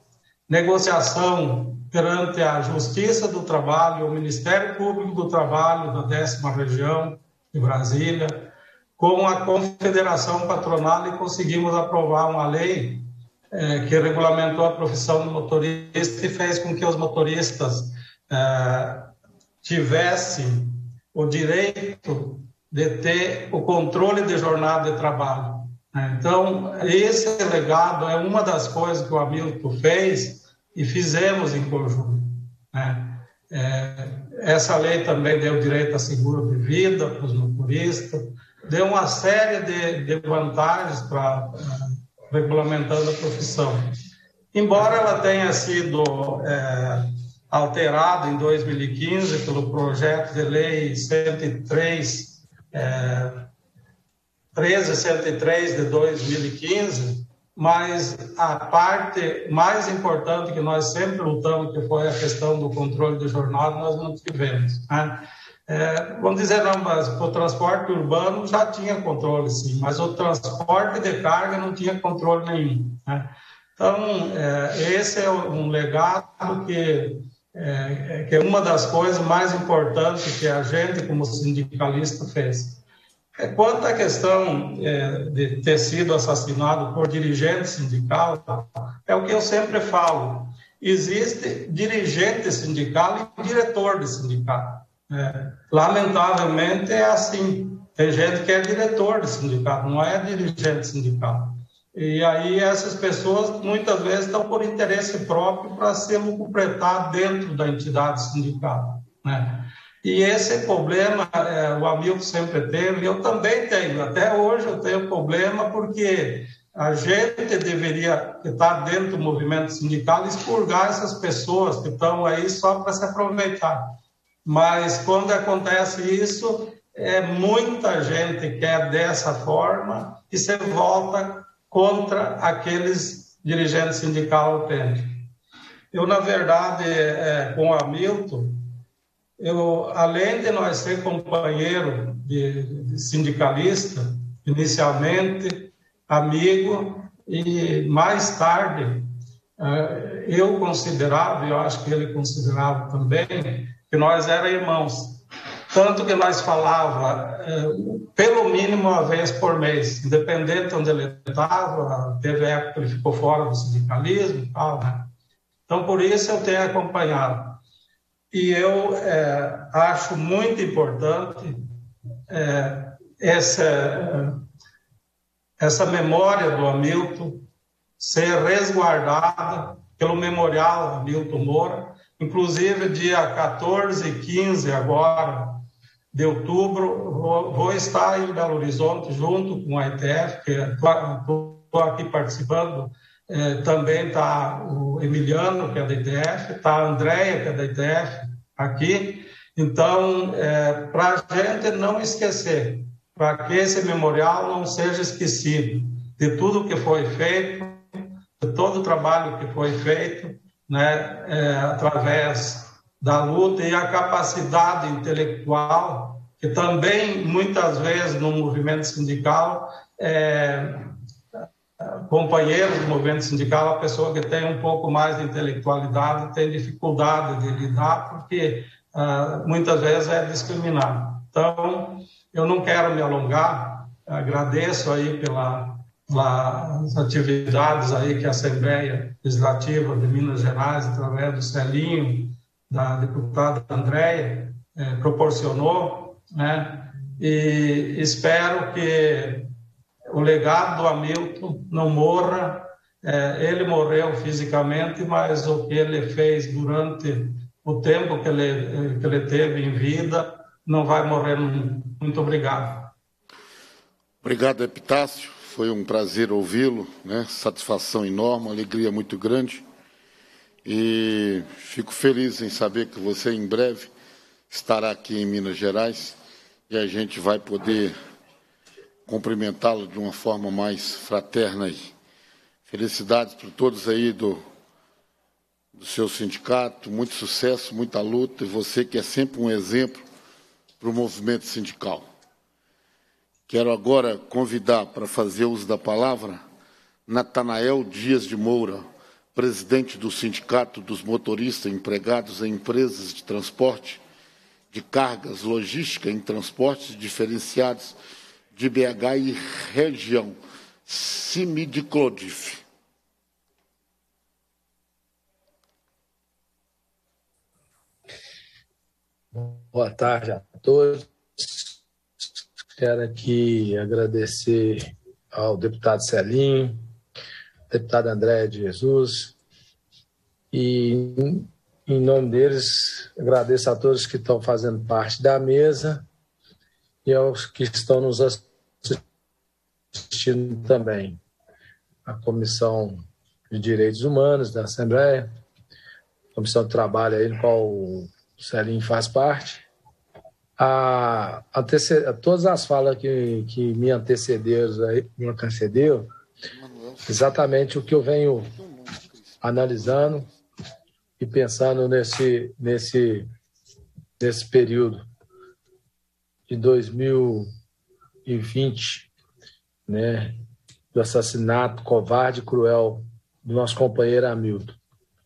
negociação perante a Justiça do Trabalho, o Ministério Público do Trabalho da décima Região de Brasília, com a Confederação Patronal, e conseguimos aprovar uma lei eh, que regulamentou a profissão de motorista e fez com que os motoristas eh, tivessem o direito de ter o controle de jornada de trabalho. Então, esse legado é uma das coisas que o Hamilton fez e fizemos em conjunto. Né? É, essa lei também deu direito a seguro de vida para os motoristas, deu uma série de, de vantagens para regulamentando a profissão. Embora ela tenha sido é, alterada em dois mil e quinze pelo projeto de lei cento e três, é, treze cento e três de dois mil e quinze, mas a parte mais importante que nós sempre lutamos, que foi a questão do controle de jornada, nós não tivemos. Né? É, vamos dizer, não, mas o transporte urbano já tinha controle, sim, mas o transporte de carga não tinha controle nenhum. Né? Então, é, esse é um legado que é, que é uma das coisas mais importantes que a gente, como sindicalista, fez. Quanto à questão é, de ter sido assassinado por dirigente sindical, é o que eu sempre falo. Existe dirigente sindical e diretor de sindicato. É, lamentavelmente é assim. Tem gente que é diretor de sindicato, não é dirigente sindical. E aí essas pessoas muitas vezes estão por interesse próprio para se lucupletar dentro da entidade sindical, né? E esse problema é, o Hamilton sempre teve, eu também tenho, até hoje eu tenho problema, porque a gente deveria estar dentro do movimento sindical e expurgar essas pessoas que estão aí só para se aproveitar. Mas quando acontece isso, é, muita gente quer dessa forma e se volta contra aqueles dirigentes sindicais autênticos. Eu, na verdade, é, com o Hamilton, eu, além de nós ser companheiro de, de sindicalista, inicialmente amigo, e mais tarde eu considerava, e eu acho que ele considerava também, que nós éramos irmãos. Tanto que nós falava pelo mínimo uma vez por mês, independente de onde ele estava, teve época que ele ficou fora do sindicalismo e tal, né? Então, por isso eu tenho acompanhado. E eu é, acho muito importante é, essa, essa memória do Hamilton ser resguardada pelo Memorial Hamilton Moura. Inclusive, dia quatorze e quinze agora de outubro, vou, vou estar em Belo Horizonte junto com a I T F, que estou aqui participando. É, também está o Emiliano, que é da I T F, está a Andréia, que é da I T F, aqui. Então, é, para a gente não esquecer, para que esse memorial não seja esquecido de tudo que foi feito, de todo o trabalho que foi feito, né, é, através da luta e a capacidade intelectual, que também, muitas vezes, no movimento sindical, é, companheiros do movimento sindical, a pessoa que tem um pouco mais de intelectualidade tem dificuldade de lidar, porque uh, muitas vezes é discriminado. Então, eu não quero me alongar, agradeço aí pela, pelas atividades aí que a Assembleia Legislativa de Minas Gerais, através do Celinho, da deputada Andréia, eh, proporcionou, né? E espero que o legado do Hamilton não morra. É, ele morreu fisicamente, mas o que ele fez durante o tempo que ele, que ele teve em vida não vai morrer. Muito obrigado. Obrigado, Epitácio. Foi um prazer ouvi-lo, né? Satisfação enorme, alegria muito grande. E fico feliz em saber que você, em breve, estará aqui em Minas Gerais e a gente vai poder cumprimentá-lo de uma forma mais fraterna aí. Felicidades para todos aí do, do seu sindicato, muito sucesso, muita luta, e você que é sempre um exemplo para o movimento sindical. Quero agora convidar para fazer uso da palavra Natanael Dias de Moura, presidente do Sindicato dos Motoristas Empregados em Empresas de Transporte de Cargas, Logística em Transportes Diferenciados de B H e Região, Simidiclodif. Boa tarde a todos. Quero aqui agradecer ao deputado Celinho, deputado André de Jesus, e em nome deles agradeço a todos que estão fazendo parte da mesa e aos que estão nos assistindo também. A Comissão de Direitos Humanos da Assembleia, a Comissão de Trabalho aí, no qual o Celinho faz parte, a, a, a todas as falas que, que me antecederam, aí, me antecedeu, exatamente o que eu venho analisando e pensando nesse, nesse, nesse período de dois mil e vinte, né, do assassinato covarde e cruel do nosso companheiro Hamilton.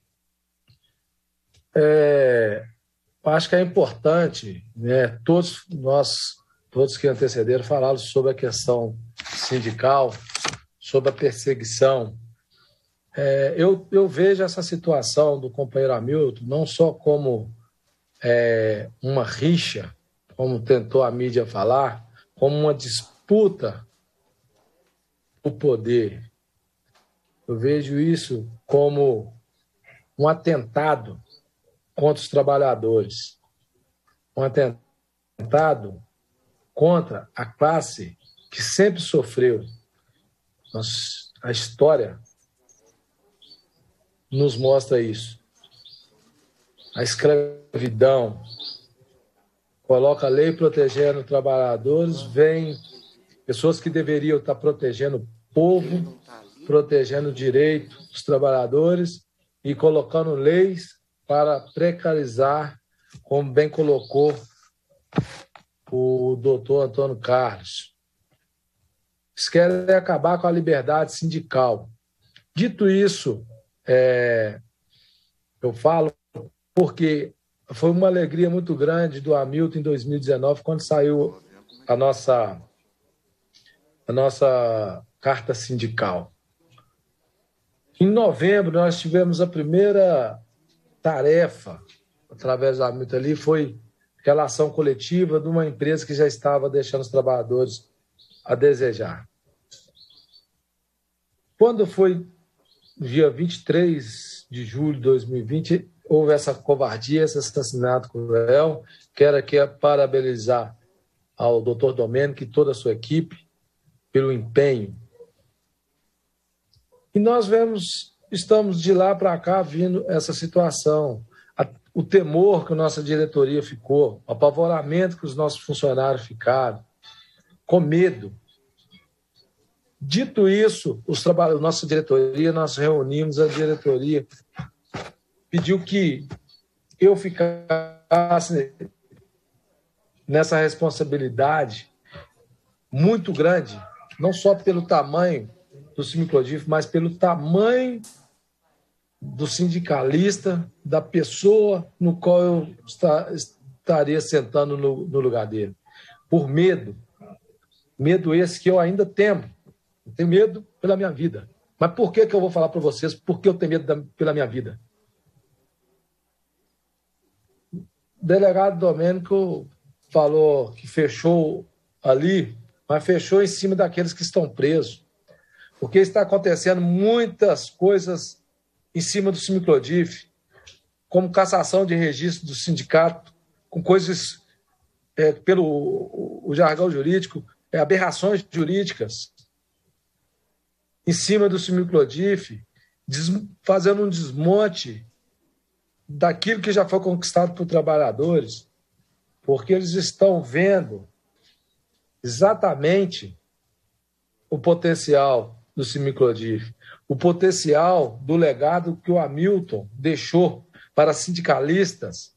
É, acho que é importante, né, todos nós, todos que antecederam, falaram sobre a questão sindical, sobre a perseguição. É, eu, eu vejo essa situação do companheiro Hamilton não só como é, uma rixa, como tentou a mídia falar, como uma disputa por poder. Eu vejo isso como um atentado contra os trabalhadores, um atentado contra a classe que sempre sofreu. Nós, a história nos mostra isso. A escravidão coloca a lei protegendo trabalhadores, vem pessoas que deveriam estar protegendo o povo, protegendo o direito dos trabalhadores e colocando leis para precarizar, como bem colocou o doutor Antônio Carlos. Eles querem acabar com a liberdade sindical. Dito isso, é, eu falo porque foi uma alegria muito grande do Hamilton em dois mil e dezenove, quando saiu a nossa, a nossa carta sindical. Em novembro, nós tivemos a primeira tarefa, através do Hamilton ali, foi relação coletiva de uma empresa que já estava deixando os trabalhadores a desejar. Quando foi dia vinte e três de julho de dois mil e vinte, houve essa covardia, esse assassinato cruel. Quero aqui parabenizar ao doutor Domênico e toda a sua equipe pelo empenho. E nós vemos, estamos de lá para cá vindo essa situação, o temor que a nossa diretoria ficou, o apavoramento que os nossos funcionários ficaram, com medo. Dito isso, os trabalhadores, nossa diretoria, nós reunimos a diretoria, pediu que eu ficasse nessa responsabilidade muito grande, não só pelo tamanho do Simiclodif, mas pelo tamanho do sindicalista, da pessoa no qual eu está, estaria sentando no, no lugar dele. Por medo, medo esse que eu ainda tenho. Eu tenho medo pela minha vida. Mas por que, que eu vou falar para vocês por que eu tenho medo da, pela minha vida? delegado Domênico falou que fechou ali, mas fechou em cima daqueles que estão presos. Porque está acontecendo muitas coisas em cima do Cimiclodif, como cassação de registro do sindicato, com coisas, é, pelo o, o jargão jurídico, é, aberrações jurídicas, em cima do Cimiclodif, fazendo um desmonte daquilo que já foi conquistado por trabalhadores, porque eles estão vendo exatamente o potencial do Cimiclodif, o potencial do legado que o Hamilton deixou para sindicalistas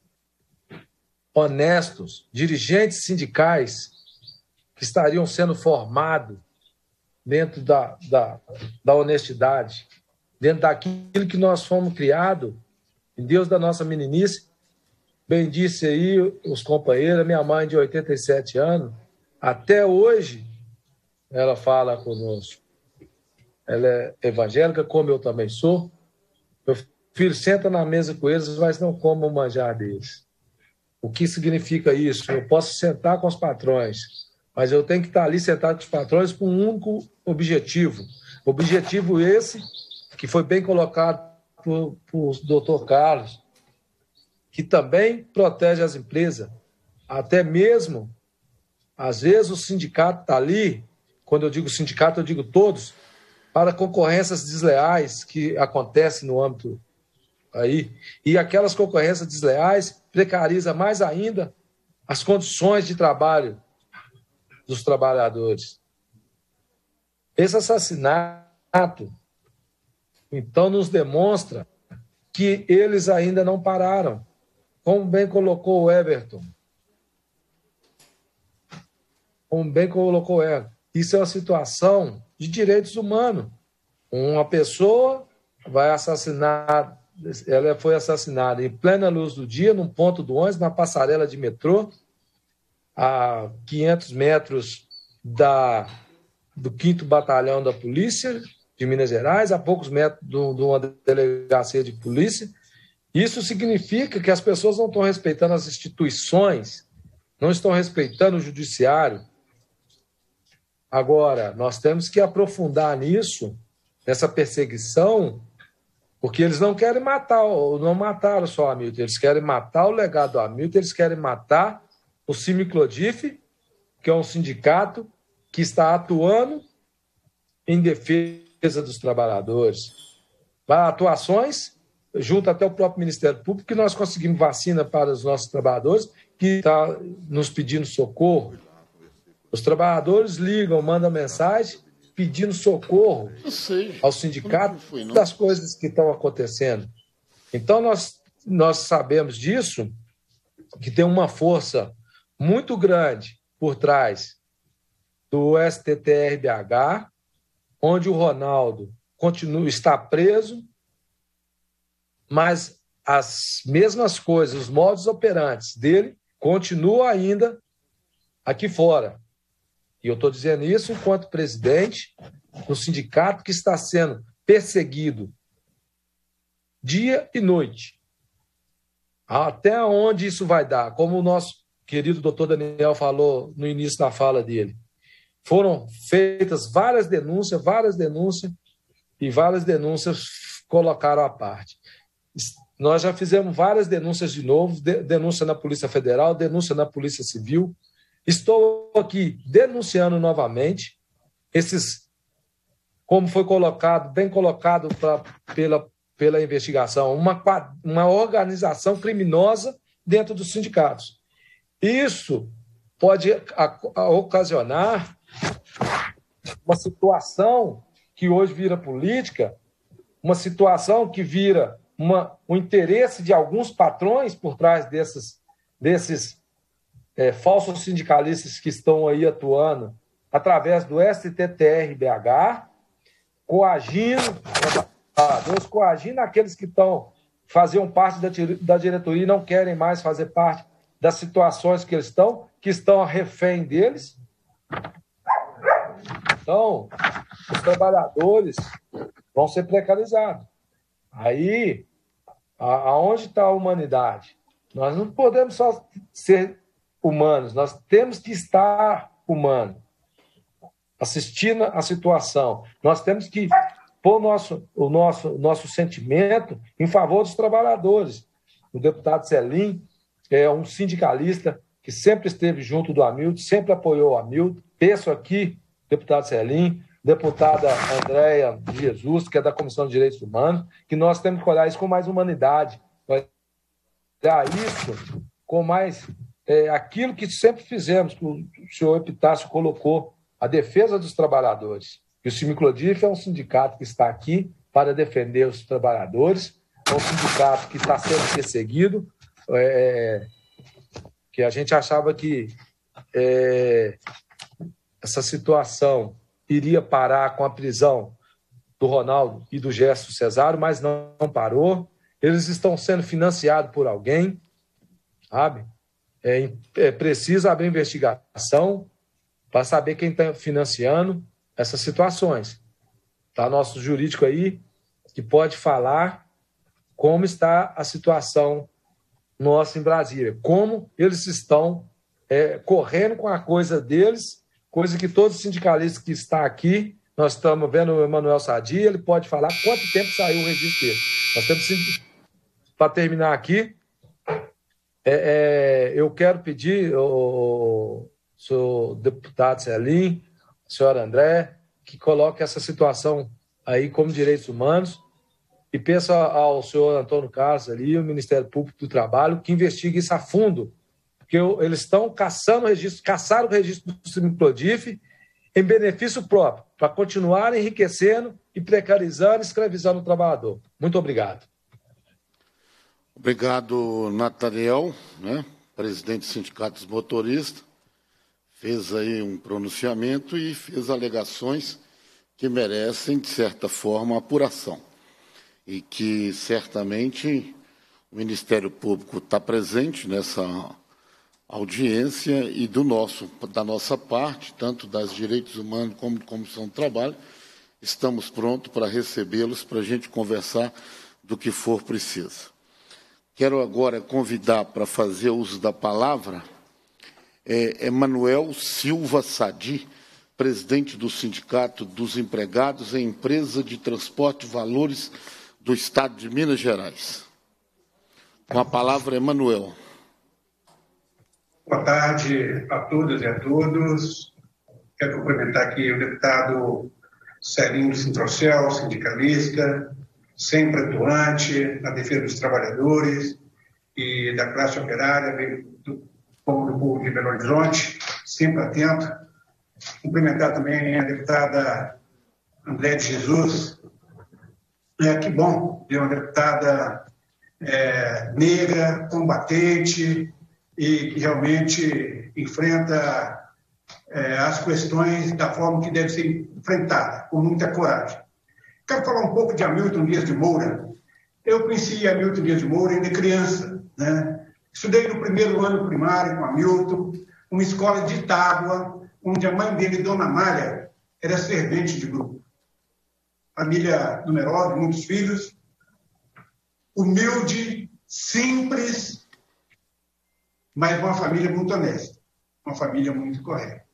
honestos, dirigentes sindicais que estariam sendo formados dentro da, da, da honestidade, dentro daquilo que nós fomos criados, em Deus da nossa meninice. Bem disse aí os companheiros, minha mãe de oitenta e sete anos, até hoje ela fala conosco. Ela é evangélica, como eu também sou. Meu filho senta na mesa com eles, mas não come o manjar deles. O que significa isso? Eu posso sentar com os patrões, mas eu tenho que estar ali sentado com os patrões com um único objetivo. Objetivo esse que foi bem colocado por, por doutor Carlos, que também protege as empresas. Até mesmo, às vezes, o sindicato está ali, quando eu digo sindicato, eu digo todos, para concorrências desleais que acontecem no âmbito aí. E aquelas concorrências desleais precarizam mais ainda as condições de trabalho dos trabalhadores. Esse assassinato, então, nos demonstra que eles ainda não pararam. Como bem colocou o Everton. Como bem colocou o Everton. Isso é uma situação de direitos humanos. Uma pessoa vai assassinar, ela foi assassinada em plena luz do dia, num ponto do ônibus, na passarela de metrô, a quinhentos metros da, do quinto Batalhão da Polícia de Minas Gerais, a poucos metros de uma delegacia de polícia. Isso significa que as pessoas não estão respeitando as instituições, não estão respeitando o judiciário. Agora, nós temos que aprofundar nisso, nessa perseguição, porque eles não querem matar, não mataram só o Hamilton, eles querem matar o legado do Hamilton, eles querem matar o Cimiclodif, que é um sindicato que está atuando em defesa dos trabalhadores. Atuações, junto até o próprio Ministério Público, que nós conseguimos vacina para os nossos trabalhadores, que está nos pedindo socorro. Os trabalhadores ligam, mandam mensagem pedindo socorro ao sindicato das coisas que estão acontecendo. Então, nós, nós sabemos disso, que tem uma força muito grande por trás do S T T R B H, onde o Ronaldo continua, está preso, mas as mesmas coisas, os modos operantes dele continuam ainda aqui fora. E eu estou dizendo isso enquanto presidente do sindicato que está sendo perseguido dia e noite. Até onde isso vai dar? Como o nosso querido doutor Daniel falou no início da fala dele. Foram feitas várias denúncias, várias denúncias, e várias denúncias colocaram à parte. Nós já fizemos várias denúncias de novo, denúncia na Polícia Federal, denúncia na Polícia Civil. Estou aqui denunciando novamente esses, como foi colocado, bem colocado pra, pela, pela investigação, uma, uma organização criminosa dentro dos sindicatos. Isso pode a, a ocasionar uma situação que hoje vira política, uma situação que vira uma, um interesse de alguns patrões por trás desses, desses É, falsos sindicalistas que estão aí atuando através do S T T R B H, coagindo, coagindo aqueles que estão, faziam parte da, da diretoria e não querem mais fazer parte das situações que eles estão, que estão a refém deles. Então, os trabalhadores vão ser precarizados. Aí, a, aonde está a humanidade? Nós não podemos só ser humanos, nós temos que estar humanos, assistindo a situação. Nós temos que pôr o nosso, o nosso, o nosso sentimento em favor dos trabalhadores. O deputado Celim é um sindicalista que sempre esteve junto do Hamilton, sempre apoiou o Hamilton. Penso aqui, deputado Celim, deputada Andréia de Jesus, que é da Comissão de Direitos Humanos, que nós temos que olhar isso com mais humanidade, olhar isso com mais é, aquilo que sempre fizemos, que o senhor Epitácio colocou, a defesa dos trabalhadores. E o Simiclodif é um sindicato que está aqui para defender os trabalhadores, é um sindicato que está sendo perseguido, é, que a gente achava que é, essa situação iria parar com a prisão do Ronaldo e do Gerson Cesário, mas não, não parou. Eles estão sendo financiados por alguém, sabe? É, é preciso abrir investigação para saber quem está financiando essas situações. Está nosso jurídico aí, que pode falar como está a situação nossa em Brasília, como eles estão é, correndo com a coisa deles, coisa que todos os sindicalistas que estão aqui, nós estamos vendo o Emanuel Sadia, ele pode falar quanto tempo saiu o registro dele. Nós temos, para terminar aqui, é, é, eu quero pedir ao senhor deputado Celim, senhora André, que coloque essa situação aí como direitos humanos e peça ao senhor Antônio Carlos ali, o Ministério Público do Trabalho, que investigue isso a fundo, porque eles estão caçando o registro, caçaram o registro do Simiclodif em benefício próprio, para continuar enriquecendo e precarizando, escravizando o trabalhador. Muito obrigado. Obrigado, Nataniel, né, presidente do Sindicato dos Motoristas, fez aí um pronunciamento e fez alegações que merecem, de certa forma, apuração. E que, certamente, o Ministério Público está presente nessa audiência e do nosso, da nossa parte, tanto das direitos humanos como da Comissão do Trabalho, estamos prontos para recebê-los, para a gente conversar do que for preciso. Quero agora convidar para fazer uso da palavra é, Emanuel Silva Sadi, presidente do Sindicato dos Empregados em Empresa de Transporte e Valores do Estado de Minas Gerais. Com a palavra, Emanuel. Boa tarde a todas e a todos. Quero cumprimentar aqui o deputado Celim Sintrocel, sindicalista, sempre atuante na defesa dos trabalhadores e da classe operária, do povo do povo de Belo Horizonte, sempre atento. Cumprimentar também a deputada André de Jesus. É, que bom ver uma deputada é, negra, combatente e que realmente enfrenta é, as questões da forma que deve ser enfrentada, com muita coragem. Quero falar um pouco de Hamilton Dias de Moura. Eu conheci Hamilton Dias de Moura ainda criança, né? Estudei no primeiro ano primário com Hamilton, uma escola de Itágua, onde a mãe dele, Dona Amália, era servente de grupo. Família numerosa, muitos filhos, humilde, simples, mas uma família muito honesta, uma família muito correta.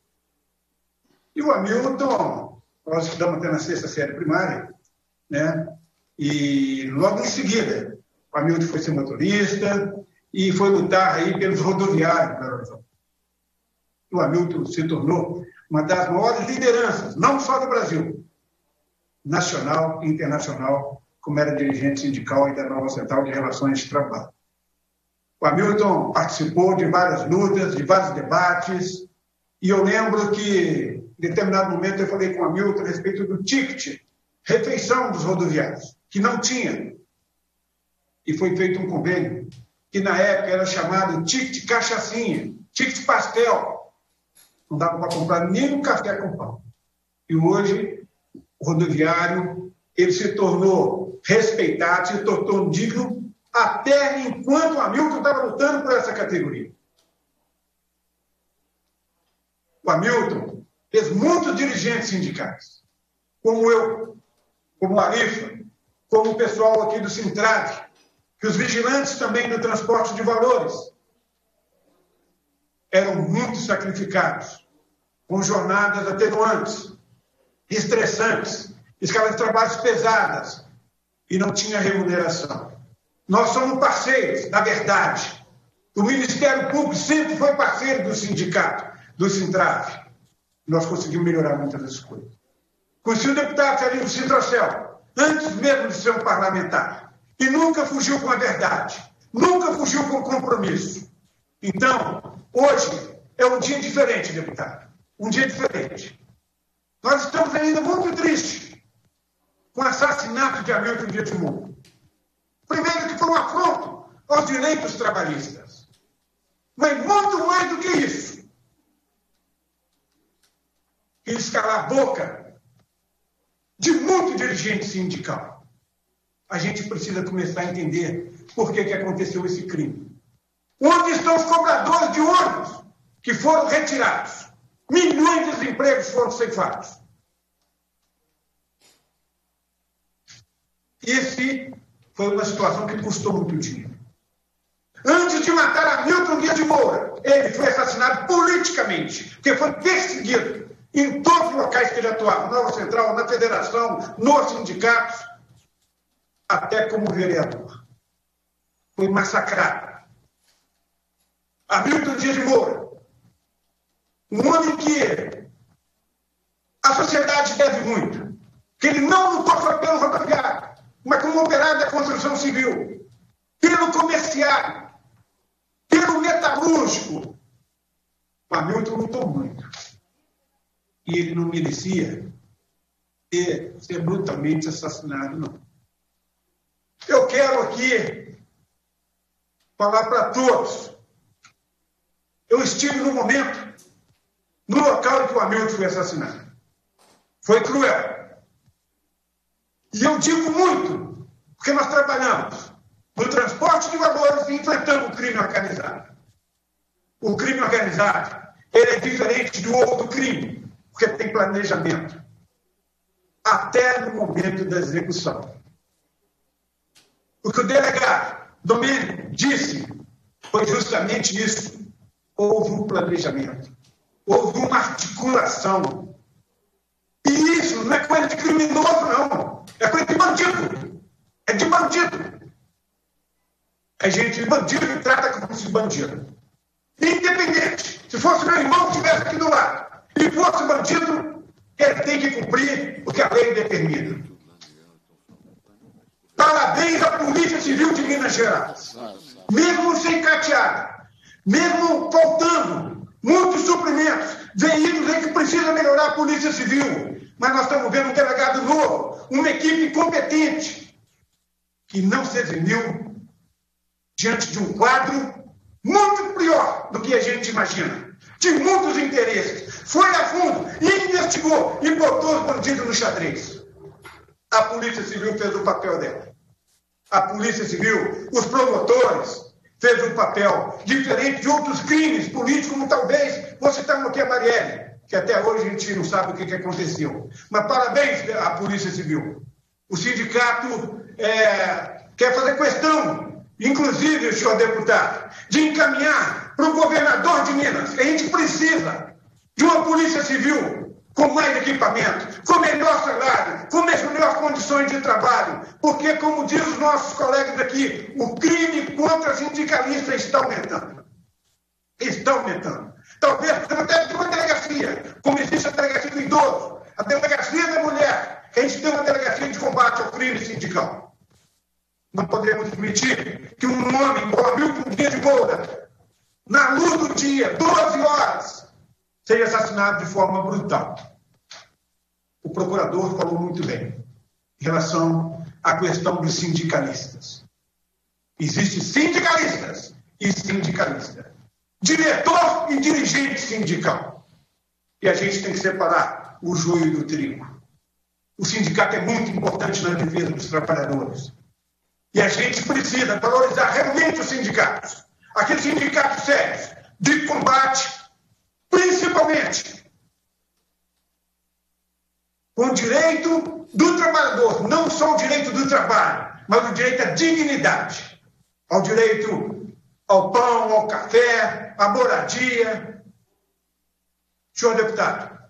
E o Hamilton, nós estudamos até na sexta série primária, né? E logo em seguida, o Hamilton foi ser motorista e foi lutar aí pelos rodoviários da Horizonte. O Hamilton se tornou uma das maiores lideranças, não só do Brasil, nacional e internacional, como era dirigente sindical e da nova Central de Relações de Trabalho. O Hamilton participou de várias lutas, de vários debates, e eu lembro que, em determinado momento, eu falei com o Hamilton a respeito do ticket, refeição dos rodoviários, que não tinha. E foi feito um convênio, que na época era chamado ticket cachaçinha, ticket pastel. Não dava para comprar nem um café com pão. E hoje, o rodoviário, ele se tornou respeitado, se tornou digno, até enquanto o Hamilton estava lutando por essa categoria. O Hamilton fez muitos dirigentes sindicais, como eu, como o Arifa, como o pessoal aqui do Sintrad, que os vigilantes também do transporte de valores eram muito sacrificados, com jornadas atenuantes, estressantes, escalas de trabalhos pesadas, e não tinha remuneração. Nós somos parceiros, na verdade. O Ministério Público sempre foi parceiro do sindicato, do Sintrave. Nós conseguimos melhorar muitas das coisas. Conheci o deputado Celino Citrocel, antes mesmo de ser um parlamentar, e nunca fugiu com a verdade, nunca fugiu com o compromisso. Então, hoje é um dia diferente, deputado, um dia diferente. Nós estamos ainda muito tristes com o assassinato de Hamilton Dias de Moura. Primeiro que foi um afronto aos direitos trabalhistas, mas muito mais do que isso. Eles calar a boca de muito dirigente sindical. A gente precisa começar a entender por que, que aconteceu esse crime. Onde estão os cobradores de ônibus que foram retirados? Milhões de empregos foram ceifados. Esse foi uma situação que custou muito dinheiro. Antes de matar Hamilton Dias de Moura, ele foi assassinado politicamente, porque foi perseguido em todos os locais que ele atuava, na Nova Central, na Federação, nos sindicatos, até como vereador. Foi massacrado. Hamilton Dias de Moura, um homem que a sociedade deve muito, que ele não lutou só pelo rodoviário, mas como operário da construção civil, pelo comerciário, pelo metalúrgico. O Hamilton lutou muito. E ele não merecia ter, ser brutalmente assassinado, não. Eu quero aqui falar para todos. Eu estive no momento, no local em que o Hamilton foi assassinado. Foi cruel. E eu digo muito, porque nós trabalhamos no transporte de valores e enfrentamos o crime organizado. O crime organizado, ele é diferente do outro crime, porque tem planejamento. Até no momento da execução. O que o delegado Domênico disse foi justamente isso. Houve um planejamento. Houve uma articulação. E isso não é coisa de criminoso, não. É coisa de bandido. É de bandido. É gente de bandido que trata como se bandido. Independente. Se fosse meu irmão que estivesse aqui do lado e fosse bandido, ele tem que cumprir o que a lei determina. Parabéns à Polícia Civil de Minas Gerais. Mesmo sem cateada, mesmo faltando muitos suprimentos, veículos aí que precisa melhorar a Polícia Civil, mas nós estamos vendo um delegado novo, uma equipe competente, que não se eximiu diante de um quadro muito pior do que a gente imagina, de muitos interesses. Foi a fundo, e investigou, e botou os bandidos no xadrez. A Polícia Civil fez o papel dela. A Polícia Civil, os promotores, fez um papel diferente de outros crimes políticos, como talvez, vou citar aqui a Marielle, que até hoje a gente não sabe o que, que aconteceu. Mas parabéns à Polícia Civil. O sindicato é, quer fazer questão, inclusive, senhor deputado, de encaminhar para o governador de Minas, que a gente precisa de uma Polícia Civil com mais equipamento, com melhor salário, com melhores condições de trabalho, porque, como diz os nossos colegas aqui, o crime contra sindicalistas está aumentando. Está aumentando. Talvez até de uma delegacia, como existe a delegacia do idoso, a delegacia da mulher, que a gente tem uma delegacia de combate ao crime sindical. Não podemos admitir que um homem como Hamilton Dias de Moura, na luz do dia, doze horas, seja assassinado de forma brutal. O procurador falou muito bem em relação à questão dos sindicalistas. Existem sindicalistas e sindicalistas. Diretor e dirigente sindical. E a gente tem que separar o joio do trigo. O sindicato é muito importante na defesa dos trabalhadores. E a gente precisa valorizar realmente os sindicatos. Aqueles sindicatos sérios, de combate, principalmente com o direito do trabalhador, não só o direito do trabalho, mas o direito à dignidade. ao direito ao pão, ao café, à moradia. Senhor deputado,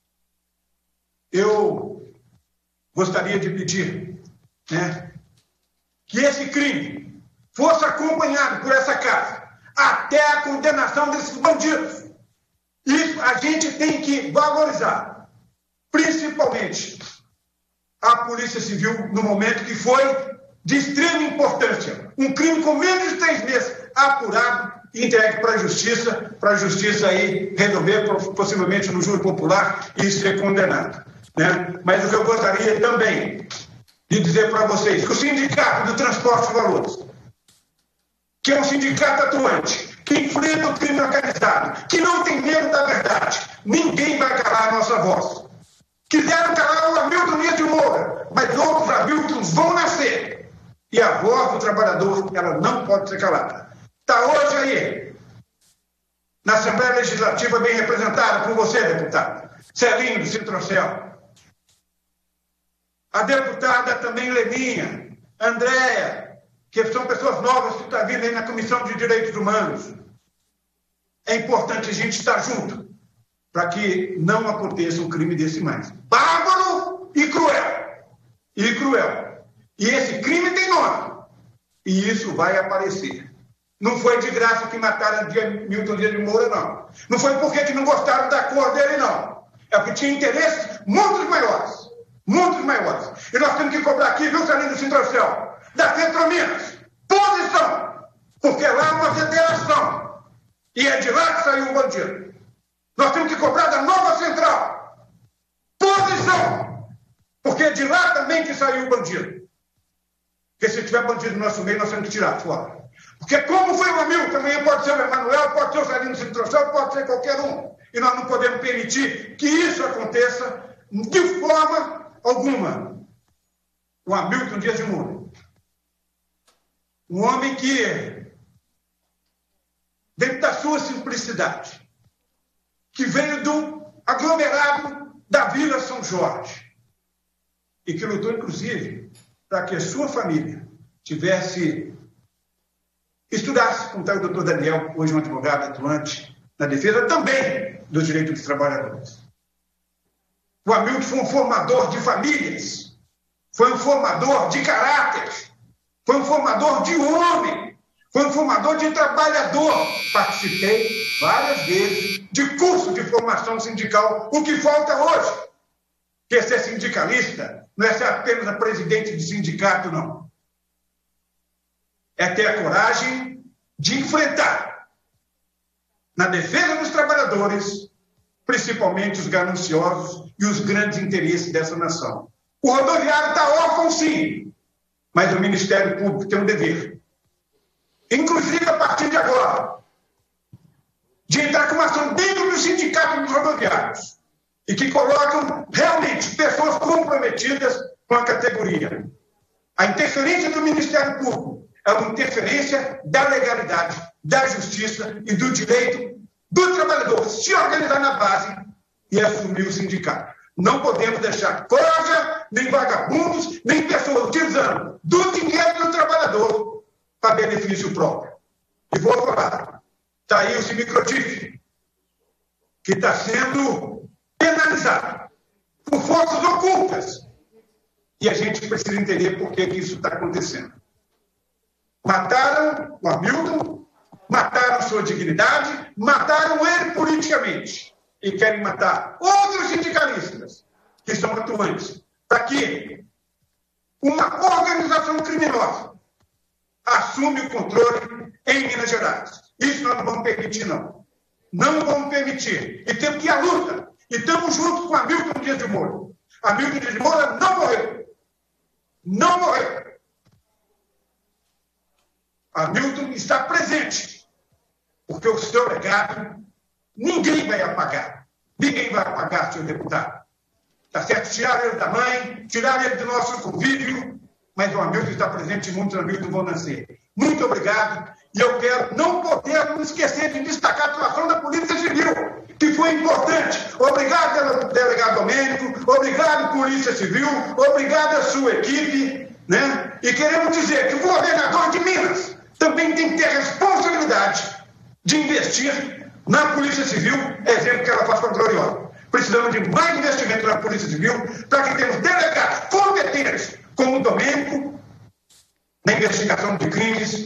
eu gostaria de pedir, né, que esse crime fosse acompanhado por essa casa até a condenação desses bandidos. Isso a gente tem que valorizar, principalmente a Polícia Civil, no momento que foi de extrema importância. Um crime com menos de três meses apurado e entregue para a Justiça, para a Justiça aí resolver, possivelmente no júri popular, e ser condenado. Né? Mas o que eu gostaria também de dizer para vocês, que o Sindicato do Transporte de Valores, que é um sindicato atuante, que enfrenta o crime organizado, que não tem medo da verdade, ninguém vai calar a nossa voz. Quiseram calar o Hamilton Dias de Moura, mas outros Hamiltons vão nascer. E a voz do trabalhador, ela não pode ser calada. Está hoje aí, na Assembleia Legislativa, bem representada por você, deputado Celinho do Citrocel. A deputada também Leninha, Andréia, que são pessoas novas que estão vindo aí na Comissão de Direitos Humanos. É importante a gente estar junto para que não aconteça um crime desse mais. Bárbaro e cruel. E cruel. E esse crime tem nome. E isso vai aparecer. Não foi de graça que mataram Hamilton Dias de Moura, não. Não foi porque que não gostaram da cor dele, não. É porque tinha interesses muito maiores. Muito maiores. E nós temos que cobrar aqui, viu, Celinho do Citrocel, da Centrominas, posição. Porque lá é uma federação. E é de lá que saiu o bandido. Nós temos que cobrar da Nova Central. Posição. Porque é de lá também que saiu o bandido. Porque se tiver bandido no nosso meio, nós temos que tirar fora. Porque como foi o Hamilton, também pode ser o Emanuel, pode ser o Celinho do Citrocel, pode ser qualquer um. E nós não podemos permitir que isso aconteça de forma alguma. O Hamilton Dias de Moura. Um homem que, dentro da sua simplicidade, que veio do aglomerado da Vila São Jorge e que lutou, inclusive, para que a sua família tivesse, estudasse, como está o doutor Daniel, hoje um advogado atuante na defesa também dos direitos dos trabalhadores. O Hamilton foi um formador de famílias, foi um formador de caráter, foi um formador de homem, foi um formador de trabalhador. Participei várias vezes de curso de formação sindical, o que falta hoje. Porque ser sindicalista não é ser apenas a presidente de sindicato, não. É ter a coragem de enfrentar, na defesa dos trabalhadores, principalmente os gananciosos e os grandes interesses dessa nação. O rodoviário está órfão, sim, mas o Ministério Público tem um dever, inclusive a partir de agora, de entrar com uma ação dentro do sindicato dos rodoviários e que colocam realmente pessoas comprometidas com a categoria. A interferência do Ministério Público é uma interferência da legalidade, da justiça e do direito do trabalhador se organizar na base e assumir o sindicato. Não podemos deixar coja, nem vagabundos, nem pessoas utilizando do dinheiro do trabalhador para benefício próprio. E vou falar, está aí o Cimicrotif, que está sendo penalizado por forças ocultas. E a gente precisa entender por que, que isso está acontecendo. Mataram o Hamilton, mataram sua dignidade, mataram ele politicamente. E querem matar outros sindicalistas que são atuantes. Para que uma organização criminosa assume o controle em Minas Gerais. Isso nós não vamos permitir, não. Não vamos permitir. E temos que ir à luta. E estamos juntos com Hamilton Dias de Moura. Hamilton Dias de Moura não morreu. Não morreu. Hamilton está presente. Porque o seu legado ninguém vai apagar. Ninguém vai apagar, senhor deputado. Está certo? Tiraram ele da mãe, tiraram ele do nosso convívio, mas o Hamilton está presente e muitos Hamilton vão nascer. Muito obrigado. E eu quero, não podemos esquecer de destacar a atuação da Polícia Civil, que foi importante. Obrigado, delegado Domênico, obrigado, Polícia Civil, obrigado à sua equipe, né? E queremos dizer que o governador de Minas também tem que ter a responsabilidade de investir na Polícia Civil, exemplo que ela faz com a Gloriosa. Precisamos de mais investimento na Polícia Civil para que tenhamos delegados competentes, como o Domênico, na investigação de crimes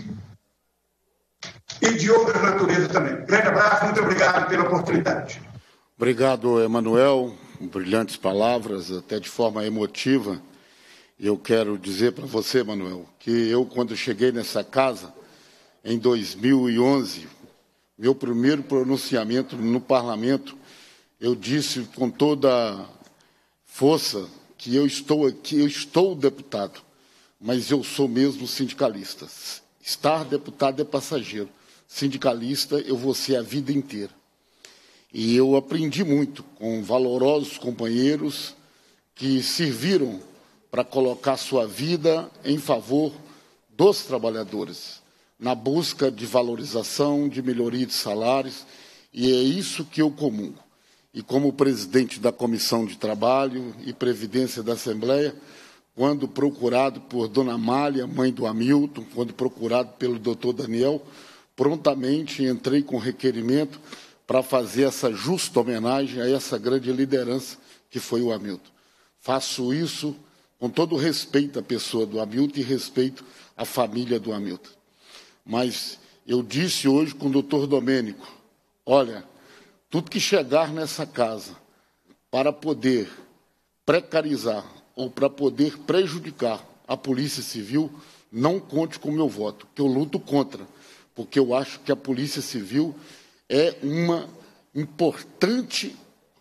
e de outras naturezas também. Grande abraço, muito obrigado pela oportunidade. Obrigado, Emanuel. Brilhantes palavras, até de forma emotiva. Eu quero dizer para você, Emanuel, que eu, quando cheguei nessa casa, em dois mil e onze, meu primeiro pronunciamento no parlamento, eu disse com toda força que eu estou aqui, eu estou deputado, mas eu sou mesmo sindicalista. Estar deputado é passageiro. Sindicalista eu vou ser a vida inteira. E eu aprendi muito com valorosos companheiros que serviram para colocar sua vida em favor dos trabalhadores, na busca de valorização, de melhoria de salários, e é isso que eu comungo. E como presidente da Comissão de Trabalho e Previdência da Assembleia, quando procurado por Dona Amália, mãe do Hamilton, quando procurado pelo doutor Daniel, prontamente entrei com requerimento para fazer essa justa homenagem a essa grande liderança que foi o Hamilton. Faço isso com todo o respeito à pessoa do Hamilton e respeito à família do Hamilton. Mas eu disse hoje com o doutor Domênico, olha, tudo que chegar nessa casa para poder precarizar ou para poder prejudicar a Polícia Civil, não conte com o meu voto, que eu luto contra, porque eu acho que a Polícia Civil é uma importante,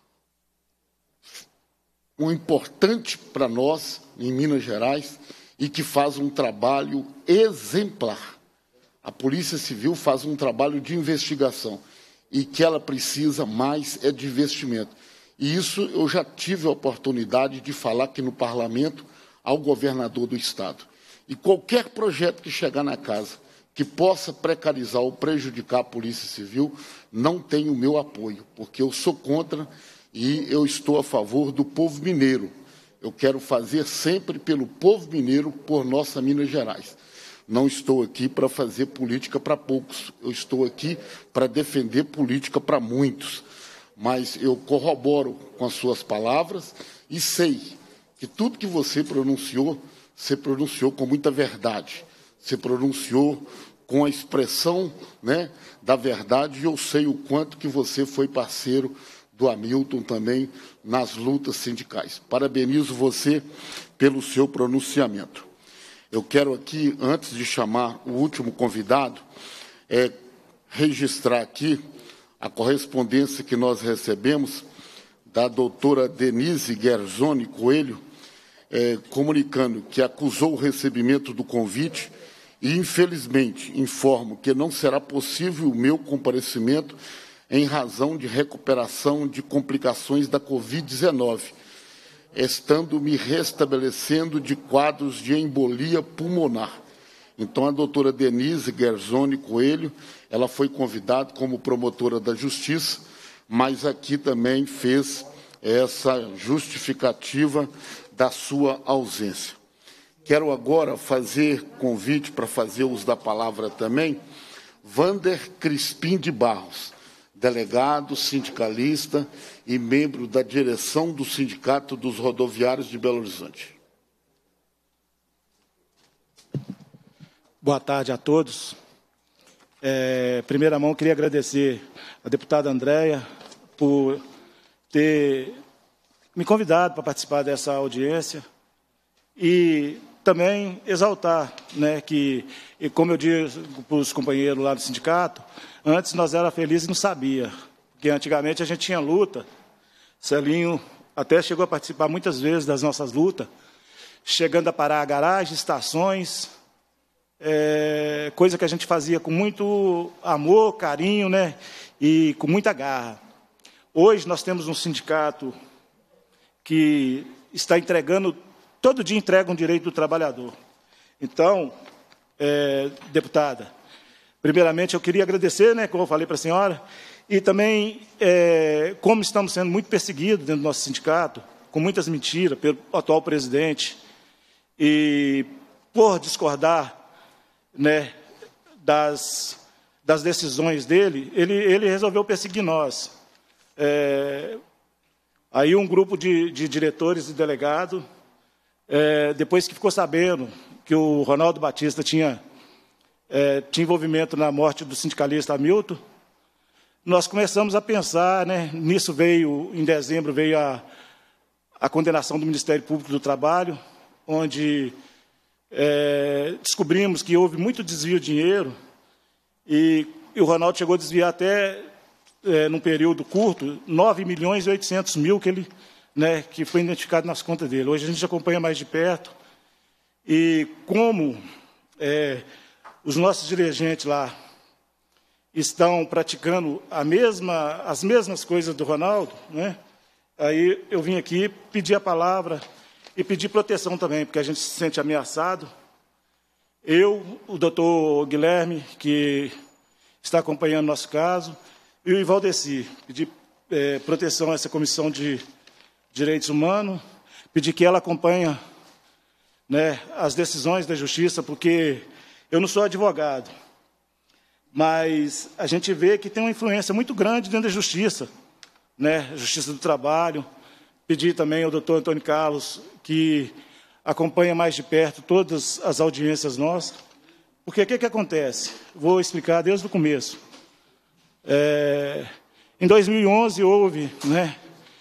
um importante para nós, em Minas Gerais, e que faz um trabalho exemplar. A Polícia Civil faz um trabalho de investigação e que ela precisa mais é de investimento. E isso eu já tive a oportunidade de falar aqui no Parlamento ao governador do Estado. E qualquer projeto que chegar na casa que possa precarizar ou prejudicar a Polícia Civil, não tem o meu apoio, porque eu sou contra e eu estou a favor do povo mineiro. Eu quero fazer sempre pelo povo mineiro, por nossa Minas Gerais. Não estou aqui para fazer política para poucos, eu estou aqui para defender política para muitos. Mas eu corroboro com as suas palavras e sei que tudo que você pronunciou, você pronunciou com muita verdade. Você pronunciou com a expressão, né, da verdade, e eu sei o quanto que você foi parceiro do Hamilton também nas lutas sindicais. Parabenizo você pelo seu pronunciamento. Eu quero aqui, antes de chamar o último convidado, é, registrar aqui a correspondência que nós recebemos da doutora Denise Gerzoni Coelho, é, comunicando que acusou o recebimento do convite e, infelizmente, informo que não será possível o meu comparecimento em razão de recuperação de complicações da covid dezenove, estando me restabelecendo de quadros de embolia pulmonar. Então, a doutora Denise Gerzoni Coelho, ela foi convidada como promotora da Justiça, mas aqui também fez essa justificativa da sua ausência. Quero agora fazer convite para fazer uso da palavra também, Vander Crispim de Barros, delegado, sindicalista e membro da direção do Sindicato dos Rodoviários de Belo Horizonte. Boa tarde a todos. É, primeira mão, queria agradecer a deputada Andréia por ter me convidado para participar dessa audiência e também exaltar, né, que, como eu disse para os companheiros lá do sindicato, antes nós era felizes e não sabia, porque antigamente a gente tinha luta. Celinho até chegou a participar muitas vezes das nossas lutas, chegando a parar a garagem, estações, é, coisa que a gente fazia com muito amor, carinho, né, e com muita garra. Hoje nós temos um sindicato que está entregando, todo dia entrega um direito do trabalhador. Então, é, deputada, primeiramente eu queria agradecer, né, como eu falei para a senhora, e também, é, como estamos sendo muito perseguidos dentro do nosso sindicato, com muitas mentiras pelo atual presidente, e por discordar, né, das, das decisões dele, ele, ele resolveu perseguir nós. É, aí um grupo de, de diretores e delegados, é, depois que ficou sabendo que o Ronaldo Batista tinha, é, tinha envolvimento na morte do sindicalista Hamilton, nós começamos a pensar, né, nisso veio, em dezembro, veio a, a condenação do Ministério Público do Trabalho, onde é, descobrimos que houve muito desvio de dinheiro e, e o Ronaldo chegou a desviar até, é, num período curto, nove milhões e oitocentos mil que, ele, né, que foi identificado nas contas dele. Hoje a gente acompanha mais de perto e como é, os nossos dirigentes lá estão praticando a mesma, as mesmas coisas do Ronaldo, né, aí eu vim aqui pedir a palavra e pedir proteção também, porque a gente se sente ameaçado. Eu, o doutor Guilherme, que está acompanhando nosso caso, e o Ivaldeci, pedir é, proteção a essa Comissão de Direitos Humanos, pedir que ela acompanhe, né, as decisões da Justiça, porque eu não sou advogado, mas a gente vê que tem uma influência muito grande dentro da Justiça, né, Justiça do Trabalho. Pedir também ao doutor Antônio Carlos que acompanha mais de perto todas as audiências nossas, porque o que, que acontece? Vou explicar desde o começo. É, em dois mil e onze houve, né,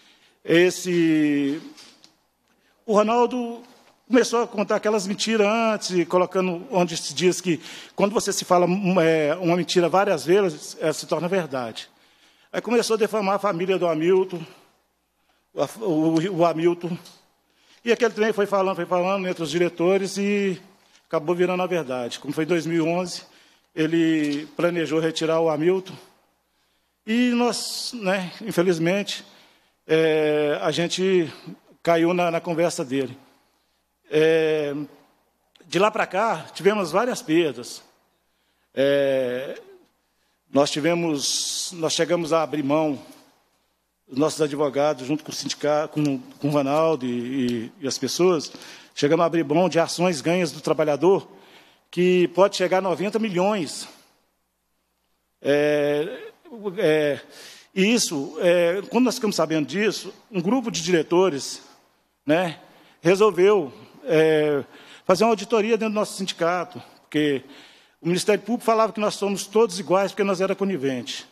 esse... O Ronaldo começou a contar aquelas mentiras antes, colocando onde se diz que quando você se fala é, uma mentira várias vezes, ela se torna verdade. Aí começou a defamar a família do Hamilton, o, o, o Hamilton, e aquele trem foi falando, foi falando entre os diretores e acabou virando a verdade. Como foi em dois mil e onze, ele planejou retirar o Hamilton e nós, né, infelizmente, é, a gente caiu na, na conversa dele. É, de lá para cá, tivemos várias perdas. É, nós tivemos, nós chegamos a abrir mão, os nossos advogados, junto com o sindicato, com, com o Ronaldo e, e, e as pessoas, chegamos a abrir mão de ações ganhas do trabalhador, que pode chegar a noventa milhões. É, é, e isso, é, quando nós ficamos sabendo disso, um grupo de diretores, né, resolveu é, fazer uma auditoria dentro do nosso sindicato, porque o Ministério Público falava que nós somos todos iguais porque nós éramos coniventes.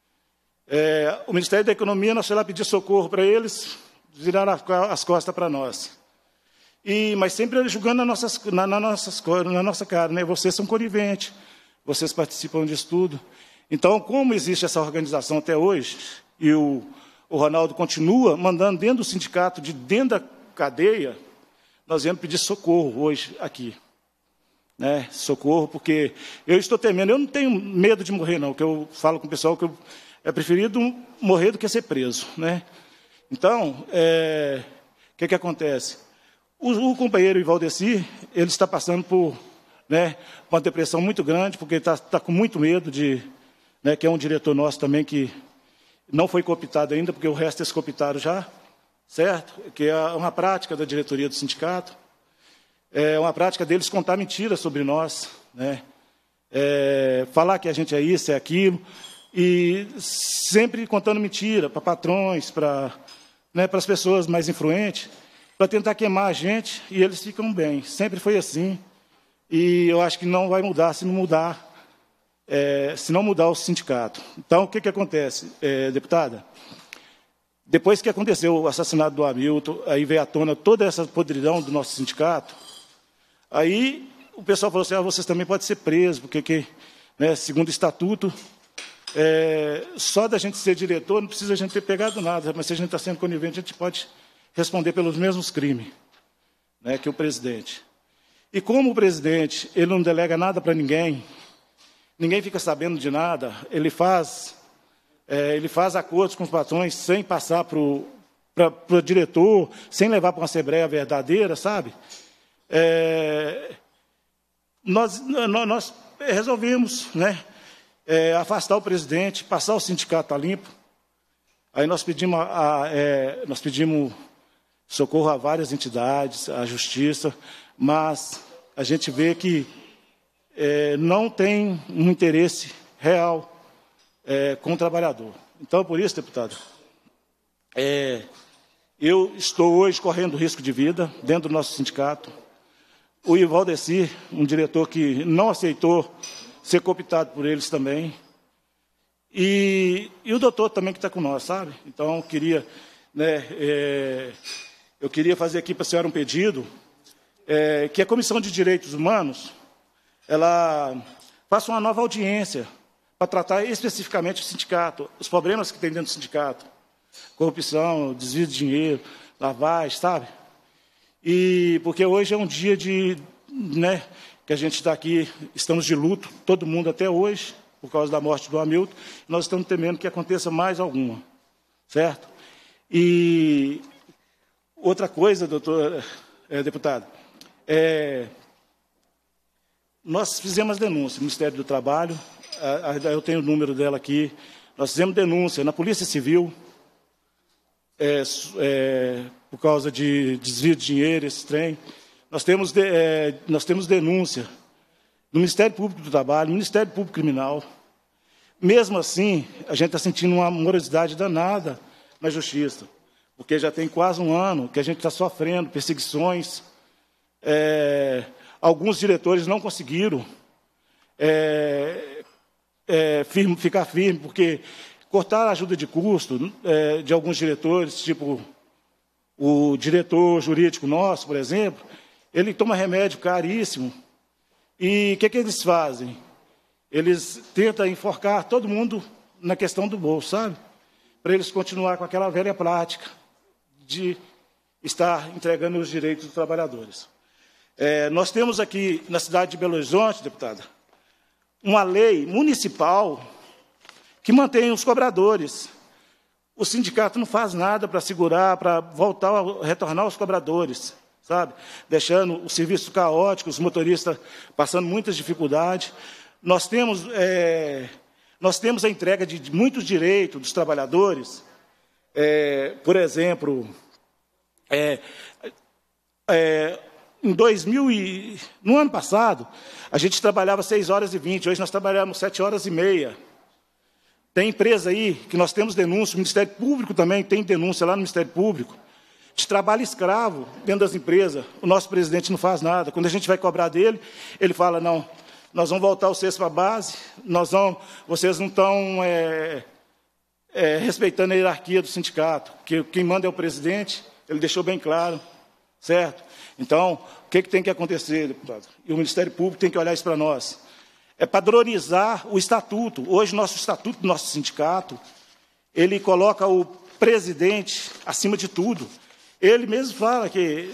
É, o Ministério da Economia, nós fomos lá pedir socorro para eles, viraram as costas para nós. E, mas sempre julgando na, nossas, na, na, nossas, na nossa cara, né? Vocês são coniventes, vocês participam disso tudo. Então, como existe essa organização até hoje, e o, o Ronaldo continua mandando dentro do sindicato, de dentro da cadeia, nós viemos pedir socorro hoje aqui. Né? Socorro, porque eu estou temendo, eu não tenho medo de morrer, não, que eu falo com o pessoal que eu, é preferido morrer do que ser preso. Né? Então, é, o que, que acontece? O, o companheiro Ivaldeci, ele está passando por, né, uma depressão muito grande, porque está, está com muito medo de, né, que é um diretor nosso também que não foi cooptado ainda, porque o resto eles cooptaram já, certo? Que é uma prática da diretoria do sindicato, é uma prática deles contar mentiras sobre nós, né? É, falar que a gente é isso, é aquilo, e sempre contando mentira para patrões, para, né, para as pessoas mais influentes, para tentar queimar a gente, e eles ficam bem. Sempre foi assim, e eu acho que não vai mudar se não mudar, é, se não mudar o sindicato. Então, o que, que acontece, é, deputada? Depois que aconteceu o assassinato do Hamilton, aí veio à tona toda essa podridão do nosso sindicato, aí o pessoal falou assim, ah, vocês também podem ser presos, porque, que, né, segundo o estatuto, é, só da gente ser diretor, não precisa a gente ter pegado nada, mas se a gente está sendo conivente, a gente pode responder pelos mesmos crimes, né, que o presidente. E como o presidente ele não delega nada para ninguém, ninguém fica sabendo de nada, ele faz, é, ele faz acordos com os patrões sem passar para o diretor, sem levar para uma assembleia verdadeira, sabe? É, nós, nós resolvemos, né, é, afastar o presidente, passar o sindicato a limpo. Aí nós pedimos, a, a, é, nós pedimos socorro a várias entidades, à justiça, mas a gente vê que é, não tem um interesse real é, com o trabalhador. Então, por isso, deputado, é, eu estou hoje correndo risco de vida dentro do nosso sindicato. O Ivaldeci, um diretor que não aceitou ser cooptado por eles também. E, e o doutor também que está com nós, sabe? Então, queria, né, é, eu queria fazer aqui para a senhora um pedido, é, que a Comissão de Direitos Humanos ela faça uma nova audiência para tratar especificamente o sindicato, os problemas que tem dentro do sindicato. Corrupção, desvio de dinheiro, lavagem, sabe? E porque hoje é um dia de, né, que a gente está aqui, estamos de luto, todo mundo até hoje, por causa da morte do Hamilton, nós estamos temendo que aconteça mais alguma, certo? E outra coisa, doutor, é, deputado, é, nós fizemos denúncia, Ministério do Trabalho, a, a, eu tenho o número dela aqui, nós fizemos denúncia na Polícia Civil, é, é, por causa de desvio de dinheiro, esse trem. Nós temos, de, é, nós temos denúncia no Ministério Público do Trabalho, Ministério Público Criminal. Mesmo assim, a gente está sentindo uma morosidade danada na Justiça, porque já tem quase um ano que a gente está sofrendo perseguições. É, alguns diretores não conseguiram é, é, firme, ficar firme, porque cortaram a ajuda de custo é, de alguns diretores, tipo o diretor jurídico nosso, por exemplo, ele toma remédio caríssimo. E o que, que eles fazem? Eles tentam enforcar todo mundo na questão do bolso, sabe? Para eles continuar com aquela velha prática de estar entregando os direitos dos trabalhadores. É, nós temos aqui, na cidade de Belo Horizonte, deputada, uma lei municipal que mantém os cobradores. O sindicato não faz nada para segurar, para voltar a retornar os cobradores, sabe? Deixando o serviço caótico, os motoristas passando muitas dificuldades. Nós temos, é, nós temos a entrega de muitos direitos dos trabalhadores. É, por exemplo, é, é, em dois mil e, no ano passado, a gente trabalhava seis horas e vinte, hoje nós trabalhamos sete horas e meia. Tem empresa aí que nós temos denúncia, o Ministério Público também tem denúncia lá no Ministério Público, de trabalho escravo dentro das empresas. O nosso presidente não faz nada. Quando a gente vai cobrar dele, ele fala, não, nós vamos voltar vocês para a base, nós vamos, vocês não estão é, é, respeitando a hierarquia do sindicato, que quem manda é o presidente, ele deixou bem claro, certo? Então, o que, que tem que acontecer, deputado? E o Ministério Público tem que olhar isso para nós. É padronizar o estatuto. Hoje, nosso estatuto do nosso sindicato, ele coloca o presidente acima de tudo. Ele mesmo fala que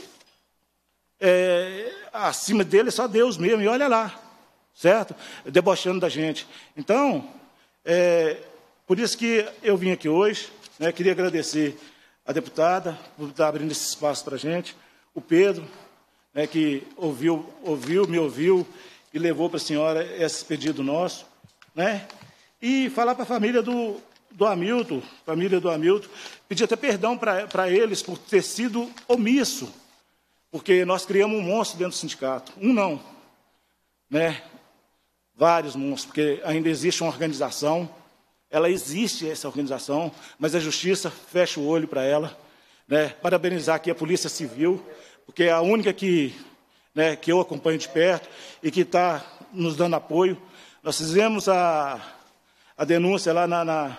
é, acima dele é só Deus mesmo, e olha lá, certo? Debochando da gente. Então, é, por isso que eu vim aqui hoje, né, queria agradecer a deputada por estar abrindo esse espaço para a gente, o Pedro, né, que ouviu, ouviu, me ouviu, e levou para a senhora esse pedido nosso, né? E falar para a família do, do Hamilton, família do Hamilton, pedir até perdão para eles por ter sido omisso, porque nós criamos um monstro dentro do sindicato. Um não, né? Vários monstros, porque ainda existe uma organização, ela existe essa organização, mas a Justiça fecha o olho para ela, né? Parabenizar aqui a Polícia Civil, porque é a única que... Né, que eu acompanho de perto e que está nos dando apoio. Nós fizemos a, a denúncia lá na, na,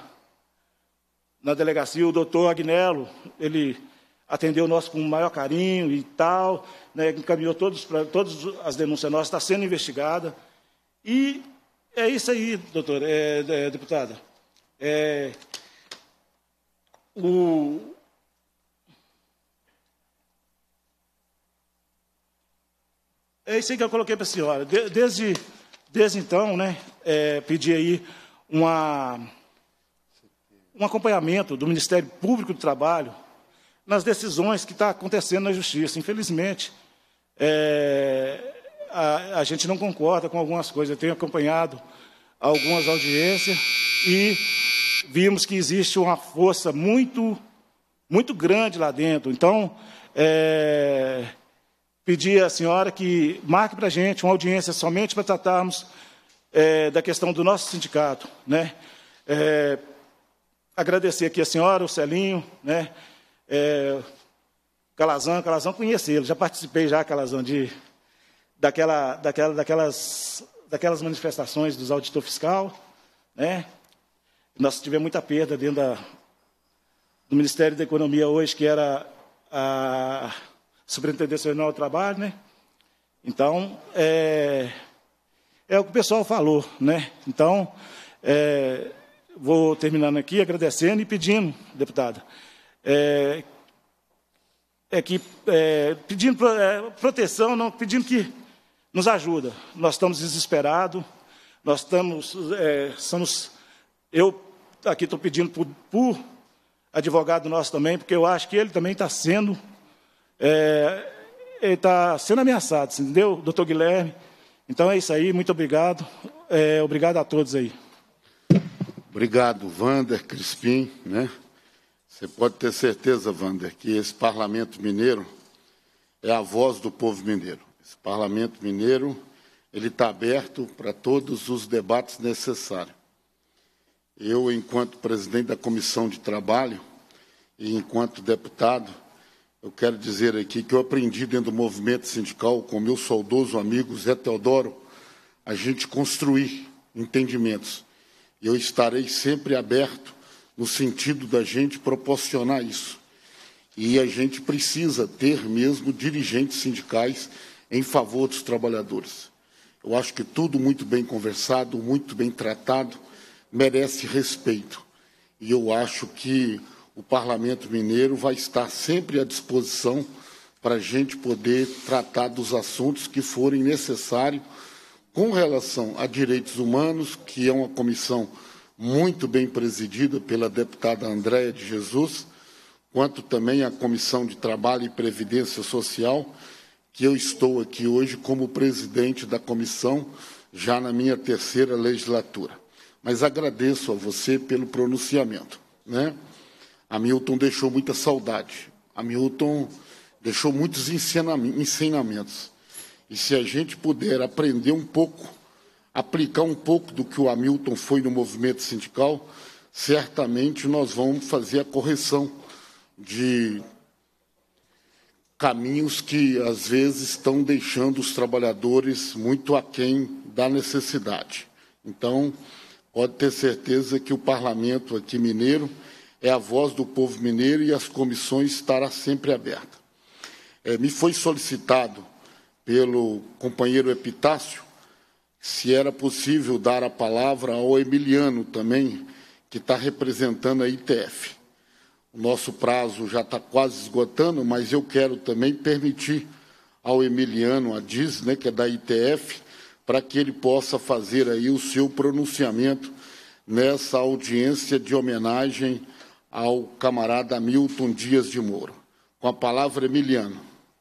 na delegacia, o doutor Agnello, ele atendeu nós com o maior carinho e tal, né, encaminhou todos para todas as denúncias nossas, está sendo investigada. E é isso aí, doutor, é, é, deputada. É, o... É isso aí que eu coloquei para a senhora. Desde, desde então, né, é, pedi aí uma, um acompanhamento do Ministério Público do Trabalho nas decisões que estão acontecendo na Justiça. Infelizmente, é, a, a gente não concorda com algumas coisas. Eu tenho acompanhado algumas audiências e vimos que existe uma força muito, muito grande lá dentro. Então, é, pedir à senhora que marque para a gente uma audiência somente para tratarmos é, da questão do nosso sindicato, né? É, agradecer aqui a senhora, o Celinho, né? É, Calazan, Calazan conhecê-lo, já participei já, Calazan, de, daquela, daquela, daquelas, daquelas manifestações dos auditor fiscal, né? Nós tivemos muita perda dentro da, do Ministério da Economia hoje, que era a Superintendência Regional do Trabalho, né? Então, é, é o que o pessoal falou, né? Então, é, vou terminando aqui agradecendo e pedindo, deputada, é, é que, é, pedindo é, proteção, não, pedindo que nos ajuda. Nós estamos desesperados, nós estamos, é, somos, eu aqui estou pedindo por, por advogado nosso também, porque eu acho que ele também está sendo, é, ele está sendo ameaçado, entendeu, doutor Guilherme? Então é isso aí, muito obrigado, é, obrigado a todos aí. Obrigado, Wander Crispim, né? Você pode ter certeza, Wander, que esse Parlamento Mineiro é a voz do povo mineiro. Esse Parlamento Mineiro, ele está aberto para todos os debates necessários. Eu, enquanto presidente da Comissão de Trabalho e enquanto deputado, eu quero dizer aqui que eu aprendi dentro do movimento sindical com meu saudoso amigo Zé Teodoro a gente construir entendimentos. E eu estarei sempre aberto no sentido da gente proporcionar isso. E a gente precisa ter mesmo dirigentes sindicais em favor dos trabalhadores. Eu acho que tudo muito bem conversado, muito bem tratado, merece respeito. E eu acho que o Parlamento Mineiro vai estar sempre à disposição para a gente poder tratar dos assuntos que forem necessários com relação a direitos humanos, que é uma comissão muito bem presidida pela deputada Andréia de Jesus, quanto também a Comissão de Trabalho e Previdência Social, que eu estou aqui hoje como presidente da comissão, já na minha terceira legislatura. Mas agradeço a você pelo pronunciamento, né? Hamilton deixou muita saudade. Hamilton deixou muitos ensinamentos. E se a gente puder aprender um pouco, aplicar um pouco do que o Hamilton foi no movimento sindical, certamente nós vamos fazer a correção de caminhos que, às vezes, estão deixando os trabalhadores muito aquém da necessidade. Então, pode ter certeza que o Parlamento aqui mineiro é a voz do povo mineiro e as comissões estará sempre aberta. É, me foi solicitado pelo companheiro Epitácio se era possível dar a palavra ao Emiliano também, que está representando a I T F. O nosso prazo já está quase esgotando, mas eu quero também permitir ao Emiliano, a Diz, né, que é da I T F, para que ele possa fazer aí o seu pronunciamento nessa audiência de homenagem ao camarada Hamilton Dias de Moura. Com a palavra, Emiliano.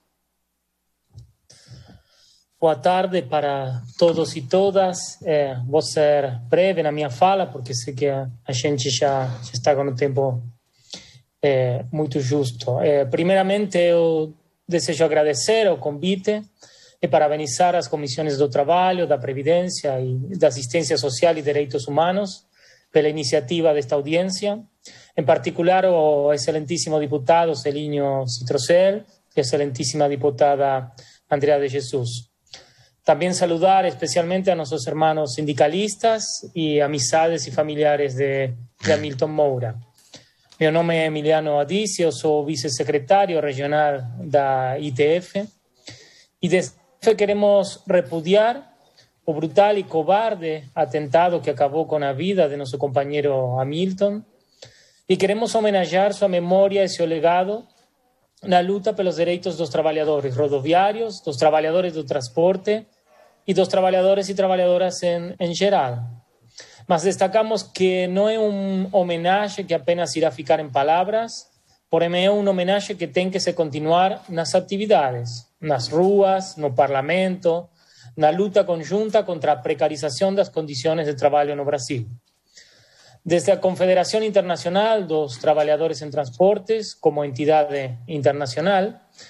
Boa tarde para todos e todas. É, vou ser breve na minha fala, porque sei que a, a gente já, já está com o tempo é, muito justo. É, primeiramente, eu desejo agradecer o convite e parabenizar as comissões do Trabalho, da Previdência e da Assistência Social e Direitos Humanos pela iniciativa desta audiência. Em particular, o excelentíssimo deputado Celinho Citrocel e a excelentíssima deputada Andréia de Jesus. Também saludar especialmente a nossos irmãos sindicalistas e amizades e familiares de, de Hamilton Moura. Meu nome é Emiliano Adiz, eu sou vice-secretário regional da I T F e desde queremos repudiar o brutal e cobarde atentado que acabou com a vida de nosso companheiro Hamilton e queremos homenagear sua memória e seu legado na luta pelos direitos dos trabalhadores rodoviários, dos trabalhadores do transporte e dos trabalhadores e trabalhadoras em, em geral. Mas destacamos que não é uma homenagem que apenas irá ficar em palavras, porém é uma homenagem que tem que se continuar nas atividades, nas ruas, no parlamento, na luta conjunta contra a precarização das condições de trabalho no Brasil. Desde a Confederação Internacional dos Trabalhadores em Transportes, como entidade internacional,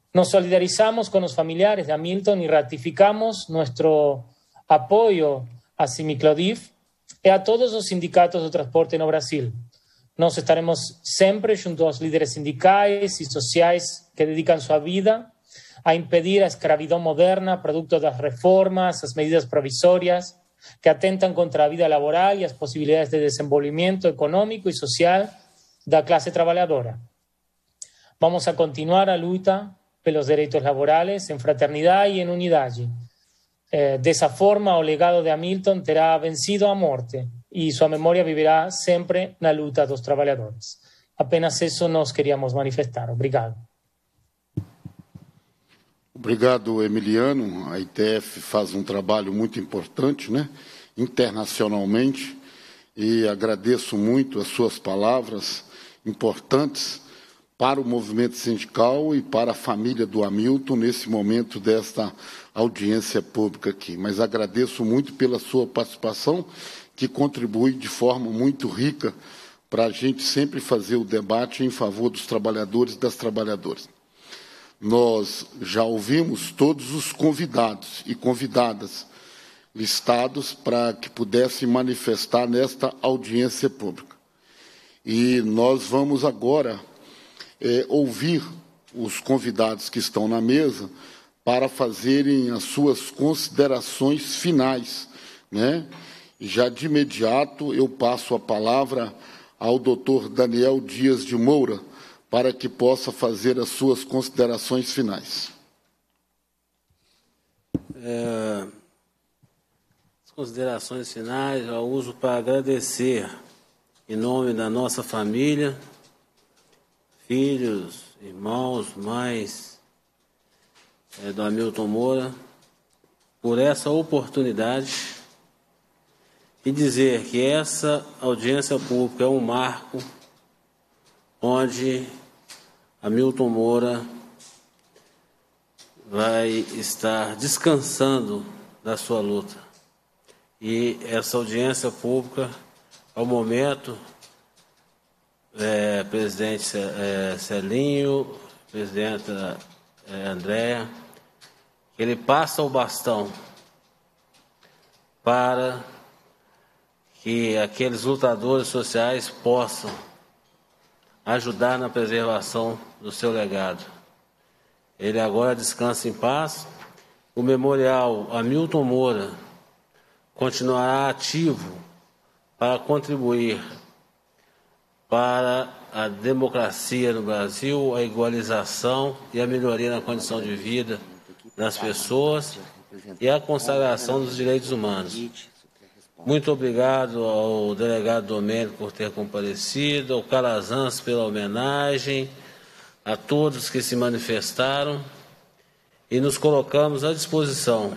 Nos solidarizamos con los familiares de Hamilton y ratificamos nuestro apoio a Ciclodif e a todos os sindicatos do transporte no Brasil. Nós estaremos sempre junto aos líderes sindicais e sociais que dedicam sua vida a impedir a escravidão moderna, producto das reformas, as medidas provisórias que atentam contra a vida laboral e as possibilidades de desenvolvimento econômico e social da classe trabalhadora. Vamos a continuar a luta pelos direitos laborais em fraternidade e em unidade. Eh, dessa forma, o legado de Hamilton terá vencido a morte e sua memória viverá sempre na luta dos trabalhadores. Apenas isso nós queríamos manifestar. Obrigado. Obrigado, Emiliano. A I T F faz um trabalho muito importante, né, internacionalmente, e agradeço muito as suas palavras importantes para o movimento sindical e para a família do Hamilton nesse momento desta audiência pública aqui. Mas agradeço muito pela sua participação, que contribui de forma muito rica para a gente sempre fazer o debate em favor dos trabalhadores e das trabalhadoras. Nós já ouvimos todos os convidados e convidadas listados para que pudessem manifestar nesta audiência pública. E nós vamos agora é, ouvir os convidados que estão na mesa para fazerem as suas considerações finais, né? E já de imediato eu passo a palavra ao doutor Daniel Dias de Moura, para que possa fazer as suas considerações finais. É, as considerações finais eu uso para agradecer, em nome da nossa família, filhos, irmãos, mães, é, do Hamilton Moura, por essa oportunidade e dizer que essa audiência pública é um marco onde Hamilton Moura vai estar descansando da sua luta. E essa audiência pública, ao momento, é, presidente é, Celinho, presidenta é, Andréa, ele passa o bastão para que aqueles lutadores sociais possam ajudar na preservação do seu legado. Ele agora descansa em paz. O Memorial Hamilton Moura continuará ativo para contribuir para a democracia no Brasil, a igualização e a melhoria na condição de vida das pessoas e a consagração dos direitos humanos. Muito obrigado ao delegado Domênico por ter comparecido, ao Calazans pela homenagem, a todos que se manifestaram e nos colocamos à disposição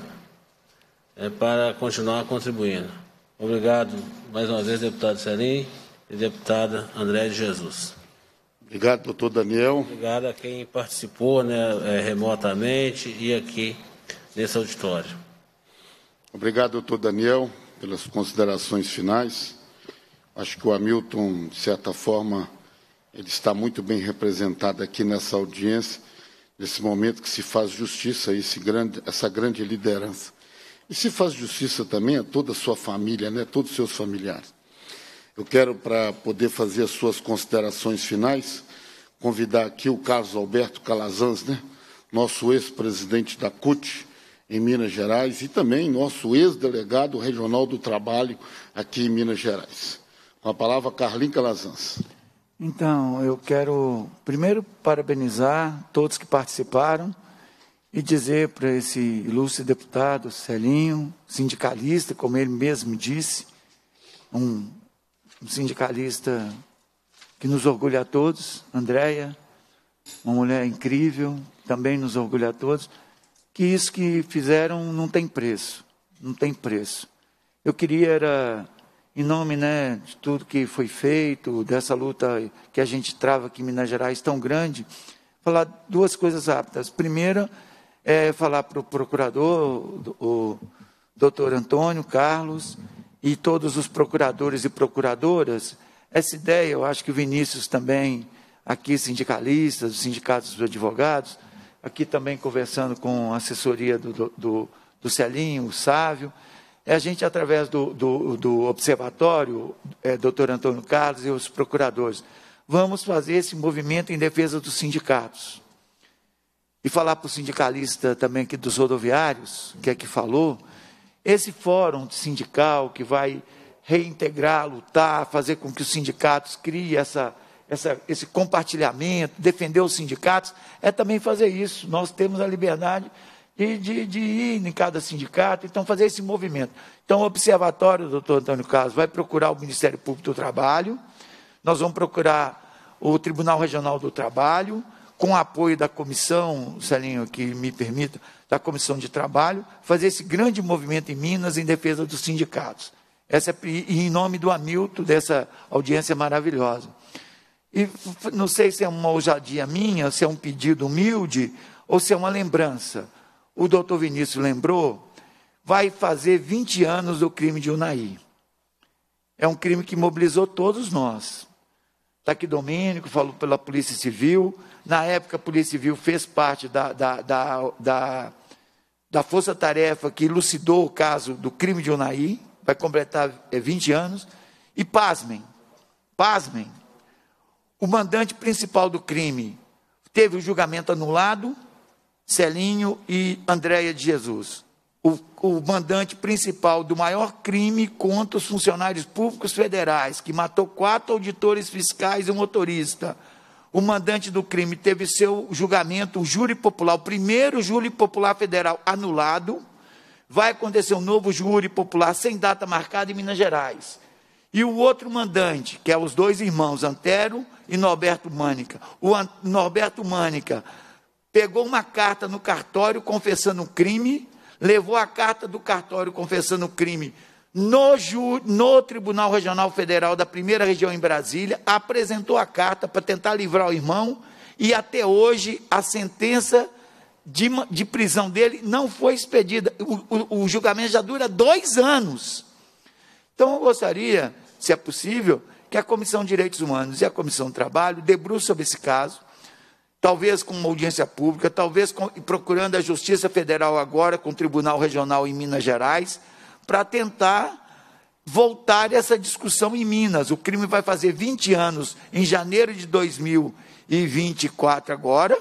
é, para continuar contribuindo. Obrigado mais uma vez, deputado Celim e deputada André de Jesus. Obrigado, doutor Daniel. Obrigado a quem participou, né, é, remotamente e aqui nesse auditório. Obrigado, doutor Daniel, pelas considerações finais. Acho que o Hamilton, de certa forma, ele está muito bem representado aqui nessa audiência, nesse momento que se faz justiça a esse grande, essa grande liderança. E se faz justiça também a toda a sua família, né, todos os seus familiares. Eu quero, para poder fazer as suas considerações finais, convidar aqui o Carlos Alberto Calazans, né, nosso ex-presidente da C U T, em Minas Gerais, e também nosso ex-delegado regional do trabalho aqui em Minas Gerais. Com a palavra, Carlinhos Calazans. Então, eu quero primeiro parabenizar todos que participaram e dizer para esse ilustre deputado Celinho, sindicalista, como ele mesmo disse, um, um sindicalista que nos orgulha a todos, Andréia, uma mulher incrível, também nos orgulha a todos, que isso que fizeram não tem preço, não tem preço. Eu queria, era, em nome, né, de tudo que foi feito, dessa luta que a gente trava aqui em Minas Gerais tão grande, falar duas coisas rápidas. Primeira, é falar para o procurador, o doutor Antônio Carlos, e todos os procuradores e procuradoras, essa ideia, eu acho que o Vinícius também, aqui sindicalistas, os sindicatos dos advogados, aqui também conversando com a assessoria do, do, do Celinho, o Sávio, é a gente, através do, do, do observatório, é, doutor Antônio Carlos e os procuradores, vamos fazer esse movimento em defesa dos sindicatos. E falar para o sindicalista também aqui dos rodoviários, que é que falou, esse fórum sindical que vai reintegrar, lutar, fazer com que os sindicatos criem essa, essa, esse compartilhamento, defender os sindicatos, é também fazer isso. Nós temos a liberdade de, de, de ir em cada sindicato, então fazer esse movimento. Então, o observatório, doutor Antônio Carlos, vai procurar o Ministério Público do Trabalho, nós vamos procurar o Tribunal Regional do Trabalho, com o apoio da comissão, Celinho, que me permita, da Comissão de Trabalho, fazer esse grande movimento em Minas em defesa dos sindicatos. Essa, e em nome do Hamilton, dessa audiência maravilhosa. E não sei se é uma ousadia minha, se é um pedido humilde, ou se é uma lembrança. O doutor Vinícius lembrou, vai fazer vinte anos do crime de Unai. É um crime que mobilizou todos nós. Está aqui Domênico, falou pela Polícia Civil. Na época, a Polícia Civil fez parte da, da, da, da, da força-tarefa que elucidou o caso do crime de Unai, vai completar vinte anos. E pasmem, pasmem, o mandante principal do crime teve o julgamento anulado, Celinho e Andréia de Jesus. O, o mandante principal do maior crime contra os funcionários públicos federais, que matou quatro auditores fiscais e um motorista. O mandante do crime teve seu julgamento, o júri popular, o primeiro júri popular federal anulado. Vai acontecer um novo júri popular sem data marcada em Minas Gerais. E o outro mandante, que é os dois irmãos, Antero e Norberto Mânica. O An- Norberto Mânica pegou uma carta no cartório confessando o crime, levou a carta do cartório confessando o crime no, ju, no Tribunal Regional Federal da primeira região em Brasília, apresentou a carta para tentar livrar o irmão, e até hoje a sentença de, de prisão dele não foi expedida. O, o, o julgamento já dura dois anos. Então, eu gostaria, se é possível, que a Comissão de Direitos Humanos e a Comissão do Trabalho debruçem sobre esse caso, talvez com uma audiência pública, talvez com, procurando a Justiça Federal agora, com o Tribunal Regional em Minas Gerais, para tentar voltar essa discussão em Minas. O crime vai fazer vinte anos em janeiro de dois mil e vinte e quatro agora,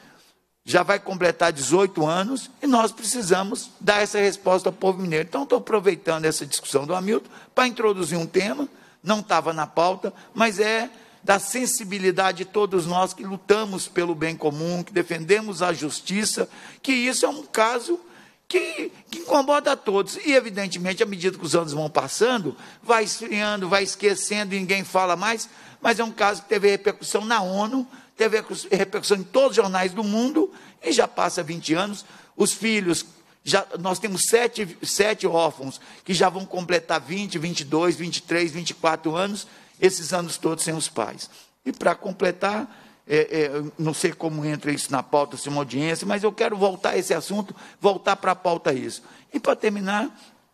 já vai completar dezoito anos, e nós precisamos dar essa resposta ao povo mineiro. Então, estou aproveitando essa discussão do Hamilton para introduzir um tema, não estava na pauta, mas é da sensibilidade de todos nós que lutamos pelo bem comum, que defendemos a justiça, que isso é um caso que, que incomoda a todos. E, evidentemente, à medida que os anos vão passando, vai esfriando, vai esquecendo, e ninguém fala mais, mas é um caso que teve repercussão na ONU, teve repercussão em todos os jornais do mundo, e já passa vinte anos. Os filhos, já, nós temos sete, sete órfãos, que já vão completar vinte, vinte e dois, vinte e três, vinte e quatro anos, esses anos todos sem os pais. E, para completar, é, é, não sei como entra isso na pauta, se é uma audiência, mas eu quero voltar a esse assunto, voltar para a pauta isso. E, para terminar,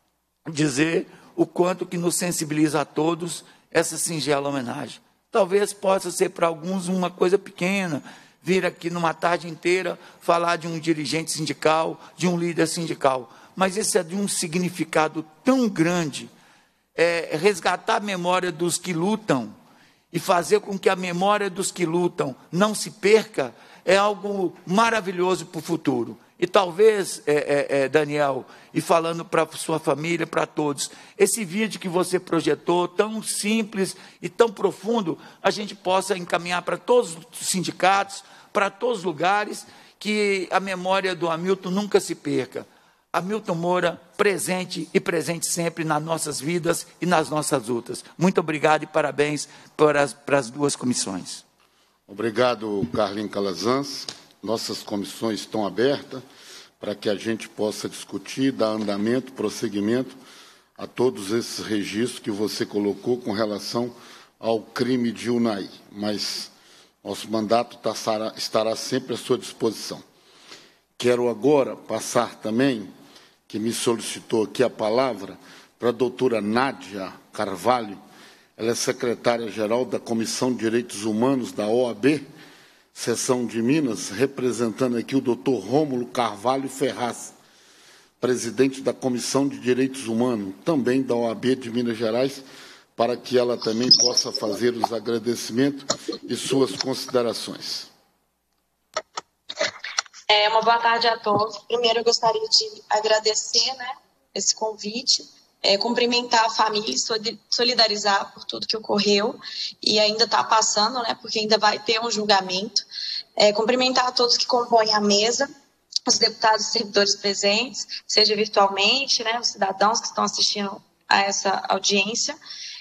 dizer o quanto que nos sensibiliza a todos essa singela homenagem. Talvez possa ser para alguns uma coisa pequena, vir aqui numa tarde inteira falar de um dirigente sindical, de um líder sindical, mas esse é de um significado tão grande, é, resgatar a memória dos que lutam e fazer com que a memória dos que lutam não se perca, é algo maravilhoso para o futuro. E talvez, é, é, é, Daniel, e falando para a sua família, para todos, esse vídeo que você projetou, tão simples e tão profundo, a gente possa encaminhar para todos os sindicatos, para todos os lugares, que a memória do Hamilton nunca se perca. Hamilton Moura, presente e presente sempre nas nossas vidas e nas nossas lutas. Muito obrigado e parabéns para as, para as duas comissões. Obrigado, Carlinhos Calazans. Nossas comissões estão abertas para que a gente possa discutir, dar andamento, prosseguimento a todos esses registros que você colocou com relação ao crime de Unai. Mas nosso mandato estará sempre à sua disposição. Quero agora passar também, que me solicitou aqui a palavra, para a doutora Nádia Carvalho. Ela é secretária-geral da Comissão de Direitos Humanos da O A B, seção de Minas, representando aqui o doutor Rômulo Carvalho Ferraz, presidente da Comissão de Direitos Humanos, também da O A B de Minas Gerais, para que ela também possa fazer os agradecimentos e suas considerações. É, uma boa tarde a todos. Primeiro, eu gostaria de agradecer, né, esse convite, é, cumprimentar a família e solidarizar por tudo que ocorreu e ainda está passando, né, porque ainda vai ter um julgamento. É, cumprimentar a todos que compõem a mesa, os deputados e servidores presentes, seja virtualmente, né, os cidadãos que estão assistindo a essa audiência.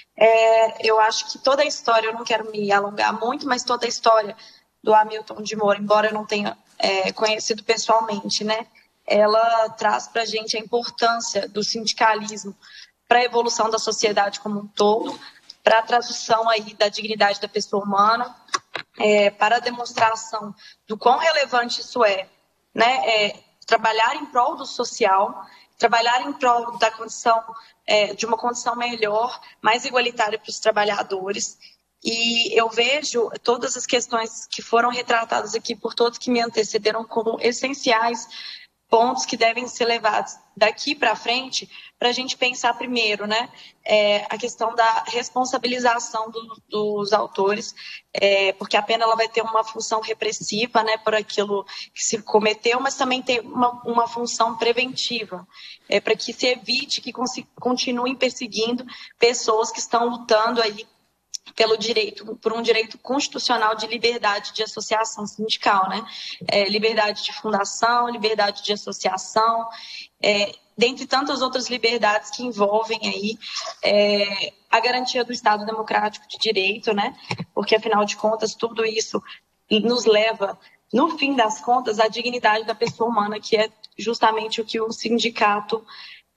É, eu acho que toda a história, eu não quero me alongar muito, mas toda a história do Hamilton de Moura, embora eu não tenha é, conhecido pessoalmente, né, ela traz para a gente a importância do sindicalismo para a evolução da sociedade como um todo, para a tradução aí da dignidade da pessoa humana, é, para a demonstração do quão relevante isso é, né, é, trabalhar em prol do social, trabalhar em prol da condição, é, de uma condição melhor, mais igualitária para os trabalhadores. E eu vejo todas as questões que foram retratadas aqui por todos que me antecederam como essenciais, pontos que devem ser levados daqui para frente, para a gente pensar primeiro, né, é, a questão da responsabilização do, dos autores, é, porque a pena ela vai ter uma função repressiva, né, por aquilo que se cometeu, mas também tem uma, uma função preventiva, é, para que se evite que continuem perseguindo pessoas que estão lutando aí pelo direito, por um direito constitucional de liberdade de associação sindical, né? É, liberdade de fundação, liberdade de associação, é, dentre tantas outras liberdades que envolvem aí é, a garantia do Estado democrático de direito, né? Porque, afinal de contas, tudo isso nos leva, no fim das contas, à dignidade da pessoa humana, que é justamente o que o sindicato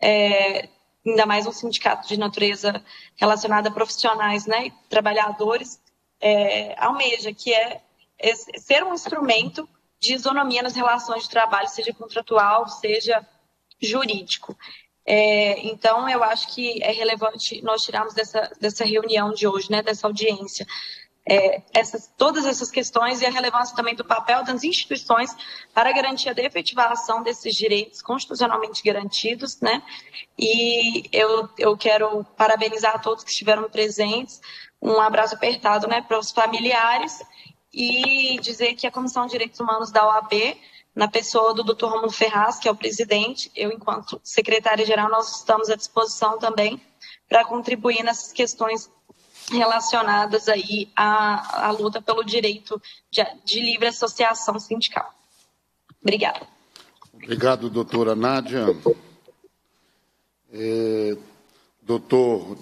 é, ainda mais um sindicato de natureza relacionada a profissionais, né, e trabalhadores, é, almeja, que é, é ser um instrumento de isonomia nas relações de trabalho, seja contratual, seja jurídico. É, então, eu acho que é relevante nós tirarmos dessa, dessa reunião de hoje, né, dessa audiência, É, essas, todas essas questões e a relevância também do papel das instituições para a garantia da efetivação desses direitos constitucionalmente garantidos, né? E eu, eu quero parabenizar a todos que estiveram presentes, um abraço apertado, né, para os familiares e dizer que a Comissão de Direitos Humanos da O A B, na pessoa do doutor Rômulo Ferraz, que é o presidente, eu, enquanto secretária-geral, nós estamos à disposição também para contribuir nessas questões relacionadas aí à, à luta pelo direito de, de livre associação sindical. Obrigada. Obrigado, doutora Nádia. É, doutor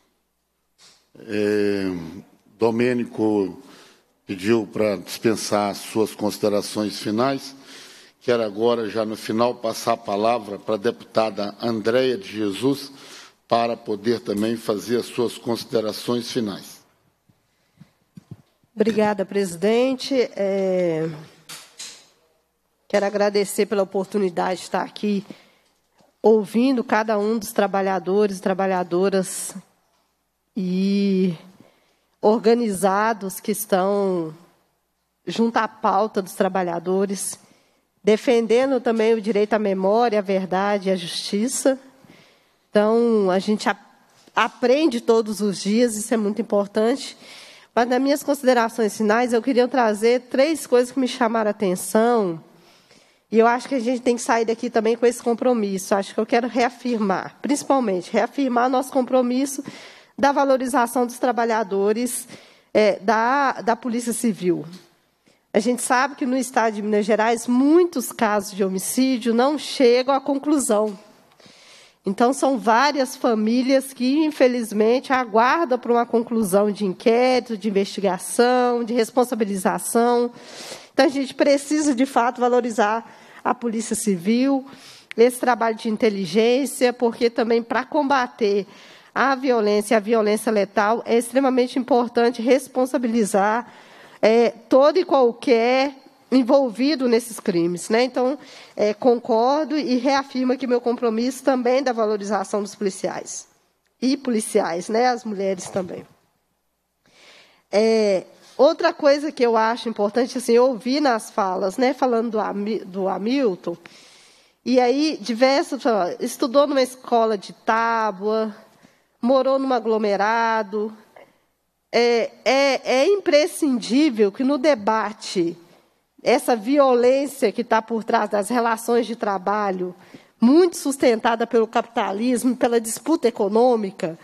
é, Domênico pediu para dispensar as suas considerações finais. Quero agora, já no final, passar a palavra para a deputada Andréia de Jesus, para poder também fazer as suas considerações finais. Obrigada, presidente. É... Quero agradecer pela oportunidade de estar aqui ouvindo cada um dos trabalhadores e trabalhadoras e organizados que estão junto à pauta dos trabalhadores, defendendo também o direito à memória, à verdade e à justiça. Então, a gente aprende todos os dias, isso é muito importante. Mas, nas minhas considerações finais, eu queria trazer três coisas que me chamaram a atenção. E eu acho que a gente tem que sair daqui também com esse compromisso. Acho que eu quero reafirmar, principalmente, reafirmar nosso compromisso da valorização dos trabalhadores é, da, da Polícia Civil. A gente sabe que, no Estado de Minas Gerais, muitos casos de homicídio não chegam à conclusão. Então, são várias famílias que, infelizmente, aguardam por uma conclusão de inquérito, de investigação, de responsabilização. Então, a gente precisa, de fato, valorizar a Polícia Civil, esse trabalho de inteligência, porque também, para combater a violência, a violência letal, é extremamente importante responsabilizar é, todo e qualquer envolvido nesses crimes, né? Então, é, concordo e reafirmo aqui meu compromisso também da valorização dos policiais e policiais, né? As mulheres também. É, outra coisa que eu acho importante, assim, eu ouvi nas falas, né, falando do, Ami, do Hamilton, e aí diversos, estudou numa escola de tábua, morou num aglomerado. É, é, é imprescindível que no debate, essa violência que está por trás das relações de trabalho, muito sustentada pelo capitalismo, pela disputa econômica,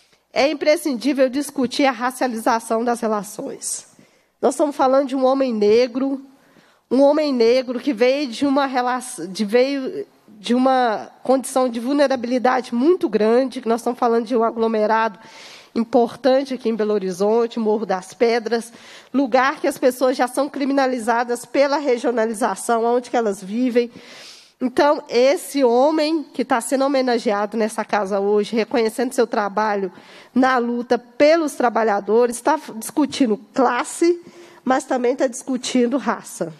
é imprescindível discutir a racialização das relações. Nós estamos falando de um homem negro, um homem negro que veio de uma relação, de, veio de uma condição de vulnerabilidade muito grande, que nós estamos falando de um aglomerado importante aqui em Belo Horizonte, Morro das Pedras, lugar que as pessoas já são criminalizadas pela regionalização, onde que elas vivem. Então, esse homem que está sendo homenageado nessa casa hoje, reconhecendo seu trabalho na luta pelos trabalhadores, está discutindo classe, mas também está discutindo raça.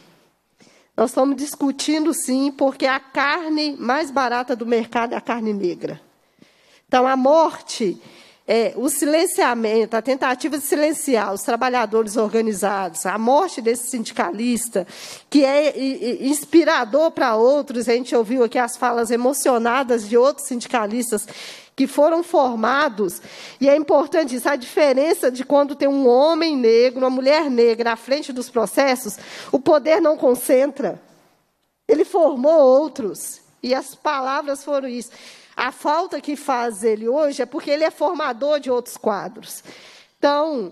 Nós estamos discutindo, sim, porque a carne mais barata do mercado é a carne negra. Então, a morte, é, o silenciamento, a tentativa de silenciar os trabalhadores organizados, a morte desse sindicalista, que é inspirador para outros, a gente ouviu aqui as falas emocionadas de outros sindicalistas que foram formados, e é importante isso, a diferença de quando tem um homem negro, uma mulher negra à frente dos processos, o poder não concentra. Ele formou outros, e as palavras foram isso. A falta que faz ele hoje é porque ele é formador de outros quadros. Então,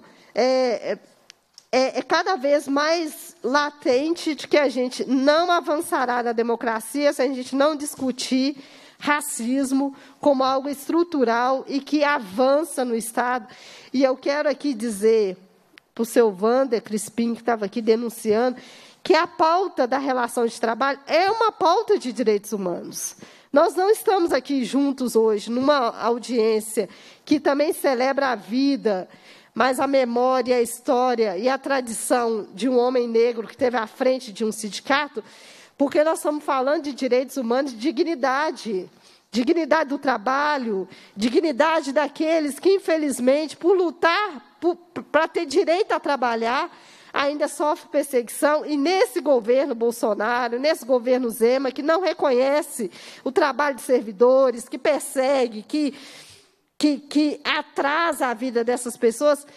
é, é, é cada vez mais latente de que a gente não avançará na democracia se a gente não discutir racismo como algo estrutural e que avança no Estado. E eu quero aqui dizer para o seu Wander Crispim, que estava aqui denunciando, que a pauta da relação de trabalho é uma pauta de direitos humanos. Nós não estamos aqui juntos hoje, numa audiência que também celebra a vida, mas a memória, a história e a tradição de um homem negro que esteve à frente de um sindicato, porque nós estamos falando de direitos humanos, de dignidade, dignidade do trabalho, dignidade daqueles que, infelizmente, por lutar para ter direito a trabalhar, ainda sofre perseguição, e nesse governo Bolsonaro, nesse governo Zema, que não reconhece o trabalho de servidores, que persegue, que, que, que atrasa a vida dessas pessoas,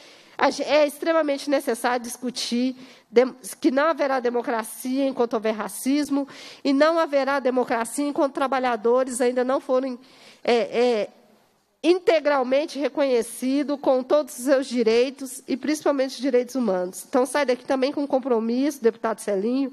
é extremamente necessário discutir que não haverá democracia enquanto houver racismo, e não haverá democracia enquanto trabalhadores ainda não forem é, é, integralmente reconhecidos com todos os seus direitos, e principalmente os direitos humanos. Então, sai daqui também com um compromisso, deputado Celinho,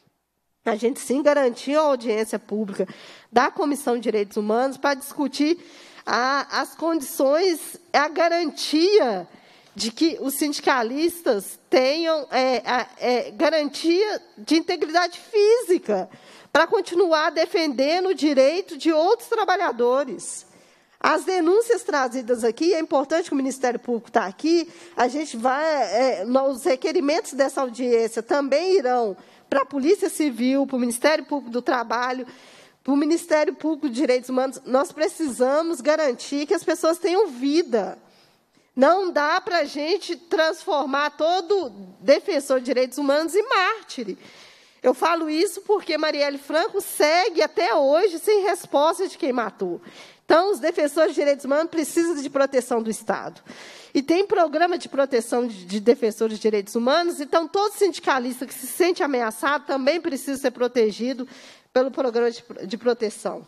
a gente sim garantiu a audiência pública da Comissão de Direitos Humanos para discutir a, as condições, a garantia de que os sindicalistas tenham é, é, garantia de integridade física para continuar defendendo o direito de outros trabalhadores. As denúncias trazidas aqui, é importante que o Ministério Público está aqui, a gente vai, é, os requerimentos dessa audiência também irão para a Polícia Civil, para o Ministério Público do Trabalho, para o Ministério Público de Direitos Humanos. Nós precisamos garantir que as pessoas tenham vida. Não dá para a gente transformar todo defensor de direitos humanos em mártir. Eu falo isso porque Marielle Franco segue até hoje sem resposta de quem matou. Então, os defensores de direitos humanos precisam de proteção do Estado. E tem programa de proteção de, de defensores de direitos humanos, então todo sindicalista que se sente ameaçado também precisa ser protegido pelo programa de, de proteção.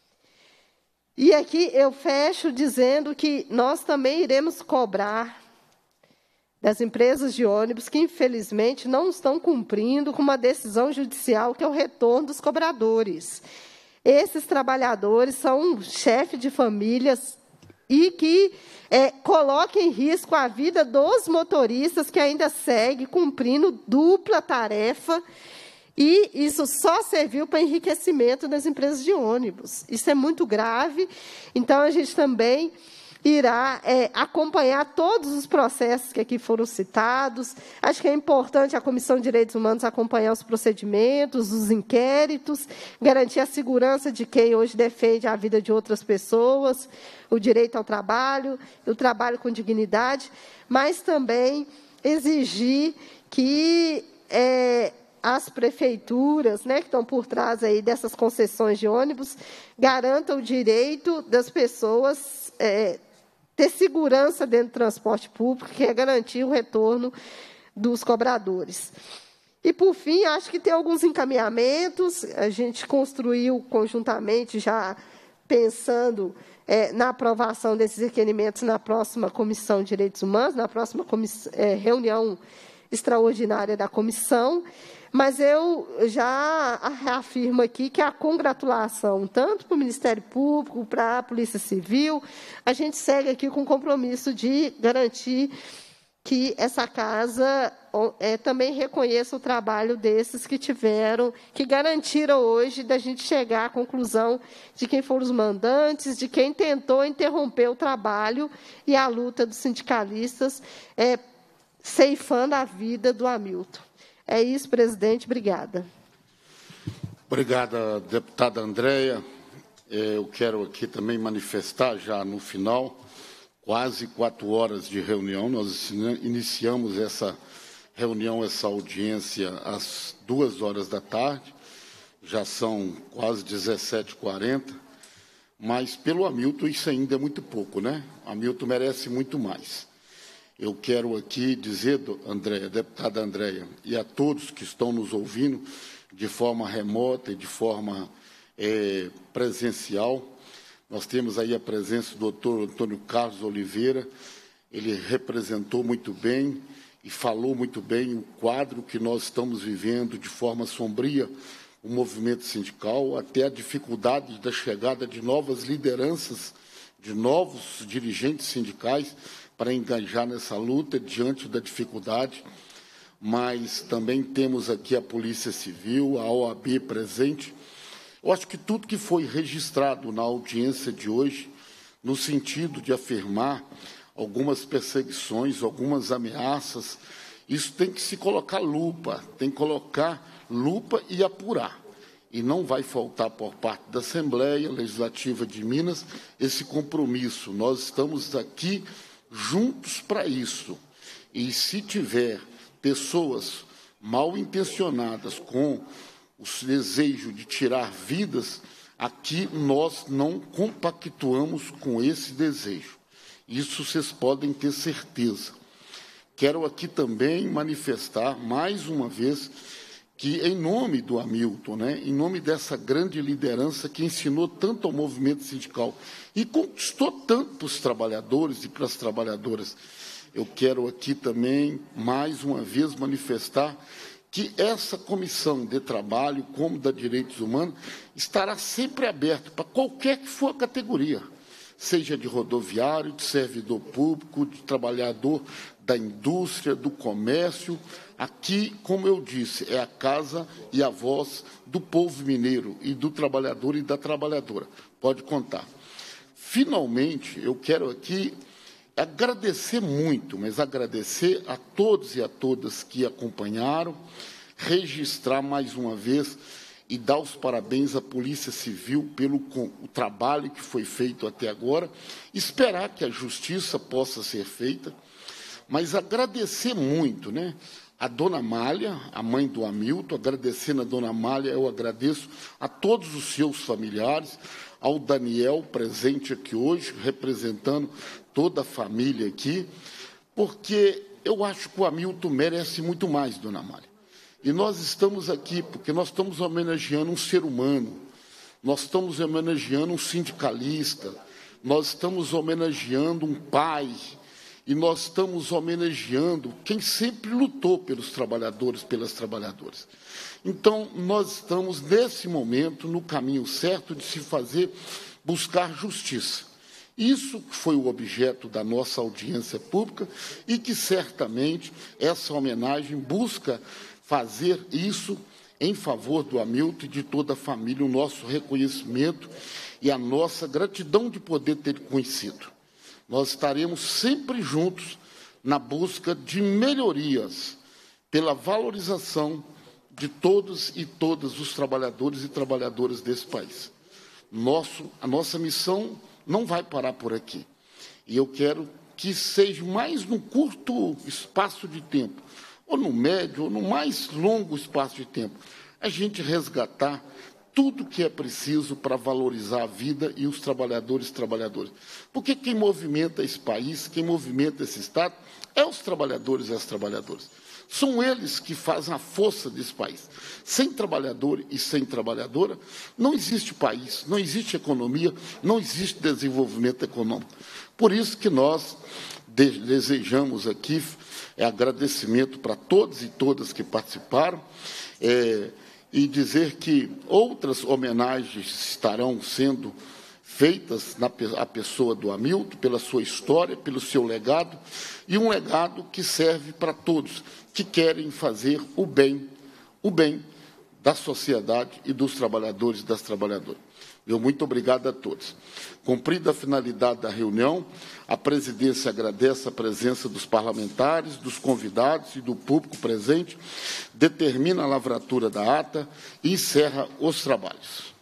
E aqui eu fecho dizendo que nós também iremos cobrar das empresas de ônibus que, infelizmente, não estão cumprindo com uma decisão judicial, que é o retorno dos cobradores. Esses trabalhadores são chefes de famílias e que é, colocam em risco a vida dos motoristas que ainda seguem cumprindo dupla tarefa, e isso só serviu para enriquecimento das empresas de ônibus. Isso é muito grave. Então, a gente também irá é, acompanhar todos os processos que aqui foram citados. Acho que é importante a Comissão de Direitos Humanos acompanhar os procedimentos, os inquéritos, garantir a segurança de quem hoje defende a vida de outras pessoas, o direito ao trabalho, o trabalho com dignidade, mas também exigir que é, as prefeituras, né, que estão por trás aí dessas concessões de ônibus, garantam o direito das pessoas é, ter segurança dentro do transporte público, que é garantir o retorno dos cobradores. E, por fim, acho que tem alguns encaminhamentos, a gente construiu conjuntamente, já pensando é, na aprovação desses requerimentos na próxima Comissão de Direitos Humanos, na próxima é, reunião extraordinária da comissão, mas eu já reafirmo aqui que a congratulação, tanto para o Ministério Público, para a Polícia Civil, a gente segue aqui com o compromisso de garantir que essa casa é, também reconheça o trabalho desses que tiveram, que garantiram hoje da gente chegar à conclusão de quem foram os mandantes, de quem tentou interromper o trabalho e a luta dos sindicalistas, é, ceifando a vida do Hamilton. É isso, presidente. Obrigada. Obrigada, deputada Andréia. Eu quero aqui também manifestar, já no final, quase quatro horas de reunião. Nós iniciamos essa reunião, essa audiência, às duas horas da tarde. Já são quase dezessete e quarenta. Mas, pelo Hamilton, isso ainda é muito pouco, né? O Hamilton merece muito mais. Eu quero aqui dizer, Andréia, deputada Andréia, e a todos que estão nos ouvindo de forma remota e de forma é, presencial, nós temos aí a presença do doutor Antônio Carlos Oliveira. Ele representou muito bem e falou muito bem o quadro que nós estamos vivendo de forma sombria, o movimento sindical, até a dificuldade da chegada de novas lideranças, de novos dirigentes sindicais, para engajar nessa luta diante da dificuldade, mas também temos aqui a Polícia Civil, a O A B presente. Eu acho que tudo que foi registrado na audiência de hoje, no sentido de afirmar algumas perseguições, algumas ameaças, isso tem que se colocar lupa, tem que colocar lupa e apurar. E não vai faltar por parte da Assembleia Legislativa de Minas esse compromisso. Nós estamos aqui juntos para isso. E se tiver pessoas mal intencionadas com o desejo de tirar vidas, aqui nós não compactuamos com esse desejo. Isso vocês podem ter certeza. Quero aqui também manifestar, mais uma vez, que em nome do Hamilton, né, em nome dessa grande liderança que ensinou tanto ao movimento sindical e conquistou tanto para os trabalhadores e para as trabalhadoras, eu quero aqui também, mais uma vez, manifestar que essa comissão de trabalho, como da Direitos Humanos, estará sempre aberta para qualquer que for a categoria, seja de rodoviário, de servidor público, de trabalhador da indústria, do comércio. Aqui, como eu disse, é a casa e a voz do povo mineiro e do trabalhador e da trabalhadora. Pode contar. Finalmente, eu quero aqui agradecer muito, mas agradecer a todos e a todas que acompanharam, registrar mais uma vez e dar os parabéns à Polícia Civil pelo o trabalho que foi feito até agora, esperar que a justiça possa ser feita, mas agradecer muito, né? A dona Amália, a mãe do Hamilton, agradecendo a dona Amália, eu agradeço a todos os seus familiares, ao Daniel, presente aqui hoje, representando toda a família aqui, porque eu acho que o Hamilton merece muito mais, dona Amália. E nós estamos aqui porque nós estamos homenageando um ser humano, nós estamos homenageando um sindicalista, nós estamos homenageando um pai, e nós estamos homenageando quem sempre lutou pelos trabalhadores, pelas trabalhadoras. Então, nós estamos, nesse momento, no caminho certo de se fazer, buscar justiça. Isso foi o objeto da nossa audiência pública e que, certamente, essa homenagem busca fazer isso em favor do Hamilton e de toda a família, o nosso reconhecimento e a nossa gratidão de poder ter conhecido. Nós estaremos sempre juntos na busca de melhorias pela valorização de todos e todas os trabalhadores e trabalhadoras desse país. Nosso, a nossa missão não vai parar por aqui. E eu quero que seja mais num curto espaço de tempo, ou no médio, ou no mais longo espaço de tempo, a gente resgatar tudo que é preciso para valorizar a vida e os trabalhadores e trabalhadoras. Porque quem movimenta esse país, quem movimenta esse Estado, é os trabalhadores e as trabalhadoras. São eles que fazem a força desse país. Sem trabalhador e sem trabalhadora, não existe país, não existe economia, não existe desenvolvimento econômico. Por isso que nós desejamos aqui é, agradecimento para todos e todas que participaram, é, e dizer que outras homenagens estarão sendo feitas na a pessoa do Hamilton, pela sua história, pelo seu legado, e um legado que serve para todos que querem fazer o bem, o bem da sociedade e dos trabalhadores e das trabalhadoras. Meu muito obrigado a todos. Cumprida a finalidade da reunião, a presidência agradece a presença dos parlamentares, dos convidados e do público presente, determina a lavratura da ata e encerra os trabalhos.